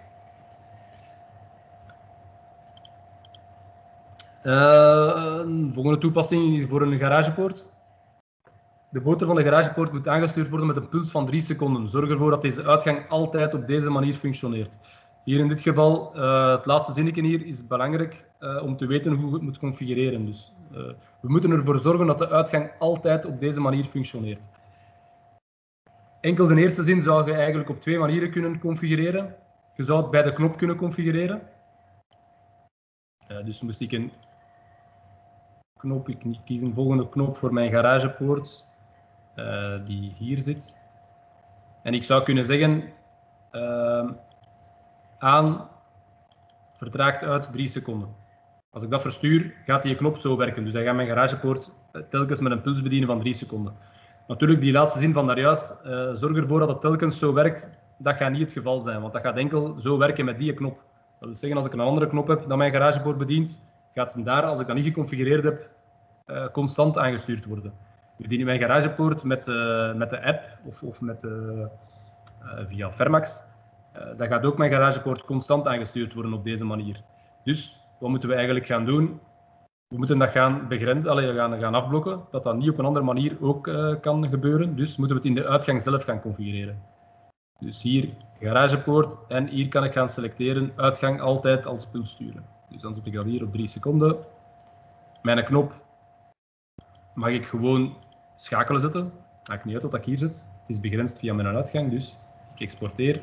Uh, een volgende toepassing is voor een garagepoort. De boter van de garagepoort moet aangestuurd worden met een puls van drie seconden. Zorg ervoor dat deze uitgang altijd op deze manier functioneert. Hier in dit geval, uh, het laatste zinnetje hier is belangrijk uh, om te weten hoe je het moet configureren. Dus, uh, we moeten ervoor zorgen dat de uitgang altijd op deze manier functioneert. Enkel de eerste zin zou je eigenlijk op twee manieren kunnen configureren. Je zou het bij de knop kunnen configureren. Uh, dus moest ik een knop, ik kies een volgende knop voor mijn garagepoort. Uh, die hier zit. En ik zou kunnen zeggen, uh, aan vertraagt uit drie seconden. Als ik dat verstuur, gaat die knop zo werken. Dus hij gaat mijn garagepoort telkens met een puls bedienen van drie seconden. Natuurlijk, die laatste zin van daarjuist, uh, zorg ervoor dat het telkens zo werkt. Dat gaat niet het geval zijn, want dat gaat enkel zo werken met die knop. Dat wil zeggen, als ik een andere knop heb dat mijn garagepoort bedient, gaat het daar, als ik dat niet geconfigureerd heb, uh, constant aangestuurd worden. Bedien mijn garagepoort met, uh, met de app of, of met, uh, uh, via Fermax. Uh, dan gaat ook mijn garagepoort constant aangestuurd worden op deze manier. Dus wat moeten we eigenlijk gaan doen? We moeten dat gaan begrenzen, allee, gaan, gaan afblokken, dat dat niet op een andere manier ook uh, kan gebeuren. Dus moeten we het in de uitgang zelf gaan configureren. Dus hier garagepoort en hier kan ik gaan selecteren uitgang altijd als puls sturen. Dus dan zet ik dat hier op drie seconden. Mijn knop mag ik gewoon schakelen zetten. Maakt niet uit wat ik hier zet. Het is begrensd via mijn uitgang, dus ik exporteer.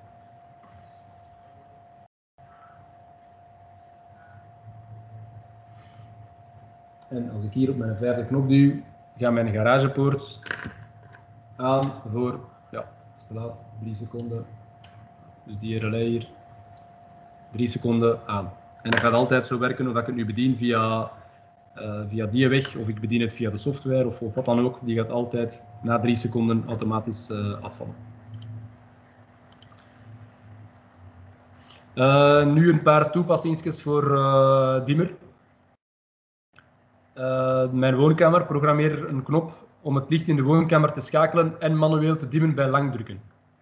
En als ik hier op mijn vijfde knop duw, gaat mijn garagepoort aan voor, ja, het is te laat, drie seconden. Dus die relay hier, drie seconden aan. En dat gaat altijd zo werken of ik het nu bedien via, uh, via die weg, of ik bedien het via de software of, of wat dan ook. Die gaat altijd na drie seconden automatisch uh, afvallen. Uh, nu een paar toepassingsjes voor uh, dimmer. Uh, mijn woonkamer, programmeer een knop om het licht in de woonkamer te schakelen en manueel te dimmen bij lang drukken.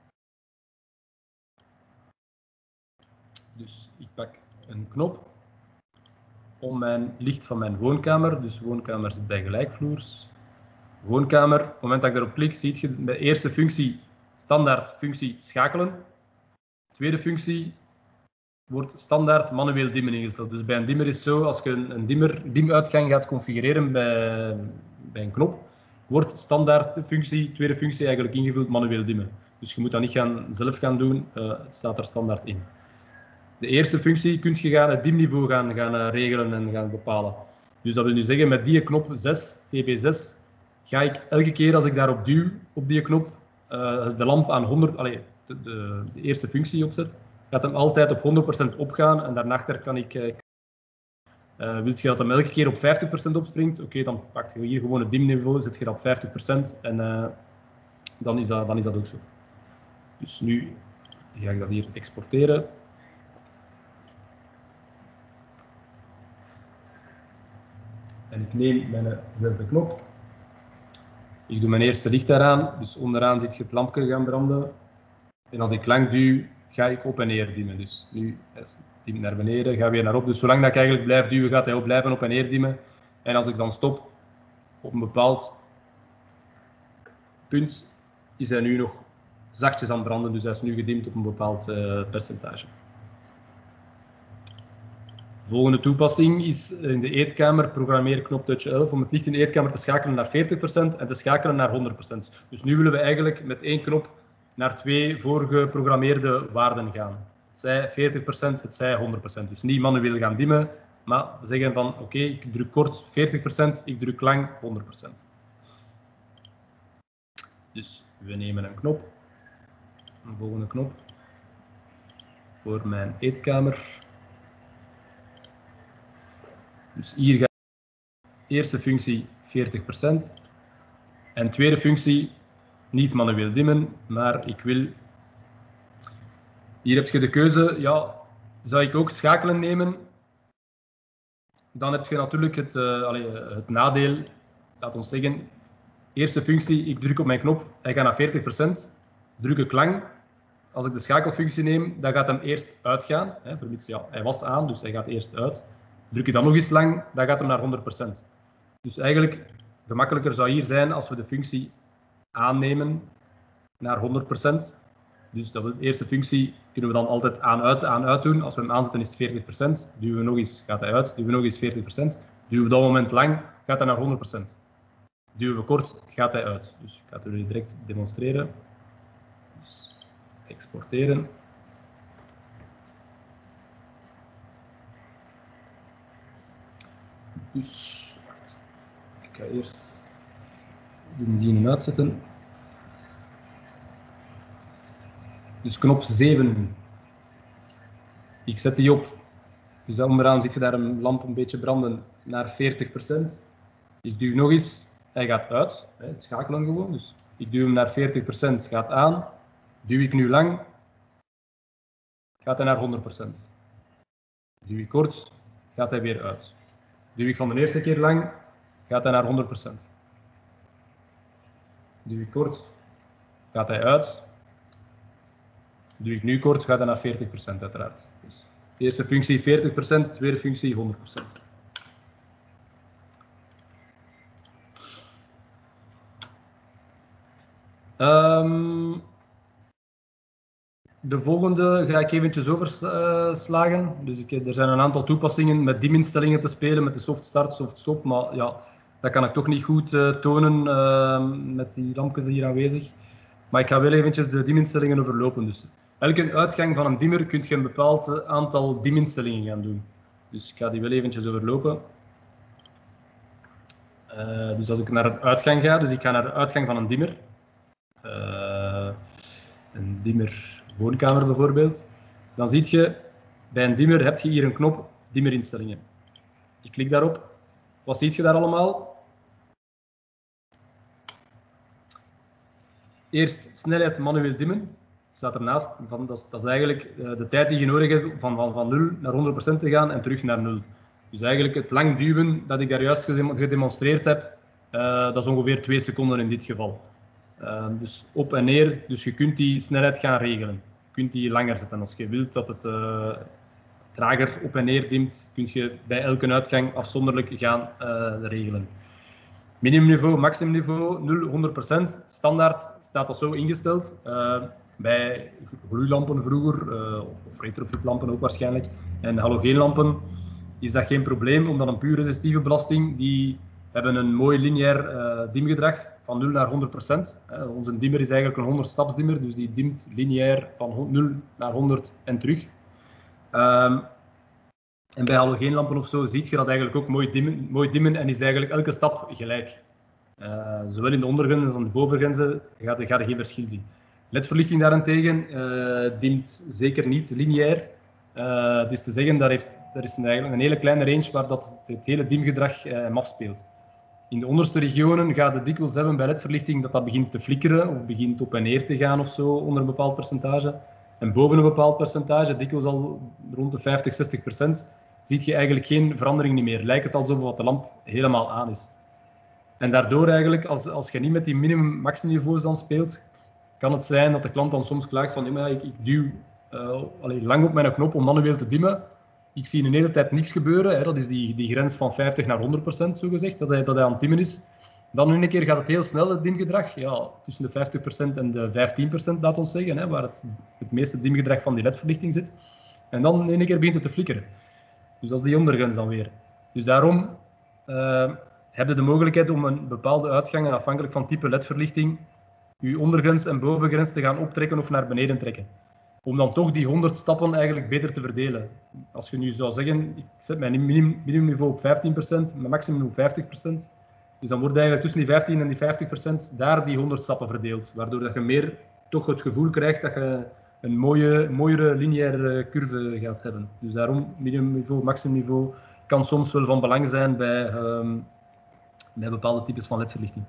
Dus ik pak een knop om mijn licht van mijn woonkamer, dus woonkamer zit bij gelijkvloers. Woonkamer, op het moment dat ik daarop klik, zie je de eerste functie, standaard functie schakelen. De tweede functie wordt standaard manueel dimmen ingesteld. Dus bij een dimmer is het zo, als je een dimmer, dimuitgang gaat configureren bij, bij een knop, wordt standaard de functie, tweede functie eigenlijk ingevuld manueel dimmen. Dus je moet dat niet gaan, zelf gaan doen, uh, het staat er standaard in. De eerste functie kun je gaan het dimniveau gaan, gaan uh, regelen en gaan bepalen. Dus dat wil nu zeggen, met die knop zes, T B zes, ga ik elke keer als ik daarop duw, op die knop, uh, de lamp aan honderd, allee, de, de, de eerste functie opzet, gaat hem altijd op honderd procent opgaan en daarachter kan ik... Uh, uh, wilt je dat hem elke keer op vijftig procent opspringt? Oké, okay, dan pak je hier gewoon het dimniveau, zet je dat op vijftig procent en uh, dan, is dat, dan is dat ook zo. Dus nu ga ik dat hier exporteren. En ik neem mijn zesde knop. Ik doe mijn eerste licht eraan, dus onderaan ziet je het lampje gaan branden. En als ik lang duw, ga ik op en neer dimmen. Dus nu is het dim naar beneden, ga weer naar op. Dus zolang dat ik eigenlijk blijf duwen, gaat hij ook blijven op en neer dimmen. En als ik dan stop op een bepaald punt, is hij nu nog zachtjes aan het branden. Dus hij is nu gedimd op een bepaald uh, percentage. De volgende toepassing is in de eetkamer programmeerknop touch elf om het licht in de eetkamer te schakelen naar veertig procent en te schakelen naar honderd procent. Dus nu willen we eigenlijk met één knop naar twee voorgeprogrammeerde waarden gaan. Het zij veertig procent, het zij honderd procent. Dus niet manueel gaan dimmen, maar zeggen van oké, okay, ik druk kort veertig procent, ik druk lang honderd procent. Dus we nemen een knop, een volgende knop voor mijn eetkamer. Dus hier gaat de eerste functie veertig procent en tweede functie niet manueel dimmen, maar ik wil... Hier heb je de keuze, ja, zou ik ook schakelen nemen? Dan heb je natuurlijk het, uh, allez, het nadeel, laat ons zeggen, eerste functie, ik druk op mijn knop, hij gaat naar veertig procent, druk ik lang. Als ik de schakelfunctie neem, dan gaat hem eerst uitgaan, hè, vermits, ja, hij was aan, dus hij gaat eerst uit. Druk je dan nog eens lang, dan gaat hem naar honderd procent. Dus eigenlijk, gemakkelijker zou hier zijn als we de functie aannemen naar honderd procent. Dus dat we de eerste functie kunnen we dan altijd aan-uit, aan-uit doen. Als we hem aanzetten is het veertig procent. Duwen we nog eens, gaat hij uit. Duwen we nog eens veertig procent. Duwen we op dat moment lang, gaat hij naar honderd procent. Duwen we kort, gaat hij uit. Dus ik ga het jullie direct demonstreren. Dus exporteren. Dus, wacht. Ik ga eerst de dienen uitzetten. Dus knop zeven. Ik zet die op. Dus onderaan ziet je daar een lamp een beetje branden naar veertig procent. Ik duw nog eens. Hij gaat uit. Het schakelen gewoon. Dus ik duw hem naar veertig procent. Gaat aan. Duw ik nu lang. Gaat hij naar honderd procent. Duw ik kort. Gaat hij weer uit. Duw ik van de eerste keer lang. Gaat hij naar honderd procent. Duw ik kort. Gaat hij uit. Duw ik nu kort, gaat hij naar veertig procent uiteraard. Dus eerste functie veertig procent, tweede functie honderd procent. Um, de volgende ga ik eventjes overslagen. Dus ik, er zijn een aantal toepassingen met diminstellingen te spelen, met de soft start, soft stop, maar ja, dat kan ik toch niet goed uh, tonen uh, met die lampjes hier aanwezig. Maar ik ga wel eventjes de diminstellingen overlopen. Dus elke uitgang van een dimmer kun je een bepaald aantal diminstellingen gaan doen. Dus ik ga die wel eventjes overlopen. Uh, dus als ik naar de uitgang ga, dus ik ga naar de uitgang van een dimmer. Uh, een dimmer woonkamer bijvoorbeeld. Dan zie je, bij een dimmer heb je hier een knop dimmerinstellingen. Ik klik daarop. Wat zie je daar allemaal? Eerst snelheid manueel dimmen. Staat ernaast, van, dat, is, dat is eigenlijk uh, de tijd die je nodig hebt van, van, van nul naar honderd procent te gaan en terug naar nul. Dus eigenlijk het lang duwen dat ik daar juist gedemonstreerd heb, uh, dat is ongeveer twee seconden in dit geval. Uh, dus op en neer, dus je kunt die snelheid gaan regelen. Je kunt die langer zetten. Als je wilt dat het uh, trager op en neer dimt, kun je bij elke uitgang afzonderlijk gaan uh, regelen. Minimumniveau, maximumniveau, nul, honderd procent. Standaard staat dat zo ingesteld. Uh, bij gloeilampen vroeger, uh, of retrofitlampen ook waarschijnlijk, en halogeenlampen is dat geen probleem, omdat een puur resistieve belasting, die hebben een mooi lineair uh, dimgedrag van nul naar honderd procent. Uh, onze dimmer is eigenlijk een honderd staps dimmer, dus die dimt lineair van nul naar honderd en terug. Um, En bij halogeenlampen of zo zie je dat eigenlijk ook mooi dimmen, mooi dimmen en is eigenlijk elke stap gelijk. Uh, zowel in de ondergrenzen als in de bovengrenzen ga je, ga je geen verschil zien. L E D-verlichting daarentegen uh, dimt zeker niet lineair. Uh, het is te zeggen, daar, heeft, daar is een, eigenlijk een hele kleine range waar dat het hele dimgedrag uh, hem afspeelt. In de onderste regionen gaat het dikwijls hebben bij L E D-verlichting dat dat begint te flikkeren of begint op en neer te gaan of zo onder een bepaald percentage. En boven een bepaald percentage, dikwijls al rond de vijftig, zestig procent, zie je eigenlijk geen verandering meer. Lijkt het alsof de lamp helemaal aan is. En daardoor eigenlijk, als, als je niet met die minimum-maximum-niveaus dan speelt, kan het zijn dat de klant dan soms klaagt van ja, ik, ik duw uh, allee, lang op mijn knop om manueel te dimmen. Ik zie een hele tijd niks gebeuren. Hè. Dat is die, die grens van vijftig naar honderd procent, zogezegd, dat hij, dat hij aan het dimmen is. Dan nu een keer gaat het heel snel, het dimgedrag. Ja, tussen de vijftig procent en de vijftien procent, laat ons zeggen, hè, waar het, het meeste dimgedrag van die L E D-verlichting zit. En dan in een keer begint het te flikkeren. Dus dat is die ondergrens dan weer. Dus daarom uh, heb je de mogelijkheid om een bepaalde uitgangen, afhankelijk van type L E D-verlichting, je ondergrens en bovengrens te gaan optrekken of naar beneden trekken. Om dan toch die honderd stappen eigenlijk beter te verdelen. Als je nu zou zeggen, ik zet mijn minimumniveau op vijftien procent, mijn maximum op vijftig procent. Dus dan wordt eigenlijk tussen die vijftien en die vijftig procent daar die honderd stappen verdeeld. Waardoor dat je meer toch het gevoel krijgt dat je een mooie, mooiere lineaire curve gaat hebben. Dus daarom minimumniveau, maximumniveau kan soms wel van belang zijn bij, um, bij bepaalde types van L E D-verlichting.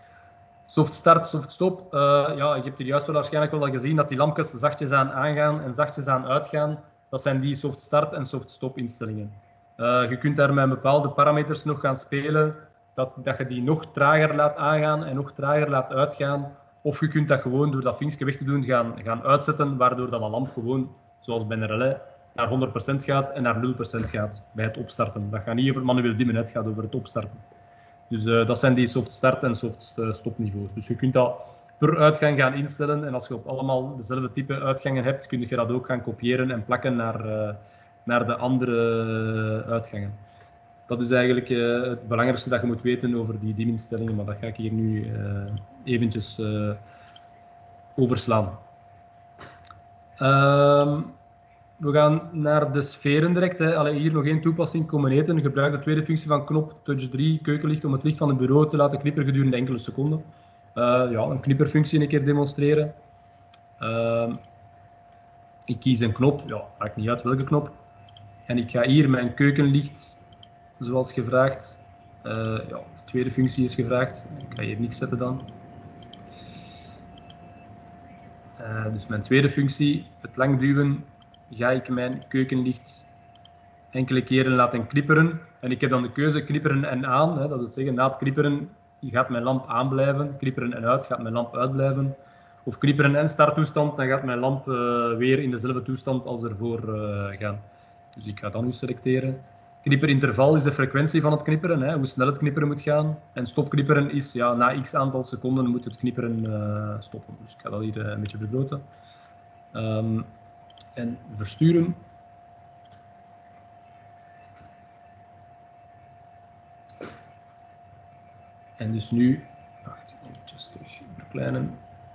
Soft start, soft stop. Uh, ja, je hebt hier juist wel waarschijnlijk wel al gezien dat die lampjes zachtjes aan aangaan en zachtjes aan uitgaan. Dat zijn die soft start en soft stop instellingen. Uh, je kunt daar met bepaalde parameters nog gaan spelen, dat, dat je die nog trager laat aangaan en nog trager laat uitgaan. Of je kunt dat gewoon door dat vinkje weg te doen gaan, gaan uitzetten, waardoor dat een lamp gewoon, zoals bij een relais, naar honderd procent gaat en naar nul procent gaat bij het opstarten. Dat gaat niet over het manueel dimmen, het gaat over het opstarten. Dus uh, dat zijn die soft start en soft stop niveaus. Dus je kunt dat per uitgang gaan instellen en als je op allemaal dezelfde type uitgangen hebt, kun je dat ook gaan kopiëren en plakken naar, uh, naar de andere uitgangen. Dat is eigenlijk uh, het belangrijkste dat je moet weten over die diminstellingen, maar dat ga ik hier nu uh, eventjes uh, overslaan. Uh, we gaan naar de sferen direct. Hè. Allee, hier nog één toepassing, komen eten. Gebruik de tweede functie van knop touch drie, keukenlicht, om het licht van het bureau te laten knipperen gedurende enkele seconden. Uh, ja, een knipperfunctie een keer demonstreren. Uh, ik kies een knop, ja, maakt niet uit welke knop. En ik ga hier mijn keukenlicht, zoals gevraagd, uh, ja, de tweede functie is gevraagd. Ik ga hier niks zetten dan. Uh, dus mijn tweede functie, het lang duwen, ga ik mijn keukenlicht enkele keren laten knipperen. En ik heb dan de keuze knipperen en aan. Hè, dat wil zeggen, na het knipperen gaat mijn lamp aanblijven. Knipperen en uit gaat mijn lamp uitblijven. Of knipperen en starttoestand, dan gaat mijn lamp uh, weer in dezelfde toestand als ervoor uh, gaan. Dus ik ga dat nu selecteren. Knipperinterval is de frequentie van het knipperen, hè, hoe snel het knipperen moet gaan. En stopknipperen is, ja, na x aantal seconden moet het knipperen uh, stoppen. Dus ik ga dat hier uh, een beetje vergroten. Um, en versturen. En dus nu, wacht, even terug verkleinen.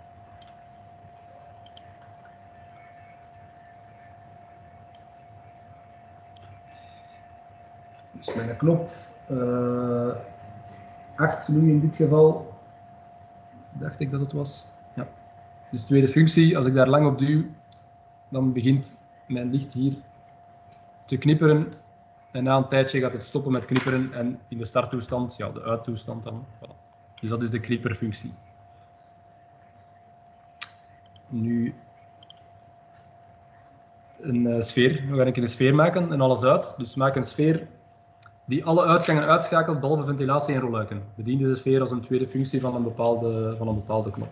Dus mijn knop uh, acht nu in dit geval, dacht ik dat het was. Ja. Dus tweede functie, als ik daar lang op duw, dan begint mijn licht hier te knipperen. En na een tijdje gaat het stoppen met knipperen en in de starttoestand, ja, de uittoestand dan. Voilà. Dus dat is de knipperfunctie. Nu een uh, sfeer. We gaan een keer een sfeer maken en alles uit. Dus maak een sfeer die alle uitgangen uitschakelt, behalve ventilatie en rolluiken. Bedien deze sfeer als een tweede functie van een bepaalde, van een bepaalde knop.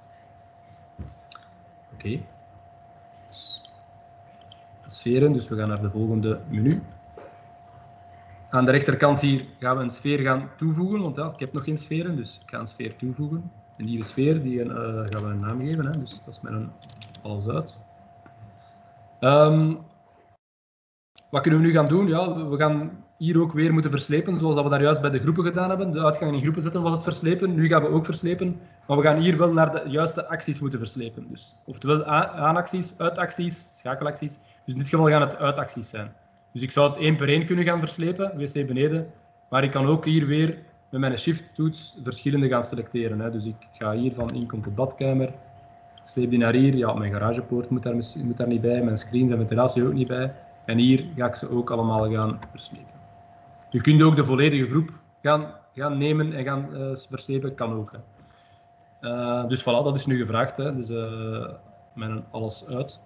Oké. Okay. Dus, sferen, dus we gaan naar de volgende menu. Aan de rechterkant hier gaan we een sfeer gaan toevoegen, want ja, ik heb nog geen sferen, dus ik ga een sfeer toevoegen. Een nieuwe sfeer, die uh, gaan we een naam geven, hè? Dus dat is met een alles uit. Um, wat kunnen we nu gaan doen? Ja, we gaan hier ook weer moeten verslepen, zoals dat we daar juist bij de groepen gedaan hebben. De uitgangen in groepen zetten was het verslepen, nu gaan we ook verslepen. Maar we gaan hier wel naar de juiste acties moeten verslepen. Dus, oftewel aanacties, uitacties, schakelacties. Dus in dit geval gaan het uitacties zijn. Dus ik zou het één per één kunnen gaan verslepen, wc beneden. Maar ik kan ook hier weer met mijn shift-toets verschillende gaan selecteren. Hè. Dus ik ga hier van inkom tot badkamer, sleep die naar hier. Ja, mijn garagepoort moet daar, moet daar niet bij, mijn screens en ventilatie ook niet bij. En hier ga ik ze ook allemaal gaan verslepen. Je kunt ook de volledige groep gaan, gaan nemen en gaan uh, verslepen, kan ook. Hè. Uh, dus voilà, dat is nu gevraagd. Hè. Dus uh, met alles uit.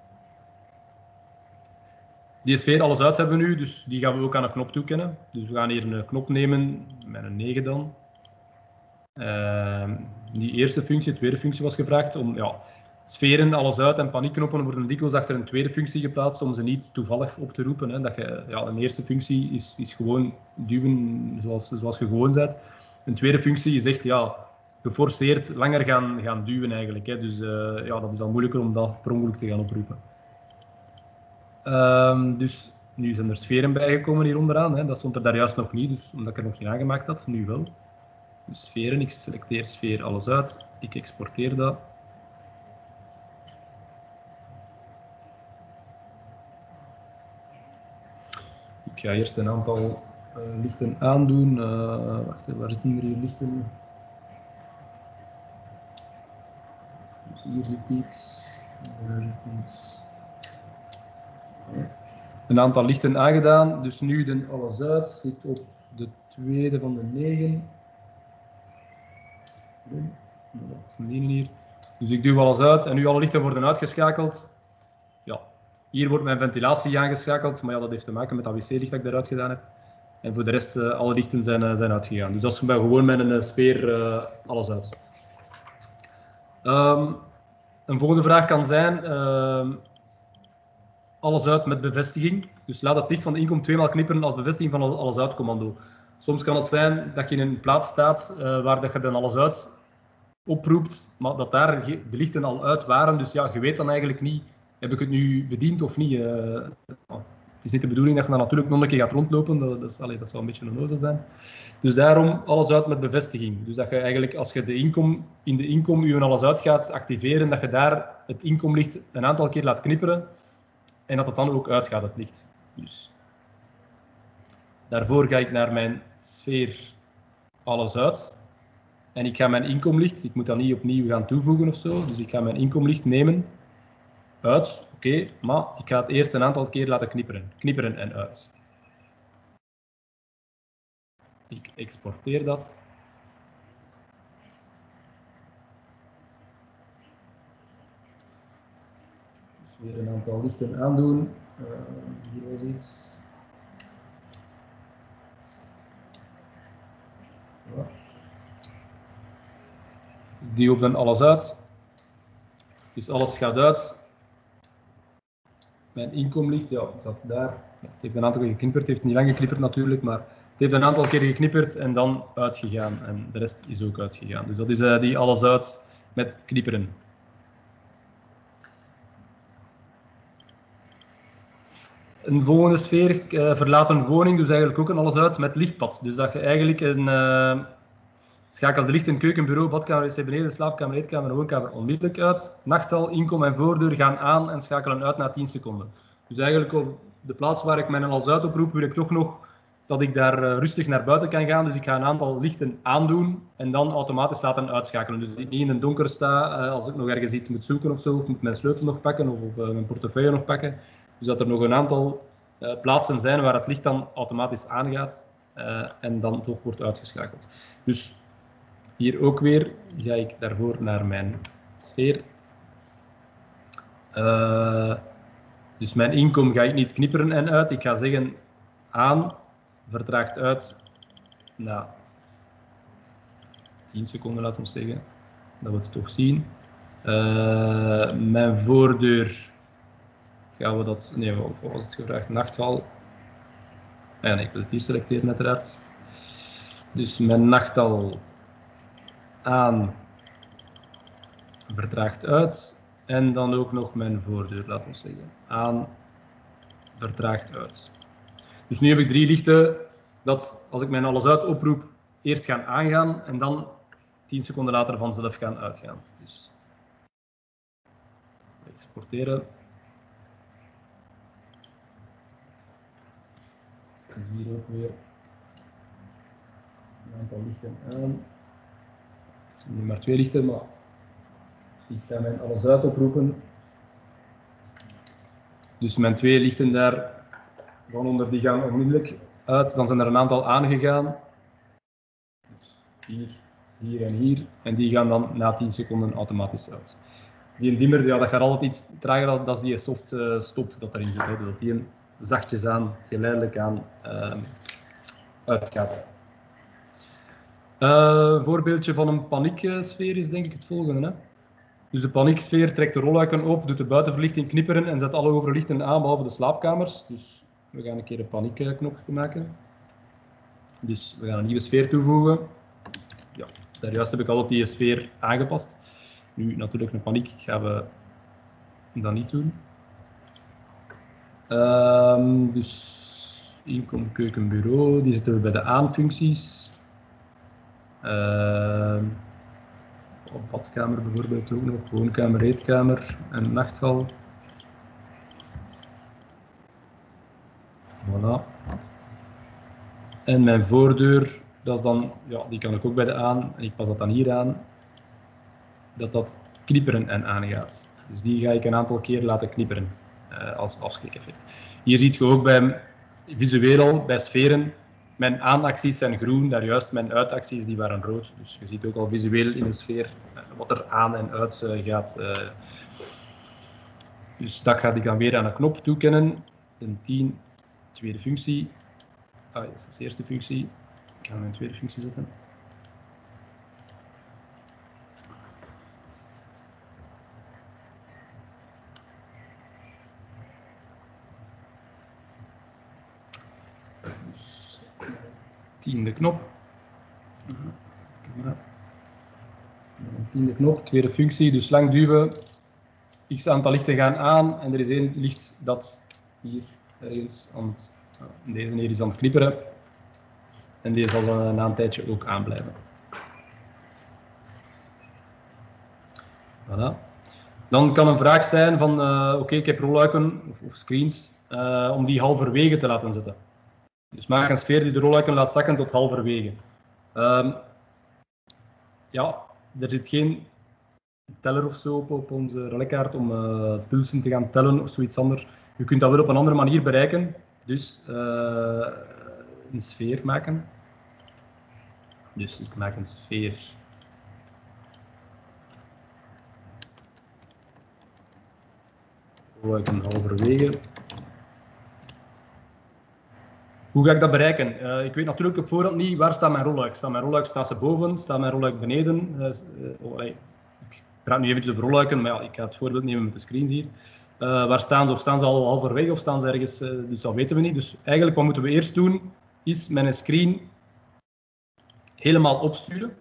Die sfeer, alles uit hebben we nu, dus die gaan we ook aan een knop toekennen. Dus we gaan hier een knop nemen, met een negen dan. Uh, die eerste functie, de tweede functie was gevraagd om ja, sferen, alles uit en paniekknoppen worden dikwijls achter een tweede functie geplaatst om ze niet toevallig op te roepen. Hè. Dat je, ja, een eerste functie is, is gewoon duwen zoals, zoals je gewoon bent. Een tweede functie is echt ja, geforceerd langer gaan, gaan duwen eigenlijk. Hè. Dus uh, ja, dat is al moeilijker om dat per ongeluk te gaan oproepen. Uh, dus nu zijn er sferen bijgekomen hier onderaan. Hè. Dat stond er daar juist nog niet, dus omdat ik er nog geen aangemaakt had, nu wel. Dus sferen, ik selecteer sfeer, alles uit. Ik exporteer dat. Ik ga eerst een aantal uh, lichten aandoen. Uh, wacht even, waar zitten er hier lichten? Dus hier zit iets. Daar zit iets. Een aantal lichten aangedaan, dus nu de alles uit zit op de tweede van de negen. Dat is een hier. Dus ik duw alles uit en nu alle lichten worden uitgeschakeld. Ja, hier wordt mijn ventilatie aangeschakeld, maar ja, dat heeft te maken met dat wc-licht dat ik eruit gedaan heb. En voor de rest, uh, alle lichten zijn, uh, zijn uitgegaan. Dus dat is gewoon met een uh, sfeer uh, alles uit. Um, een volgende vraag kan zijn, uh, alles uit met bevestiging. Dus laat het licht van de inkom tweemaal knipperen als bevestiging van alles uit commando. Soms kan het zijn dat je in een plaats staat uh, waar dat je dan alles uit oproept, maar dat daar de lichten al uit waren. Dus ja, je weet dan eigenlijk niet, heb ik het nu bediend of niet. Uh, het is niet de bedoeling dat je dan natuurlijk nog een keer gaat rondlopen, dat, dat, is, allez, dat zou een beetje een onnozel zijn. Dus daarom alles uit met bevestiging. Dus dat je eigenlijk, als je de inkom, in de inkom je alles uit gaat activeren, dat je daar het inkomlicht een aantal keer laat knipperen en dat het dan ook uitgaat, het licht. Dus daarvoor ga ik naar mijn sfeer alles uit. En ik ga mijn inkomlicht, ik moet dat niet opnieuw gaan toevoegen of zo, dus ik ga mijn inkomlicht nemen, uit, oké, okay, maar ik ga het eerst een aantal keer laten knipperen. Knipperen en uit. Ik exporteer dat. Dus weer een aantal lichten aandoen. Uh, hier was iets. Ja. Ik duw dan alles uit. Dus alles gaat uit. Mijn inkomlicht, ja, zat daar. Het heeft een aantal keer geknipperd, het heeft niet lang geknipperd natuurlijk, maar het heeft een aantal keer geknipperd en dan uitgegaan. En de rest is ook uitgegaan. Dus dat is uh, die alles uit met knipperen. Een volgende sfeer, uh, verlaten woning, dus eigenlijk ook een alles uit met lichtpad. Dus dat je eigenlijk een uh, schakel de lichten, keuken, bureau, badkamer, wc beneden, slaapkamer, eetkamer en woonkamer onmiddellijk uit. Nachthal, inkom en voordeur gaan aan en schakelen uit na tien seconden. Dus eigenlijk op de plaats waar ik mijn alles uit oproep, wil ik toch nog dat ik daar uh, rustig naar buiten kan gaan. Dus ik ga een aantal lichten aandoen en dan automatisch laten uitschakelen. Dus ik niet in het donker sta uh, als ik nog ergens iets moet zoeken of zo, of moet mijn sleutel nog pakken of, of uh, mijn portefeuille nog pakken. Dus dat er nog een aantal uh, plaatsen zijn waar het licht dan automatisch aangaat uh, en dan toch wordt uitgeschakeld. Dus hier ook weer ga ik daarvoor naar mijn sfeer. Uh, dus mijn inkom ga ik niet knipperen en uit. Ik ga zeggen aan, vertraagt uit na tien seconden, laten we zeggen. Dat we het toch zien. Uh, mijn voordeur gaan we dat... Nee, wat was het gevraagd? Nachthal. Ja, nee, ik wil het hier selecteren uiteraard. Dus mijn nachthal aan, vertraagt uit. En dan ook nog mijn voordeur, laten we zeggen. Aan, vertraagt uit. Dus nu heb ik drie lichten dat, als ik mijn alles uit oproep, eerst gaan aangaan en dan tien seconden later vanzelf gaan uitgaan. Dus exporteren. En hier ook weer een aantal lichten aan. Het zijn nu maar twee lichten, maar ik ga mijn alles uit oproepen. Dus mijn twee lichten daar van onder die gaan onmiddellijk uit. Dan zijn er een aantal aangegaan. Dus hier, hier en hier. En die gaan dan na tien seconden automatisch uit. Die dimmer, ja, dat gaat altijd iets trager, dat is die soft uh, stop dat erin zit. Hè. Dat die een zachtjes aan, geleidelijk aan uh, uitgaat. Uh, een voorbeeldje van een panieksfeer is denk ik het volgende. Hè. Dus de panieksfeer trekt de rolluiken op, doet de buitenverlichting knipperen en zet alle overlichten aan behalve de slaapkamers. Dus we gaan een keer een paniekknopje maken. Dus we gaan een nieuwe sfeer toevoegen. Ja, daarjuist heb ik altijd die sfeer aangepast. Nu natuurlijk een paniek gaan we dat niet doen. Um, dus inkom, keuken, bureau, die zitten we bij de aanfuncties. Uh, op badkamer bijvoorbeeld ook nog, woonkamer, eetkamer en nachthal. Voilà. En mijn voordeur, dat is dan, ja, die kan ik ook bij de aan en ik pas dat dan hier aan. Dat dat knipperen en aangaat. Dus die ga ik een aantal keer laten knipperen uh, als afschrikeffect. Hier ziet je ook bij visueel al, bij sferen, mijn aanacties zijn groen, daarjuist mijn uitacties die waren rood. Dus je ziet ook al visueel in de sfeer uh, wat er aan en uit uh, gaat. Uh. Dus dat ga ik dan weer aan een knop toekennen. De tien, tweede functie. Ah, dat is de eerste functie. Ik ga mijn tweede functie zetten. Tiende knop. Tiende knop, tweede functie, dus lang duwen. X aantal lichten gaan aan en er is één licht dat hier ergens aan het, deze hier is aan het knipperen. En die zal na een tijdje ook aanblijven. Voilà. Dan kan een vraag zijn van, uh, oké, okay, ik heb rolluiken of, of screens, uh, om die halverwege te laten zitten. Dus maak een sfeer die de rolluiken laat zakken tot halverwege. Um, ja, er zit geen teller of zo op, op onze relkaart om uh, pulsen te gaan tellen of zoiets anders. Je kunt dat wel op een andere manier bereiken. Dus uh, een sfeer maken. Dus ik maak een sfeer. Rolluiken halverwege. Hoe ga ik dat bereiken? Uh, ik weet natuurlijk op voorhand niet waar staat mijn rolluik. Staat mijn rolluik staat ze boven? Staat mijn rolluik beneden? Uh, uh, oh, ik praat nu eventjes over rolluiken, maar ja, ik ga het voorbeeld nemen met de screens hier. Uh, waar staan ze? Of staan ze al halverwege of staan ze ergens? Uh, dus dat weten we niet. Dus eigenlijk wat moeten we eerst doen, is mijn screen helemaal opsturen.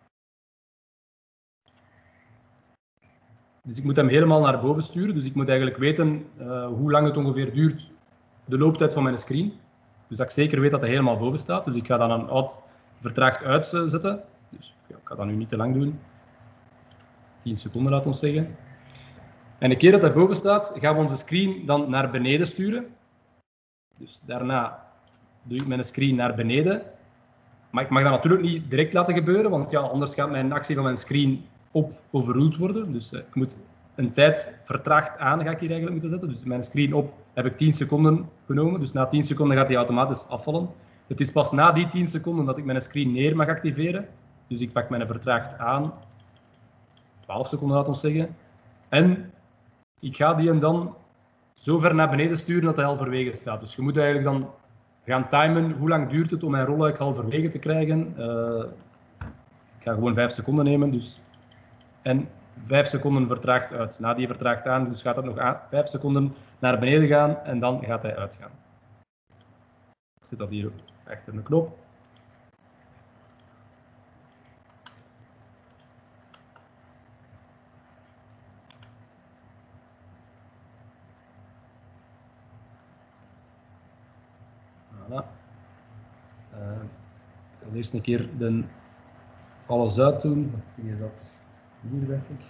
Dus ik moet hem helemaal naar boven sturen. Dus ik moet eigenlijk weten uh, hoe lang het ongeveer duurt, de looptijd van mijn screen. Dus dat ik zeker weet dat hij helemaal boven staat. Dus ik ga dan een oud vertraagd uitzetten. Dus ja, ik ga dat nu niet te lang doen. tien seconden laat ons zeggen. En een keer dat hij boven staat, gaan we onze screen dan naar beneden sturen. Dus daarna doe ik mijn screen naar beneden. Maar ik mag dat natuurlijk niet direct laten gebeuren, want ja, anders gaat mijn actie van mijn screen op overruled worden. Dus uh, ik moet een tijd vertraagd aan, ga ik hier eigenlijk moeten zetten. Dus mijn screen op heb ik tien seconden genomen. Dus na tien seconden gaat die automatisch afvallen. Het is pas na die tien seconden dat ik mijn screen neer mag activeren. Dus ik pak mijn vertraagd aan. twaalf seconden laat ons zeggen. En ik ga die dan zo ver naar beneden sturen dat hij halverwege staat. Dus je moet eigenlijk dan gaan timen hoe lang duurt het om mijn rolluik halverwege te krijgen. Uh, ik ga gewoon vijf seconden nemen. Dus. En vijf seconden vertraagd uit. Na die vertraagd aan, dus gaat het nog aan, vijf seconden naar beneden gaan en dan gaat hij uitgaan. Ik zet dat hier achter de knop. Voilà. Uh, ik zal eerst een keer de alles uit doen. Wat zie je dat? Hier werk ik.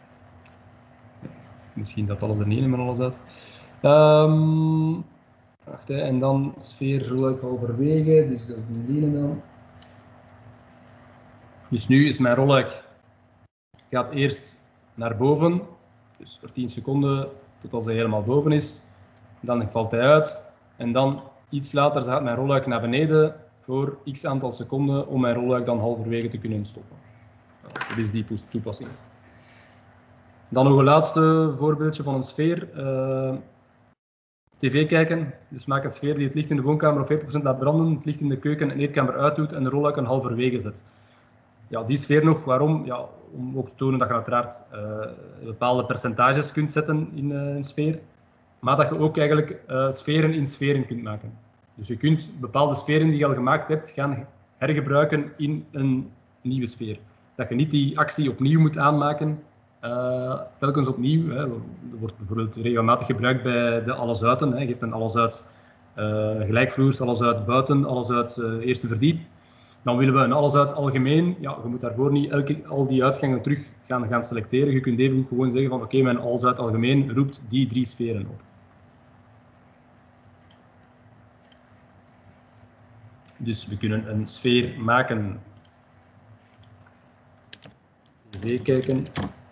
Misschien zat alles er niet in met alles uit. Um, uh, Wacht, hè. En dan sfeer rol ik halverwege, dus dat is de ene dan. Dus nu is mijn rolluik gaat eerst naar boven, dus voor tien seconden tot als hij helemaal boven is. Dan valt hij uit en dan iets later gaat mijn rolluik naar beneden voor x aantal seconden om mijn rolluik dan halverwege te kunnen stoppen. Dat is die toepassing. Dan nog een laatste voorbeeldje van een sfeer. Uh, tv kijken, dus maak een sfeer die het licht in de woonkamer op veertig procent laat branden, het licht in de keuken en eetkamer uitdoet en de rolluik een halverwege zet. Ja, die sfeer nog, waarom? Ja, om ook te tonen dat je uiteraard uh, bepaalde percentages kunt zetten in uh, een sfeer, maar dat je ook eigenlijk uh, sferen in sferen kunt maken. Dus je kunt bepaalde sferen die je al gemaakt hebt gaan hergebruiken in een nieuwe sfeer. Dat je niet die actie opnieuw moet aanmaken, uh, telkens opnieuw. Hè. Dat wordt bijvoorbeeld regelmatig gebruikt bij de alles uiten. Hè. Je hebt een alles uit uh, gelijkvloers, alles uit buiten, alles uit uh, eerste verdiep. Dan willen we een alles uit algemeen. Ja, je moet daarvoor niet elke, al die uitgangen terug gaan, gaan selecteren. Je kunt even gewoon zeggen van oké, okay, mijn alles uit algemeen roept die drie sferen op. Dus we kunnen een sfeer maken. tv kijken.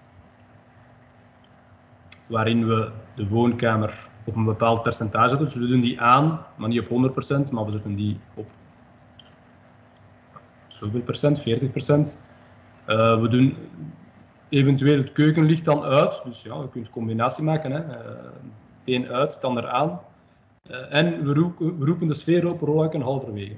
Waarin we de woonkamer op een bepaald percentage doen. Dus we doen die aan, maar niet op honderd procent, maar we zetten die op zoveel procent, veertig procent. Uh, we doen eventueel het keukenlicht dan uit. Dus ja, je kunt een combinatie maken. Hè. Uh, het een uit, het ander aan. Uh, en we roepen, we roepen de sfeer op, rolluik een halverwege.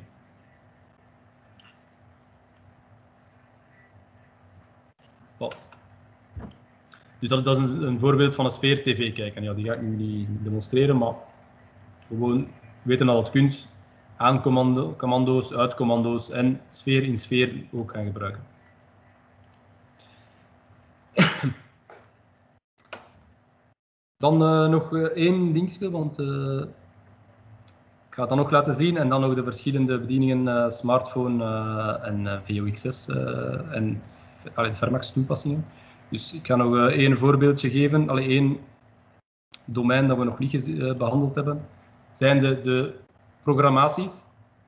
Dus dat, dat is een, een voorbeeld van een sfeer tv kijken. Ja, die ga ik nu niet demonstreren, maar gewoon weten dat het kunt. Aan commando, commando's, uit commando's en sfeer in sfeer ook gaan gebruiken. Dan uh, nog uh, één dingetje, want uh, ik ga het dan nog laten zien en dan nog de verschillende bedieningen uh, smartphone uh, en uh, V O X S uh, en allee, Fermax toepassingen. Dus ik ga nog uh, één voorbeeldje geven. Allee, één domein dat we nog niet uh, behandeld hebben, zijn de, de programmaties.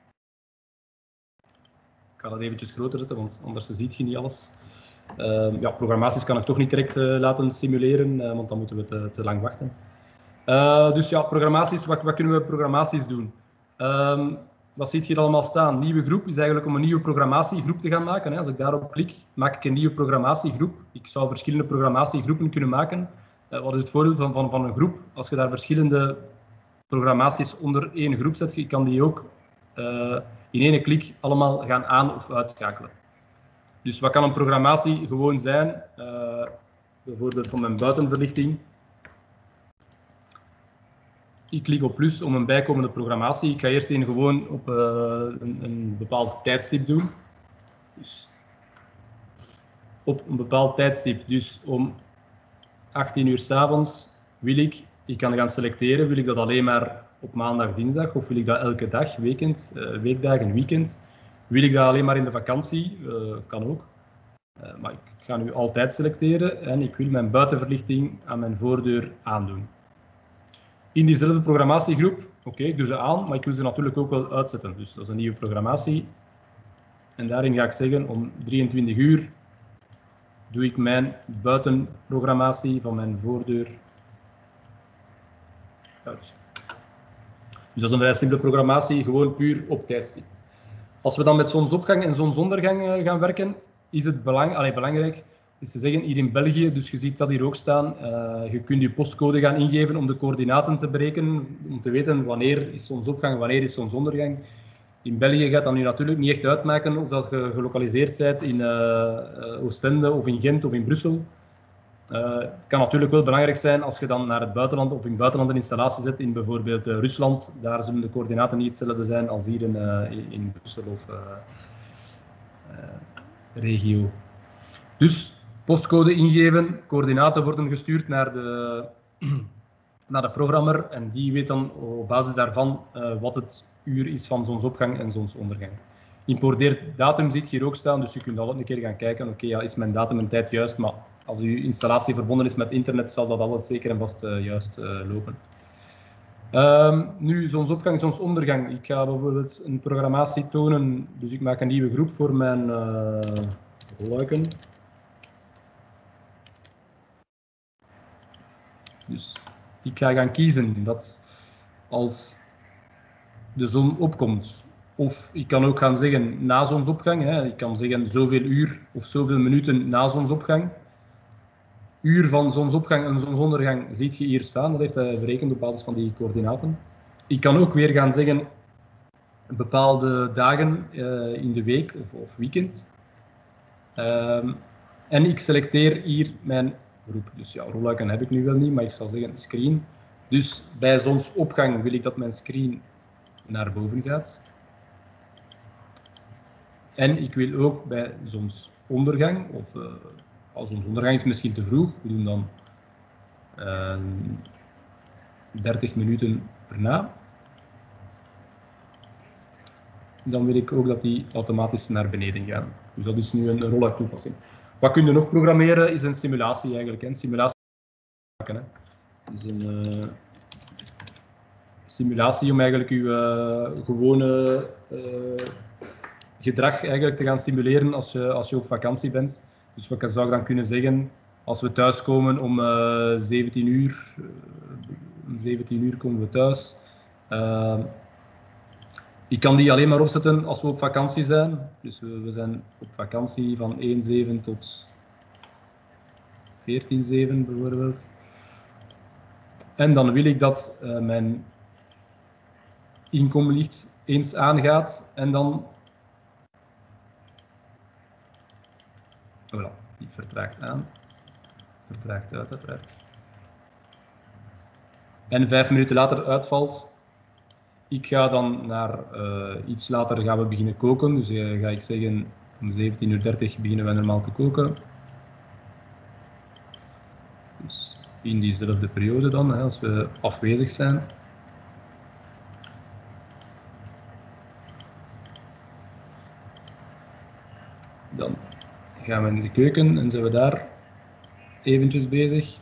Ik ga dat eventjes groter zetten, want anders ziet je niet alles. Uh, ja, programmaties kan ik toch niet direct uh, laten simuleren, uh, want dan moeten we te, te lang wachten. Uh, dus ja, programmaties, wat, wat kunnen we programmaties doen? Um, wat ziet je hier allemaal staan? Nieuwe groep is eigenlijk om een nieuwe programmatiegroep te gaan maken. Hè. Als ik daarop klik, maak ik een nieuwe programmatiegroep. Ik zou verschillende programmatiegroepen kunnen maken. Uh, wat is het voordeel van, van, van een groep? Als je daar verschillende programmaties onder één groep zet, je kan die ook uh, in één klik allemaal gaan aan- of uitschakelen. Dus wat kan een programmatie gewoon zijn? Uh, bijvoorbeeld van mijn buitenverlichting. Ik klik op plus om een bijkomende programmatie. Ik ga eerst een gewoon op uh, een, een bepaald tijdstip doen. Dus op een bepaald tijdstip, dus om achttien uur 's avonds wil ik, ik kan gaan selecteren, wil ik dat alleen maar op maandag, dinsdag of wil ik dat elke dag, weekend, uh, weekdagen, weekend. Wil ik dat alleen maar in de vakantie, uh, kan ook. Uh, maar ik ga nu altijd selecteren en ik wil mijn buitenverlichting aan mijn voordeur aandoen. In diezelfde programmatiegroep, oké, okay, ik doe ze aan, maar ik wil ze natuurlijk ook wel uitzetten. Dus dat is een nieuwe programmatie. En daarin ga ik zeggen, om drieëntwintig uur doe ik mijn buitenprogrammatie van mijn voordeur uit. Dus dat is een vrij simpele programmatie, gewoon puur op tijdstip. Als we dan met zonsopgang en zonsondergang gaan werken, is het belang, allez, belangrijk is te zeggen, hier in België, dus je ziet dat hier ook staan, uh, je kunt je postcode gaan ingeven om de coördinaten te berekenen, om te weten wanneer is zonsopgang, wanneer is zonsondergang. In België gaat dat nu natuurlijk niet echt uitmaken of dat je gelokaliseerd bent in uh, Oostende of in Gent of in Brussel. Uh, het kan natuurlijk wel belangrijk zijn als je dan naar het buitenland of in het buitenland een installatie zet, in bijvoorbeeld uh, Rusland. Daar zullen de coördinaten niet hetzelfde zijn als hier in, uh, in, in Brussel of uh, uh, regio. Dus postcode ingeven, coördinaten worden gestuurd naar de, naar de programmer en die weet dan op basis daarvan uh, wat het uur is van zonsopgang en zonsondergang. Importeer datum ziet je hier ook staan, dus je kunt altijd een keer gaan kijken, oké, okay, ja, is mijn datum en tijd juist, maar als uw installatie verbonden is met internet, zal dat altijd zeker en vast uh, juist uh, lopen. Um, nu, zonsopgang, zonsondergang. Ik ga bijvoorbeeld een programmatie tonen, dus ik maak een nieuwe groep voor mijn uh, luiken. Dus ik ga gaan kiezen dat als de zon opkomt, of ik kan ook gaan zeggen na zonsopgang, hè. Ik kan zeggen zoveel uur of zoveel minuten na zonsopgang. Uur van zonsopgang en zonsondergang ziet je hier staan, dat heeft hij berekend op basis van die coördinaten. Ik kan ook weer gaan zeggen bepaalde dagen uh, in de week of, of weekend. Um, en ik selecteer hier mijn groep. Dus ja, rolluiken heb ik nu wel niet, maar ik zal zeggen screen. Dus bij zonsopgang wil ik dat mijn screen naar boven gaat. En ik wil ook bij zonsondergang, of uh, als zonsondergang is misschien te vroeg, we doen dan uh, dertig minuten erna. Dan wil ik ook dat die automatisch naar beneden gaan. Dus dat is nu een rolluik toepassing. Wat kun je nog programmeren is een simulatie eigenlijk. Een simulatie maken. Hè. Dus een uh, simulatie om eigenlijk je uh, gewone uh, gedrag eigenlijk te gaan simuleren als je, als je op vakantie bent. Dus wat zou ik dan kunnen zeggen, als we thuiskomen om uh, zeventien uur, uh, om zeventien uur komen we thuis. Uh, ik kan die alleen maar opzetten als we op vakantie zijn. Dus we, we zijn op vakantie van één zeven tot veertien zeven bijvoorbeeld. En dan wil ik dat uh, mijn inkomenlicht eens aangaat en dan voilà, niet vertraagt aan, vertraagt uit uiteraard. En vijf minuten later uitvalt. Ik ga dan naar uh, iets later gaan we beginnen koken. Dus uh, ga ik zeggen om zeventien uur dertig beginnen we normaal te koken. Dus in diezelfde periode dan, hè, als we afwezig zijn. Dan gaan we in de keuken en zijn we daar eventjes bezig.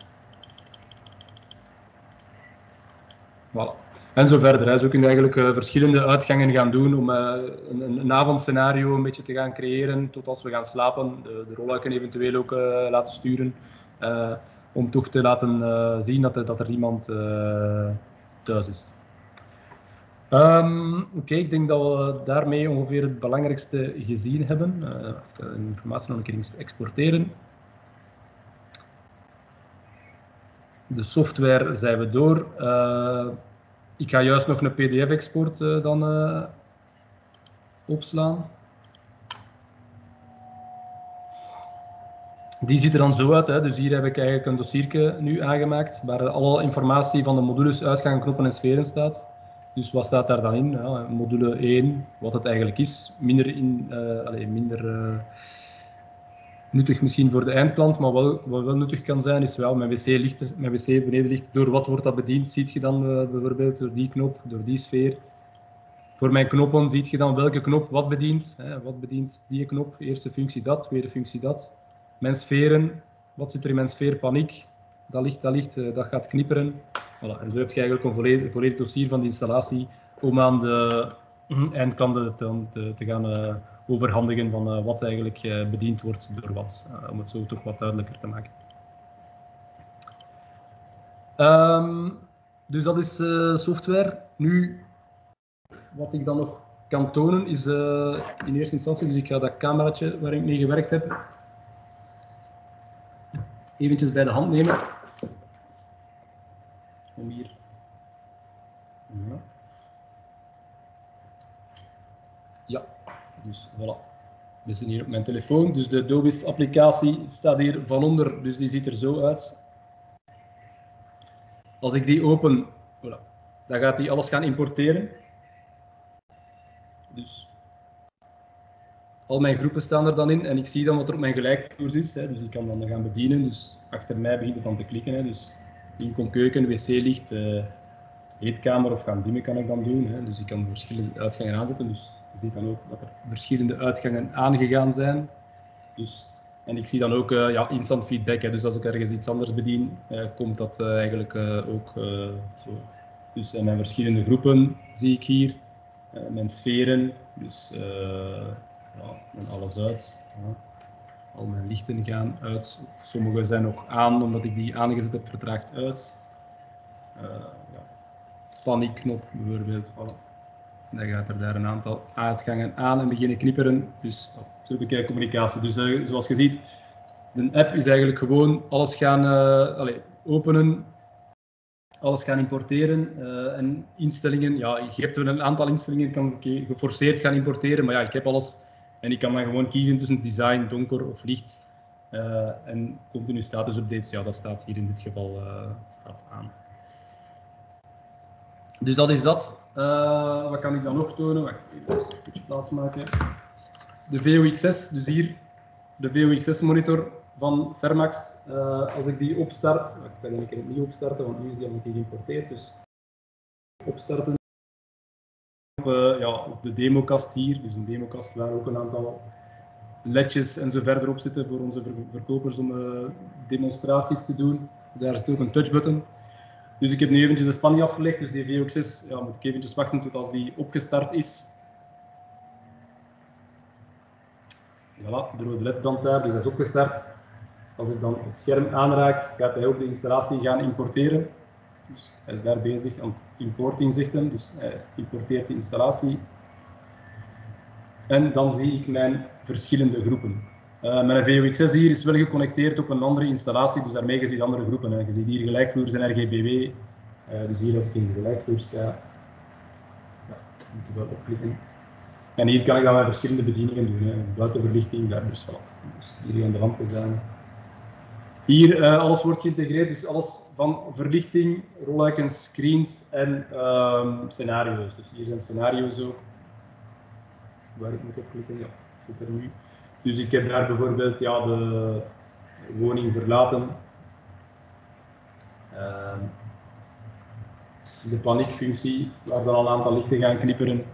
Voilà. En zo verder. Hè. Zo kun je eigenlijk uh, verschillende uitgangen gaan doen om uh, een, een avondscenario een beetje te gaan creëren tot als we gaan slapen. De, de rolluiken eventueel ook uh, laten sturen. Uh, om toch te laten uh, zien dat er, dat er iemand uh, thuis is. Um, Oké, okay, ik denk dat we daarmee ongeveer het belangrijkste gezien hebben. Uh, ik ga de informatie nog een keer exporteren. De software zijn we door. Uh, ik ga juist nog een P D F-export uh, dan uh, opslaan. Die ziet er dan zo uit. Hè. Dus hier heb ik eigenlijk een dossiertje nu aangemaakt waar alle informatie van de modules, uitgangen, knoppen en sferen staat. Dus wat staat daar dan in? Ja, module één, wat het eigenlijk is. Minder, in, uh, allez, minder uh, nuttig misschien voor de eindklant, maar wel, wat wel nuttig kan zijn, is wel mijn wc-licht, mijn wc benedenlicht. Door wat wordt dat bediend? Ziet je dan uh, bijvoorbeeld door die knop, door die sfeer. Voor mijn knoppen ziet je dan welke knop wat bedient. Hè? Wat bedient die knop? Eerste functie dat, tweede functie dat. Mijn sferen, wat zit er in mijn sfeer? Paniek. Dat licht, dat licht, uh, dat gaat knipperen. Voilà. En zo heb je eigenlijk een volledig, volledig dossier van de installatie om aan de eindklanten te, te, te gaan uh, overhandigen van uh, wat eigenlijk uh, bediend wordt door wat. Uh, om het zo toch wat duidelijker te maken. Um, dus dat is uh, software. Nu, wat ik dan nog kan tonen is uh, in eerste instantie, dus ik ga dat cameraatje waar ik mee gewerkt heb, eventjes bij de hand nemen. Om hier. Ja. Ja, dus voilà. We zijn hier op mijn telefoon, dus de Dobis applicatie staat hier van onder, dus die ziet er zo uit. Als ik die open, voilà, dan gaat hij alles gaan importeren. Dus al mijn groepen staan er dan in en ik zie dan wat er op mijn gelijkvloers is, hè, dus ik kan dan gaan bedienen. Dus achter mij begint het dan te klikken, hè, dus inkom keuken, wc-licht, uh, eetkamer of gaan dimmen kan ik dan doen. Hè, dus ik kan verschillende uitgangen aanzetten, dus je ziet dan ook dat er verschillende uitgangen aangegaan zijn. Dus, en ik zie dan ook uh, ja, instant feedback, hè, dus als ik ergens iets anders bedien, uh, komt dat uh, eigenlijk uh, ook uh, zo Dus en mijn verschillende groepen zie ik hier. Uh, mijn sferen, dus uh, ja, mijn alles uit. Ja. Al mijn lichten gaan uit. Sommige zijn nog aan, omdat ik die aangezet heb, vertraagt uit. Uh, ja. Paniekknop bijvoorbeeld. Voilà. Dan gaat er daar een aantal uitgangen aan en beginnen knipperen. Dus zo heb ik communicatie. Dus uh, zoals je ziet, de app is eigenlijk gewoon alles gaan uh, allez, openen, alles gaan importeren uh, en instellingen. Ja, je hebt wel een aantal instellingen, kan ik geforceerd gaan importeren, maar ja, ik heb alles en ik kan dan gewoon kiezen tussen design, donker of licht uh, en continu status updates. Ja, dat staat hier in dit geval uh, staat aan. Dus dat is dat. Uh, wat kan ik dan nog tonen? Wacht, even een beetje plaats maken. De V O X S, dus hier de V O X S monitor van Fermax. Uh, als ik die opstart, ik ga die een niet opstarten, want nu is die al een keer geïmporteerd. Dus opstarten. Op, uh, ja, op de demokast hier, dus een demokast waar ook een aantal ledjes en zo verder op zitten voor onze verkopers om uh, demonstraties te doen. Daar zit ook een touchbutton. Dus ik heb nu eventjes de spanning afgelegd, dus die V O X S ja, moet ik eventjes wachten tot als die opgestart is. Voilà, de rode led brandt daar, dus dat is opgestart. Als ik dan het scherm aanraak, gaat hij ook de installatie gaan importeren. Dus hij is daar bezig aan het importen, zegt hem, dus hij importeert de installatie. En dan zie ik mijn verschillende groepen. Uh, mijn V O X S hier is wel geconnecteerd op een andere installatie, dus daarmee je ziet andere groepen. Hè. Je ziet hier gelijkvloers en R G B W. Uh, dus hier als ik in de gelijkvloer sta, ja, moet ik wel opklikken. En hier kan ik dan mijn verschillende bedieningen doen. Hè. Buitenverlichting, daar dus wel. Dus hier gaan de lampen zijn. Hier uh, alles wordt geïntegreerd, dus alles van verlichting, rolluikens, screens en uh, scenario's. Dus hier zijn scenario's ook. Waar ik moet op klikken, ja, zit er nu. Dus ik heb daar bijvoorbeeld ja, de woning verlaten, uh, de paniekfunctie, waar dan al een aantal lichten gaan knipperen.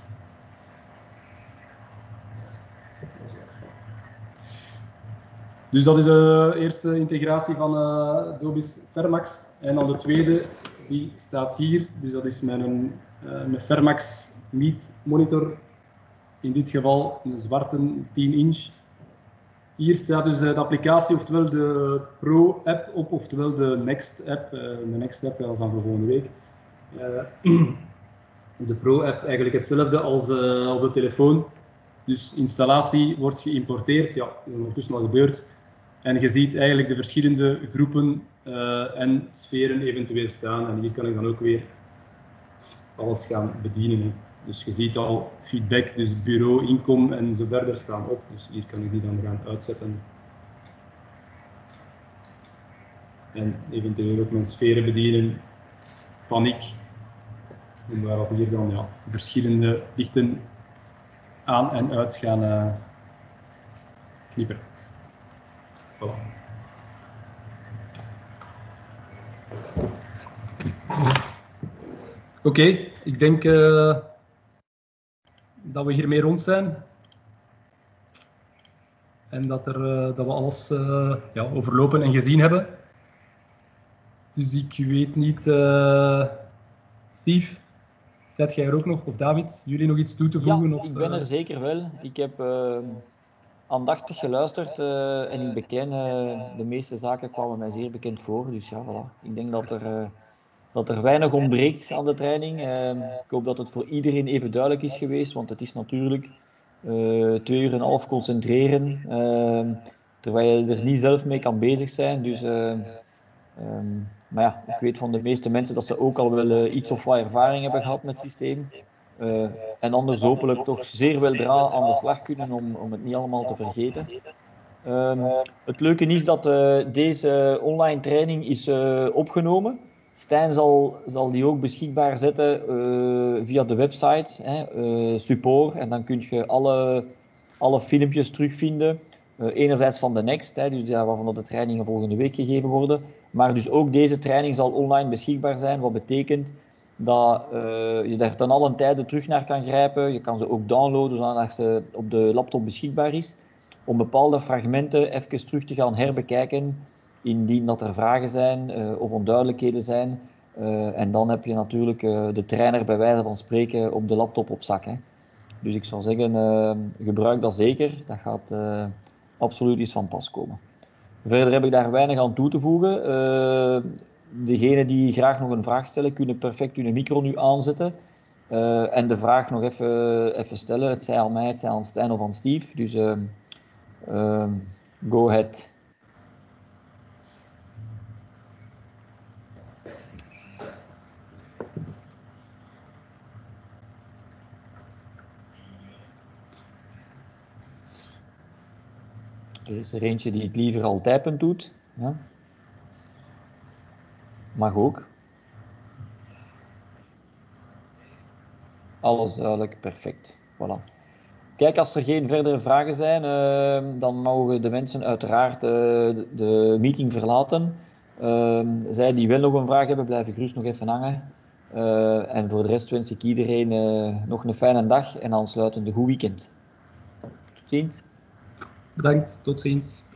Dus dat is de eerste integratie van uh, Dobis Fermax. En dan de tweede, die staat hier. Dus dat is mijn, uh, mijn Fermax Meet monitor. In dit geval een zwarte tien inch. Hier staat dus de applicatie, oftewel de Pro-app op, oftewel de Next-app. De Next-app, dat is dan voor volgende week. De Pro-app eigenlijk hetzelfde als op de telefoon. Dus installatie wordt geïmporteerd, ja, dat is ondertussen al gebeurd. En je ziet eigenlijk de verschillende groepen uh, en sferen eventueel staan. En hier kan ik dan ook weer alles gaan bedienen. Hè. Dus je ziet al feedback, dus bureau, inkom en zo verder staan op. Dus hier kan ik die dan gaan uitzetten. En eventueel ook mijn sferen bedienen. Paniek. En waarop hier dan ja, verschillende lichten aan en uit gaan uh, knipperen. Voilà. Oké, okay, ik denk uh, dat we hiermee rond zijn. En dat, er, uh, dat we alles uh, ja, overlopen en gezien hebben. Dus ik weet niet, uh, Steve, zet jij er ook nog, of David, jullie nog iets toe te voegen? Ja, of, ik ben uh... er zeker wel. Ik heb uh, aandachtig geluisterd uh, en ik beken, uh, de meeste zaken kwamen mij zeer bekend voor. Dus ja, voilà. Ik denk dat er, uh, dat er weinig ontbreekt aan de training. Uh, ik hoop dat het voor iedereen even duidelijk is geweest, want het is natuurlijk uh, twee uur en een half concentreren, uh, terwijl je er niet zelf mee kan bezig zijn. Dus... Uh, Um, maar ja, ik weet van de meeste mensen dat ze ook al wel uh, iets of wat ervaring hebben gehad met het systeem. Uh, en anders hopelijk toch zeer weldra aan de slag kunnen om, om het niet allemaal te vergeten. Um, het leuke is dat uh, deze online training is uh, opgenomen. Stijn zal, zal die ook beschikbaar zetten uh, via de website, hè, uh, support. En dan kun je alle, alle filmpjes terugvinden. Uh, enerzijds van de Next, hè, dus ja, waarvan de trainingen volgende week gegeven worden. Maar dus ook deze training zal online beschikbaar zijn, wat betekent dat uh, je daar ten allen tijde terug naar kan grijpen. Je kan ze ook downloaden zodat ze op de laptop beschikbaar is, om bepaalde fragmenten even terug te gaan herbekijken, indien dat er vragen zijn uh, of onduidelijkheden zijn. Uh, en dan heb je natuurlijk uh, de trainer bij wijze van spreken op de laptop op zak. Hè. Dus ik zou zeggen, uh, gebruik dat zeker. Dat gaat uh, absoluut iets van pas komen. Verder heb ik daar weinig aan toe te voegen. Uh, degenen die graag nog een vraag stellen, kunnen perfect hun micro nu aanzetten. Uh, en de vraag nog even, even stellen. Het zij aan mij, het zij aan Stijn of aan Steve. Dus uh, uh, go ahead. Er is er eentje die het liever al typend doet. Ja. Mag ook. Alles duidelijk, perfect. Voilà. Kijk, als er geen verdere vragen zijn, uh, dan mogen de mensen uiteraard uh, de, de meeting verlaten. Uh, zij die wel nog een vraag hebben, blijven gerust nog even hangen. Uh, en voor de rest wens ik iedereen uh, nog een fijne dag en aansluitend een goed weekend. Tot ziens. Bedankt, tot ziens.